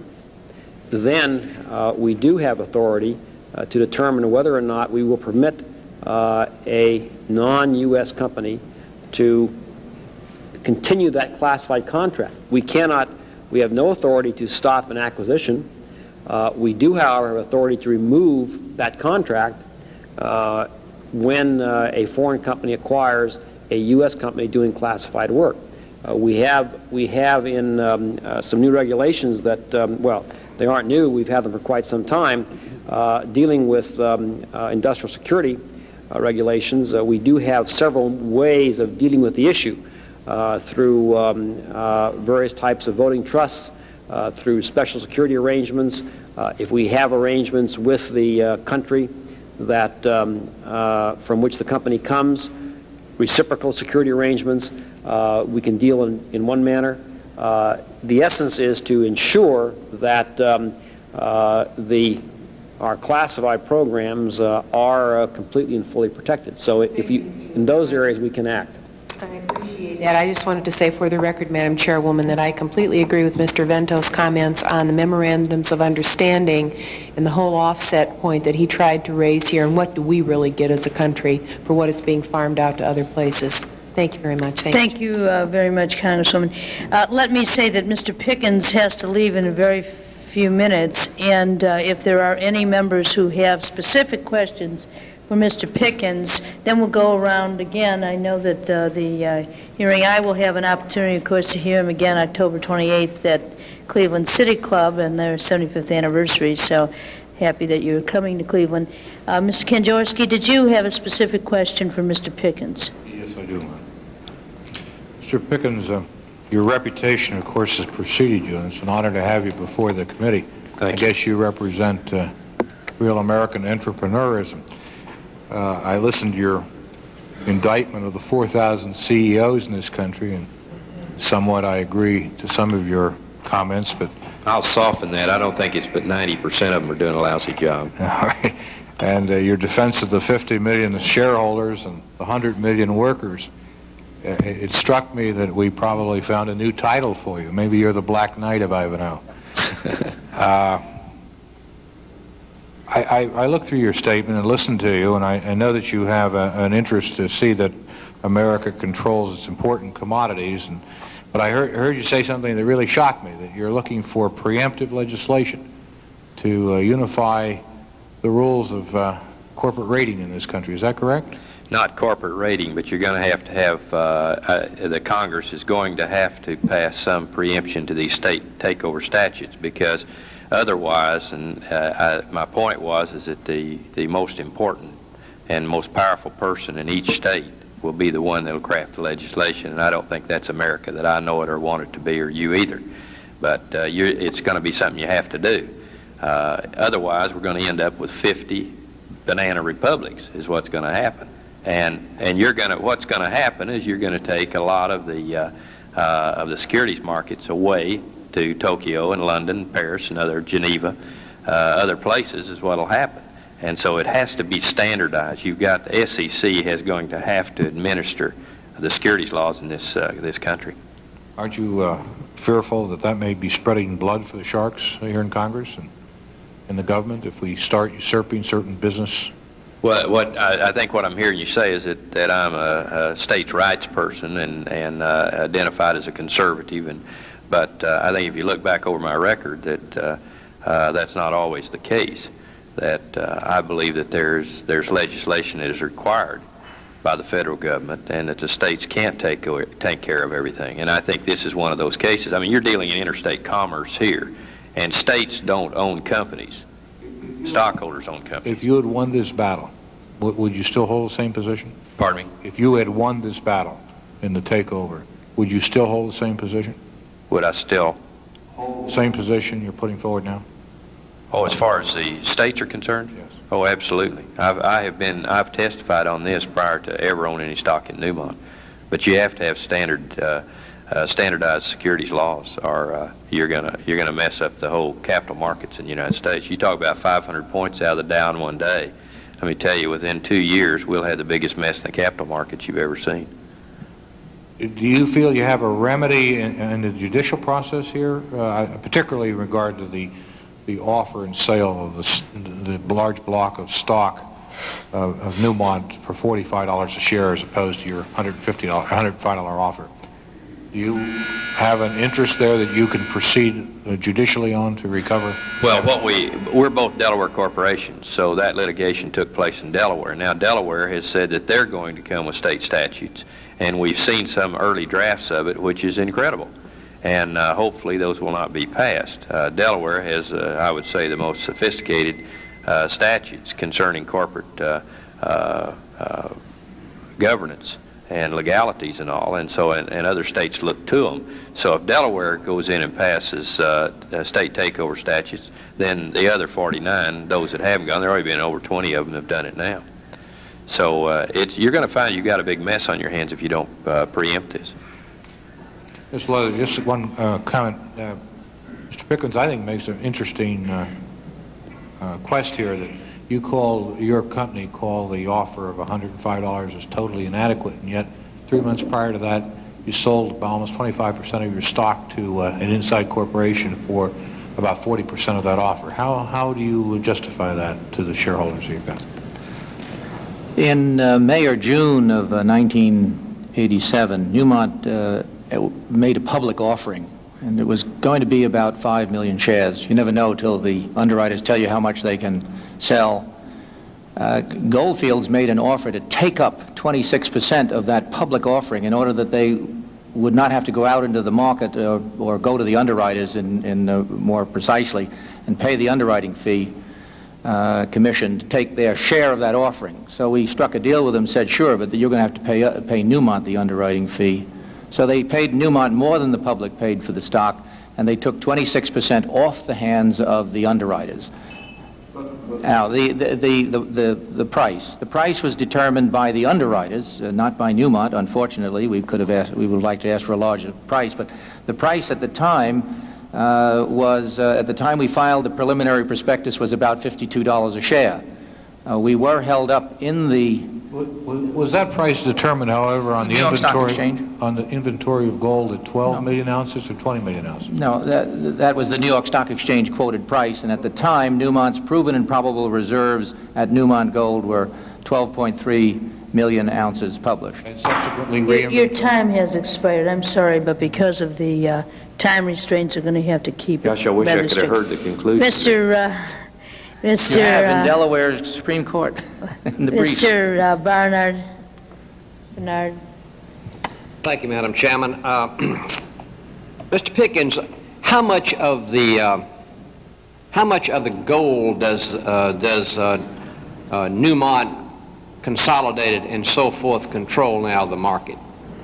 then uh, we do have authority uh, to determine whether or not we will permit uh, a non-U S company to continue that classified contract. We cannot, we have no authority to stop an acquisition. Uh, we do, however, have authority to remove that contract uh, when uh, a foreign company acquires a U S company doing classified work. Uh, we have, we have in um, uh, some new regulations that, um, well, they aren't new, we've had them for quite some time, uh, dealing with um, uh, industrial security uh, regulations. Uh, we do have several ways of dealing with the issue uh, through um, uh, various types of voting trusts, uh, through special security arrangements. Uh, if we have arrangements with the uh, country that um, uh, from which the company comes, reciprocal security arrangements, uh, we can deal in, in one manner. Uh, the essence is to ensure that um, uh, the our classified programs uh, are uh, completely and fully protected. So if you, in those areas, we can act. I appreciate that. I just wanted to say for the record, Madam Chairwoman, that I completely agree with Mister Vento's comments on the memorandums of understanding and the whole offset point that he tried to raise here, and what do we really get as a country for what is being farmed out to other places. Thank you very much. Thank, Thank you, you uh, very much, Congresswoman. Uh, let me say that Mister Pickens has to leave in a very few minutes, and uh, if there are any members who have specific questions for Mister Pickens, then we'll go around again. I know that uh, the uh, hearing, I will have an opportunity, of course, to hear him again October twenty-eighth at Cleveland City Club and their seventy-fifth anniversary, so happy that you're coming to Cleveland. Uh, Mister Kanjorski, did you have a specific question for Mister Pickens? Yes, I do. Mister Pickens, uh, your reputation, of course, has preceded you, and it's an honor to have you before the committee. Thank I you. guess you represent uh, real American entrepreneurism. Uh, I listened to your indictment of the four thousand C E Os in this country, and somewhat I agree to some of your comments, but... I'll soften that. I don't think it's but ninety percent of them are doing a lousy job. All right. And uh, your defense of the fifty million shareholders and the one hundred million workers, uh, it, it struck me that we probably found a new title for you. Maybe you're the Black Knight of Ivanhoe. uh, I, I, I looked through your statement and listened to you, and I, I know that you have a, an interest to see that America controls its important commodities, and, but I heard, heard you say something that really shocked me, that you're looking for preemptive legislation to uh, unify the rules of uh, corporate rating in this country. Is that correct? Not corporate rating, but you're going to have to have, uh, uh, the Congress is going to have to pass some preemption to these state takeover statutes, because otherwise, and uh, I, my point was, is that the, the most important and most powerful person in each state will be the one that will craft the legislation, and I don't think that's America that I know it or want it to be, or you either. But uh, you're, it's going to be something you have to do. Uh, otherwise, we're going to end up with fifty banana republics is what's going to happen. And, and you're going to, what's going to happen is you're going to take a lot of the, uh, uh, of the securities markets away to Tokyo and London, Paris, and other Geneva, uh, other places is what will happen. And so it has to be standardized. You've got the S E C is going to have to administer the securities laws in this, uh, this country. Aren't you uh, fearful that that may be spreading blood for the sharks here in Congress and in the government if we start usurping certain business? Well, what I, I think what I'm hearing you say is that, that I'm a, a states' rights person and, and uh, identified as a conservative, and but uh, I think if you look back over my record that uh, uh, that's not always the case. That uh, I believe that there's there's legislation that is required by the federal government, and that the states can't take take care of everything. And I think this is one of those cases. I mean, you're dealing in interstate commerce here, and states don't own companies. Stockholders own companies. If you had won this battle, w would you still hold the same position? Pardon me? If you had won this battle in the takeover, would you still hold the same position? Would I still? Same position you're putting forward now? Oh, as far as the states are concerned? Yes. Oh, absolutely. I've, I have been, I've testified on this prior to ever owning any stock in Newmont. But you have to have standard, uh, uh, standardized securities laws, or uh, you're gonna, you're gonna mess up the whole capital markets in the United States. You talk about five hundred points out of the Dow in one day. Let me tell you, within two years, we'll have the biggest mess in the capital markets you've ever seen. Do you feel you have a remedy in, in the judicial process here, uh, particularly in regard to the the offer and sale of the, the large block of stock of, of Newmont for forty-five dollars a share as opposed to your one hundred fifty dollars, one hundred five dollar offer? Do you have an interest there that you can proceed uh, judicially on to recover? Well, what we, we're both Delaware corporations, so that litigation took place in Delaware. Now, Delaware has said that they're going to come with state statutes, and we've seen some early drafts of it, which is incredible. And uh, hopefully those will not be passed. Uh, Delaware has, uh, I would say, the most sophisticated uh, statutes concerning corporate uh, uh, uh, governance and legalities and all, and so and, and other states look to them. So if Delaware goes in and passes uh, uh, state takeover statutes, then the other forty-nine, those that haven't gone, there have already been over twenty of them have done it now. So uh, it's, you're going to find you've got a big mess on your hands if you don't uh, preempt this. Just, just one uh, comment. Uh, Mister Pickens, I think, makes an interesting uh, uh, quest here that you call, your company called the offer of one hundred five dollars as totally inadequate, and yet three months prior to that, you sold about almost twenty-five percent of your stock to uh, an inside corporation for about forty percent of that offer. How, how do you justify that to the shareholders of your company? In uh, May or June of uh, nineteen eighty-seven, Newmont uh, made a public offering, and it was going to be about five million shares. You never know till the underwriters tell you how much they can sell. Uh, Goldfields made an offer to take up twenty-six percent of that public offering in order that they would not have to go out into the market or, or go to the underwriters in, in uh, more precisely and pay the underwriting fee uh, commission to take their share of that offering. So we struck a deal with them, said sure, but you're going to have to pay, uh, pay Newmont the underwriting fee. So they paid Newmont more than the public paid for the stock, and they took twenty-six percent off the hands of the underwriters. Now, the, the, the, the, the, the price. The price was determined by the underwriters, uh, not by Newmont, unfortunately. We could have asked, we would like to ask for a larger price, but the price at the time uh, was, uh, at the time we filed the preliminary prospectus, was about fifty-two dollars a share. Uh, we were held up in the... Was that price determined, however, on the, the inventory on the inventory of gold at twelve no. million ounces or twenty million ounces? No, that, that was the New York Stock Exchange quoted price, and at the time, Newmont's proven and probable reserves at Newmont Gold were twelve point three million ounces published. And subsequently, your, your time has expired. I'm sorry, but because of the uh, time restraints, we're going to have to keep. Gosh, I wish I could have heard the conclusion. Mister Uh, Mister You have uh, in Delaware's Supreme Court, in the briefs. Mister Uh, Barnard. Bernard. Thank you, Madam Chairman. Uh, Mister Pickens, how much of the uh, how much of the gold does uh, does uh, uh, Newmont, Consolidated, and so forth control now the market?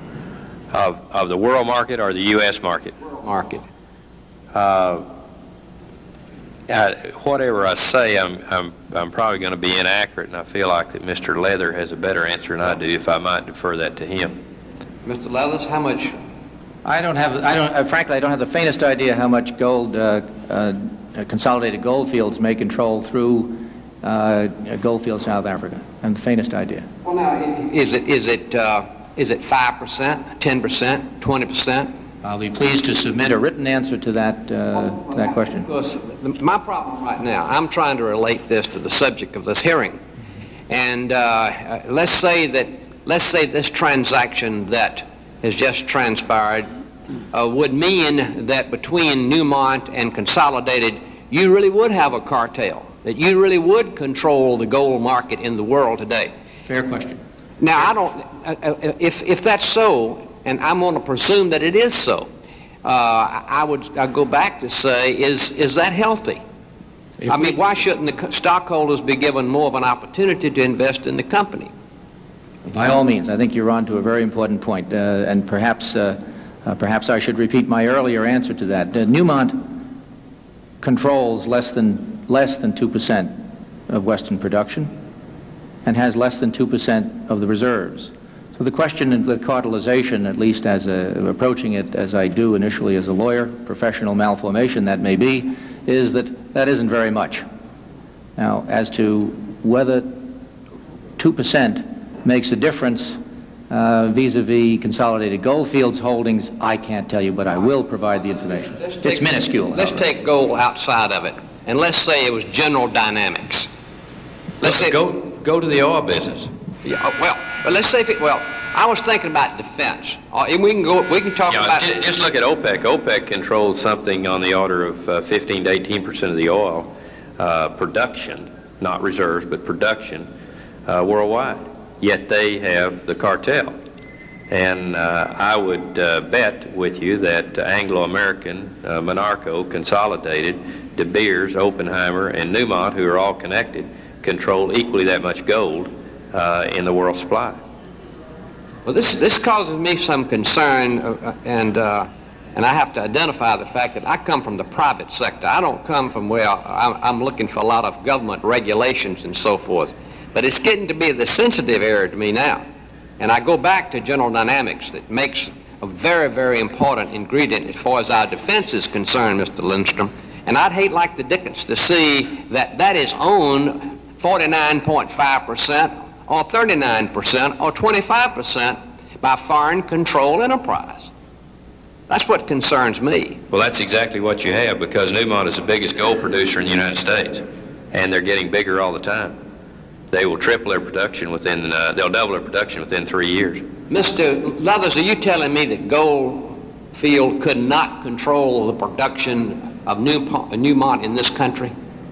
Of of the world market or the U S market? Market. Uh, I, whatever I say, I'm, I'm, I'm probably going to be inaccurate, and I feel like that Mister Leather has a better answer than I do, if I might defer that to him. Mister Leathers, how much? I don't have, I don't, uh, frankly, I don't have the faintest idea how much gold, uh, uh, Consolidated Goldfields may control through uh, Goldfield, South Africa. I have the faintest idea. Well, now, is it, is it, uh, is it five percent, ten percent, twenty percent? I'll be pleased to submit a written answer to that, uh, to that question. Because my problem right now, I'm trying to relate this to the subject of this hearing. And uh, let's say that, let's say this transaction that has just transpired uh, would mean that between Newmont and Consolidated, you really would have a cartel, that you really would control the gold market in the world today. Fair question. Now, I don't, uh, if, if that's so, and I'm going to presume that it is so, uh, I would I'd go back to say, is, is that healthy? If I mean, why shouldn't the stockholders be given more of an opportunity to invest in the company? By all means, I think you're on to a very important point, uh, and perhaps, uh, uh, perhaps I should repeat my earlier answer to that. Uh, Newmont controls less than, less than two percent of Western production and has less than two percent of the reserves. So the question with cartelization, at least as a, approaching it as I do initially as a lawyer, professional malformation that may be, is that that isn't very much. Now, as to whether two percent makes a difference uh, vis-a-vis Consolidated Goldfields holdings, I can't tell you, but I will provide the information. Take, it's minuscule. Let's however. take gold outside of it, and let's say it was General Dynamics. Let's say go go to the oil business. Yeah, well, but let's say if it, well, I was thinking about defense. Uh, and we can go, we can talk Yeah, about... just, just look at OPEC. OPEC controls something on the order of uh, fifteen to eighteen percent of the oil uh, production, not reserves, but production uh, worldwide. Yet they have the cartel. And uh, I would uh, bet with you that Anglo-American, uh, Monarco, Consolidated, De Beers, Oppenheimer, and Newmont, who are all connected, control equally that much gold uh, in the world supply. Well, this this causes me some concern, uh, and uh, and I have to identify the fact that I come from the private sector. I don't come from where I'm, I'm looking for a lot of government regulations and so forth. But it's getting to be the sensitive area to me now. And I go back to General Dynamics that makes a very, very important ingredient as far as our defense is concerned, Mister Lindstrom. And I'd hate like the dickens to see that that is owned forty-nine point five percent or thirty-nine percent or twenty-five percent by foreign control enterprise. That's what concerns me. Well, that's exactly what you have, because Newmont is the biggest gold producer in the United States, and they're getting bigger all the time. They will triple their production within, uh, they'll double their production within three years. Mister Leathers, are you telling me that Goldfield could not control the production of Newmont in this country?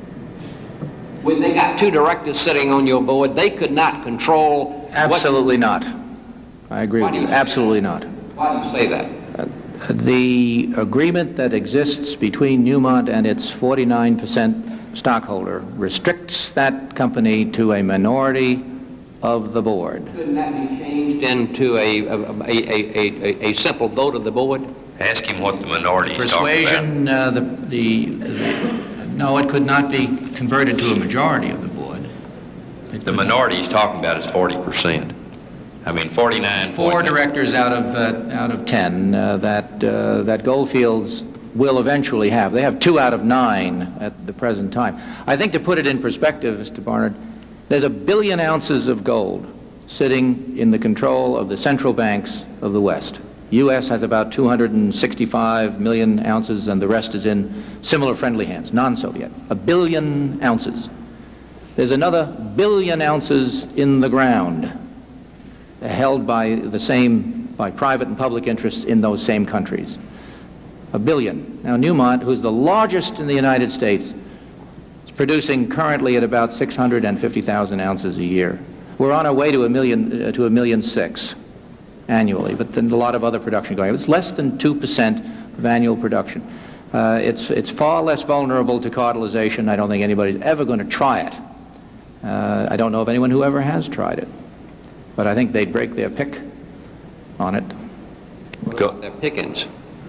When they got two directors sitting on your board, they could not control... Absolutely not. I agree with you. you Absolutely not. Why do you say that? Uh, the agreement that exists between Newmont and its forty-nine percent stockholder restricts that company to a minority of the board. Couldn't that be changed into a, a, a, a, a, a simple vote of the board? Ask him what the minority is talking about. Persuasion, uh, the, the, the, no, it could not be converted to a majority of the board. It The minority he's talking about is forty percent. I mean, forty-nine. Four directors out of, uh, out of ten uh, that, uh, that Goldfields will eventually have. They have two out of nine at the present time. I think to put it in perspective, Mister Barnard, there's a billion ounces of gold sitting in the control of the central banks of the West. U S has about two hundred sixty-five million ounces, and the rest is in similar friendly hands, non-Soviet. A billion ounces. There's another billion ounces in the ground, held by the same, by private and public interests in those same countries. A billion. Now Newmont, who's the largest in the United States, is producing currently at about six hundred fifty thousand ounces a year. We're on our way to a million, uh, to a million six annually, but then a lot of other production going. It's less than two percent of annual production. Uh, it's, it's far less vulnerable to cartelization. I don't think anybody's ever going to try it. Uh, I don't know of anyone who ever has tried it, but I think they'd break their pick on it. Go. Their pickings.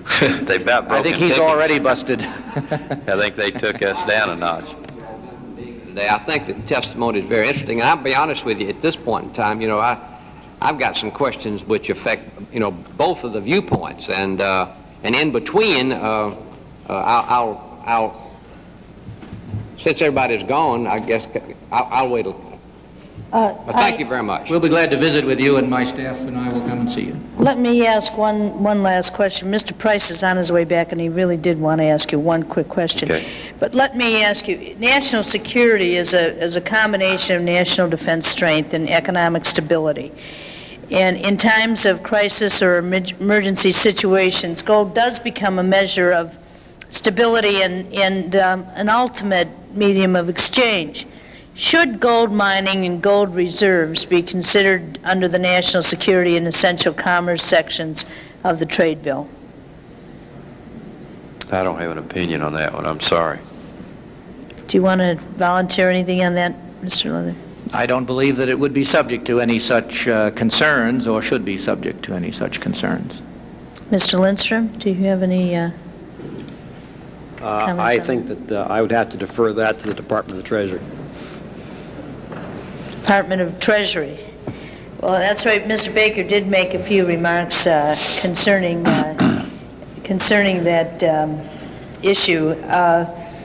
They about broke I think he's tickets. already busted. I think they took us down a notch. Today, I think that the testimony is very interesting, and I'll be honest with you, at this point in time, you know, I, I've got some questions which affect, you know, both of the viewpoints, and uh, and in between, uh, uh, I'll, I'll, I'll, since everybody's gone, I guess I'll, I'll wait. A, Uh, but thank I- you very much. We'll be glad to visit with you, and my staff and I will come and see you. Let me ask one, one last question. Mister Price is on his way back, and he really did want to ask you one quick question. Okay. But let me ask you, national security is a, is a combination of national defense strength and economic stability. And in times of crisis or emer- emergency situations, gold does become a measure of stability and, and um, an ultimate medium of exchange. Should gold mining and gold reserves be considered under the national security and essential commerce sections of the trade bill? I don't have an opinion on that one. I'm sorry. Do you want to volunteer anything on that, Mister Leather? I don't believe that it would be subject to any such uh, concerns, or should be subject to any such concerns. Mister Lindstrom, do you have any? Uh, Uh, Comments I on think that uh, I would have to defer that to the Department of the Treasury. Department of Treasury. Well, that's right. Mister Baker did make a few remarks uh, concerning uh, concerning that um, issue. Uh,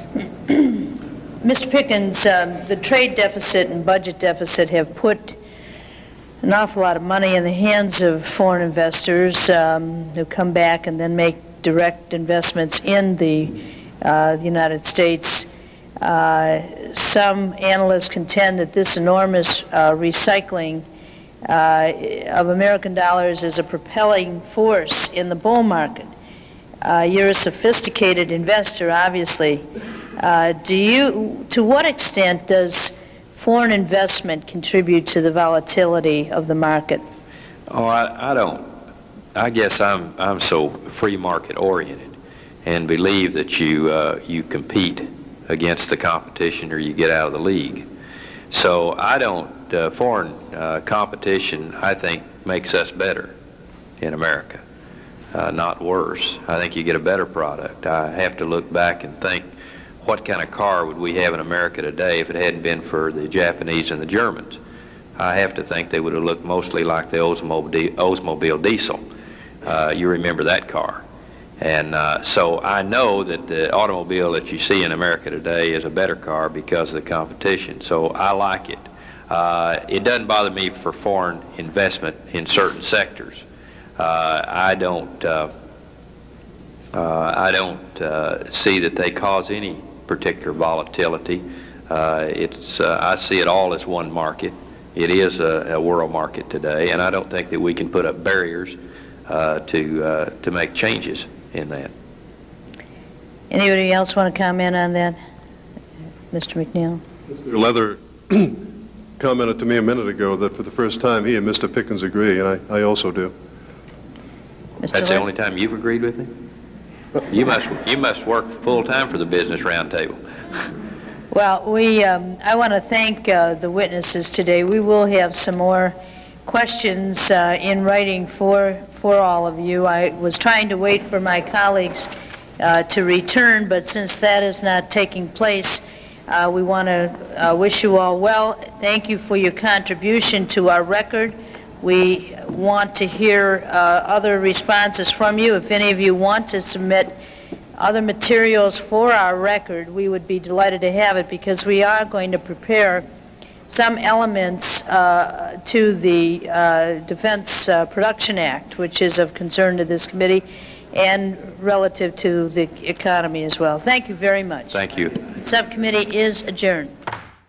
Mister Pickens, um, the trade deficit and budget deficit have put an awful lot of money in the hands of foreign investors um, who come back and then make direct investments in the, uh, the United States. Uh, some analysts contend that this enormous uh, recycling uh, of American dollars is a propelling force in the bull market. Uh, you're a sophisticated investor, obviously. Uh, do you, to what extent does foreign investment contribute to the volatility of the market? Oh, I, I don't. I guess I'm I'm so free market oriented, and believe that you uh, you compete against the competition or you get out of the league. So I don't. Uh, foreign uh, competition, I think, makes us better in America, uh, not worse. I think you get a better product. I have to look back and think, what kind of car would we have in America today if it hadn't been for the Japanese and the Germans? I have to think they would have looked mostly like the Oldsmobile, Oldsmobile diesel. Uh, you remember that car. And uh, so I know that the automobile that you see in America today is a better car because of the competition. So I like it. Uh, it doesn't bother me for foreign investment in certain sectors. Uh, I don't. Uh, uh, I don't uh, see that they cause any particular volatility. Uh, it's. Uh, I see it all as one market. It is a, a world market today, and I don't think that we can put up barriers uh, to uh, to make changes in that. Anybody else want to comment on that? Mister McNeil? Mister Leather commented to me a minute ago that for the first time he and Mister Pickens agree, and I, I also do. Mister That's the Le- only time you've agreed with me? You must you must work full time for the Business Roundtable. Well, we, um, I want to thank uh, the witnesses today. We will have some more questions uh, in writing for, for all of you. I was trying to wait for my colleagues uh, to return, but since that is not taking place, uh, we want to uh, wish you all well. Thank you for your contribution to our record. We want to hear uh, other responses from you. If any of you want to submit other materials for our record, we would be delighted to have it, because we are going to prepare some elements uh, to the uh, Defense uh, Production Act, which is of concern to this committee, and relative to the economy as well. Thank you very much. Thank you. Subcommittee is adjourned.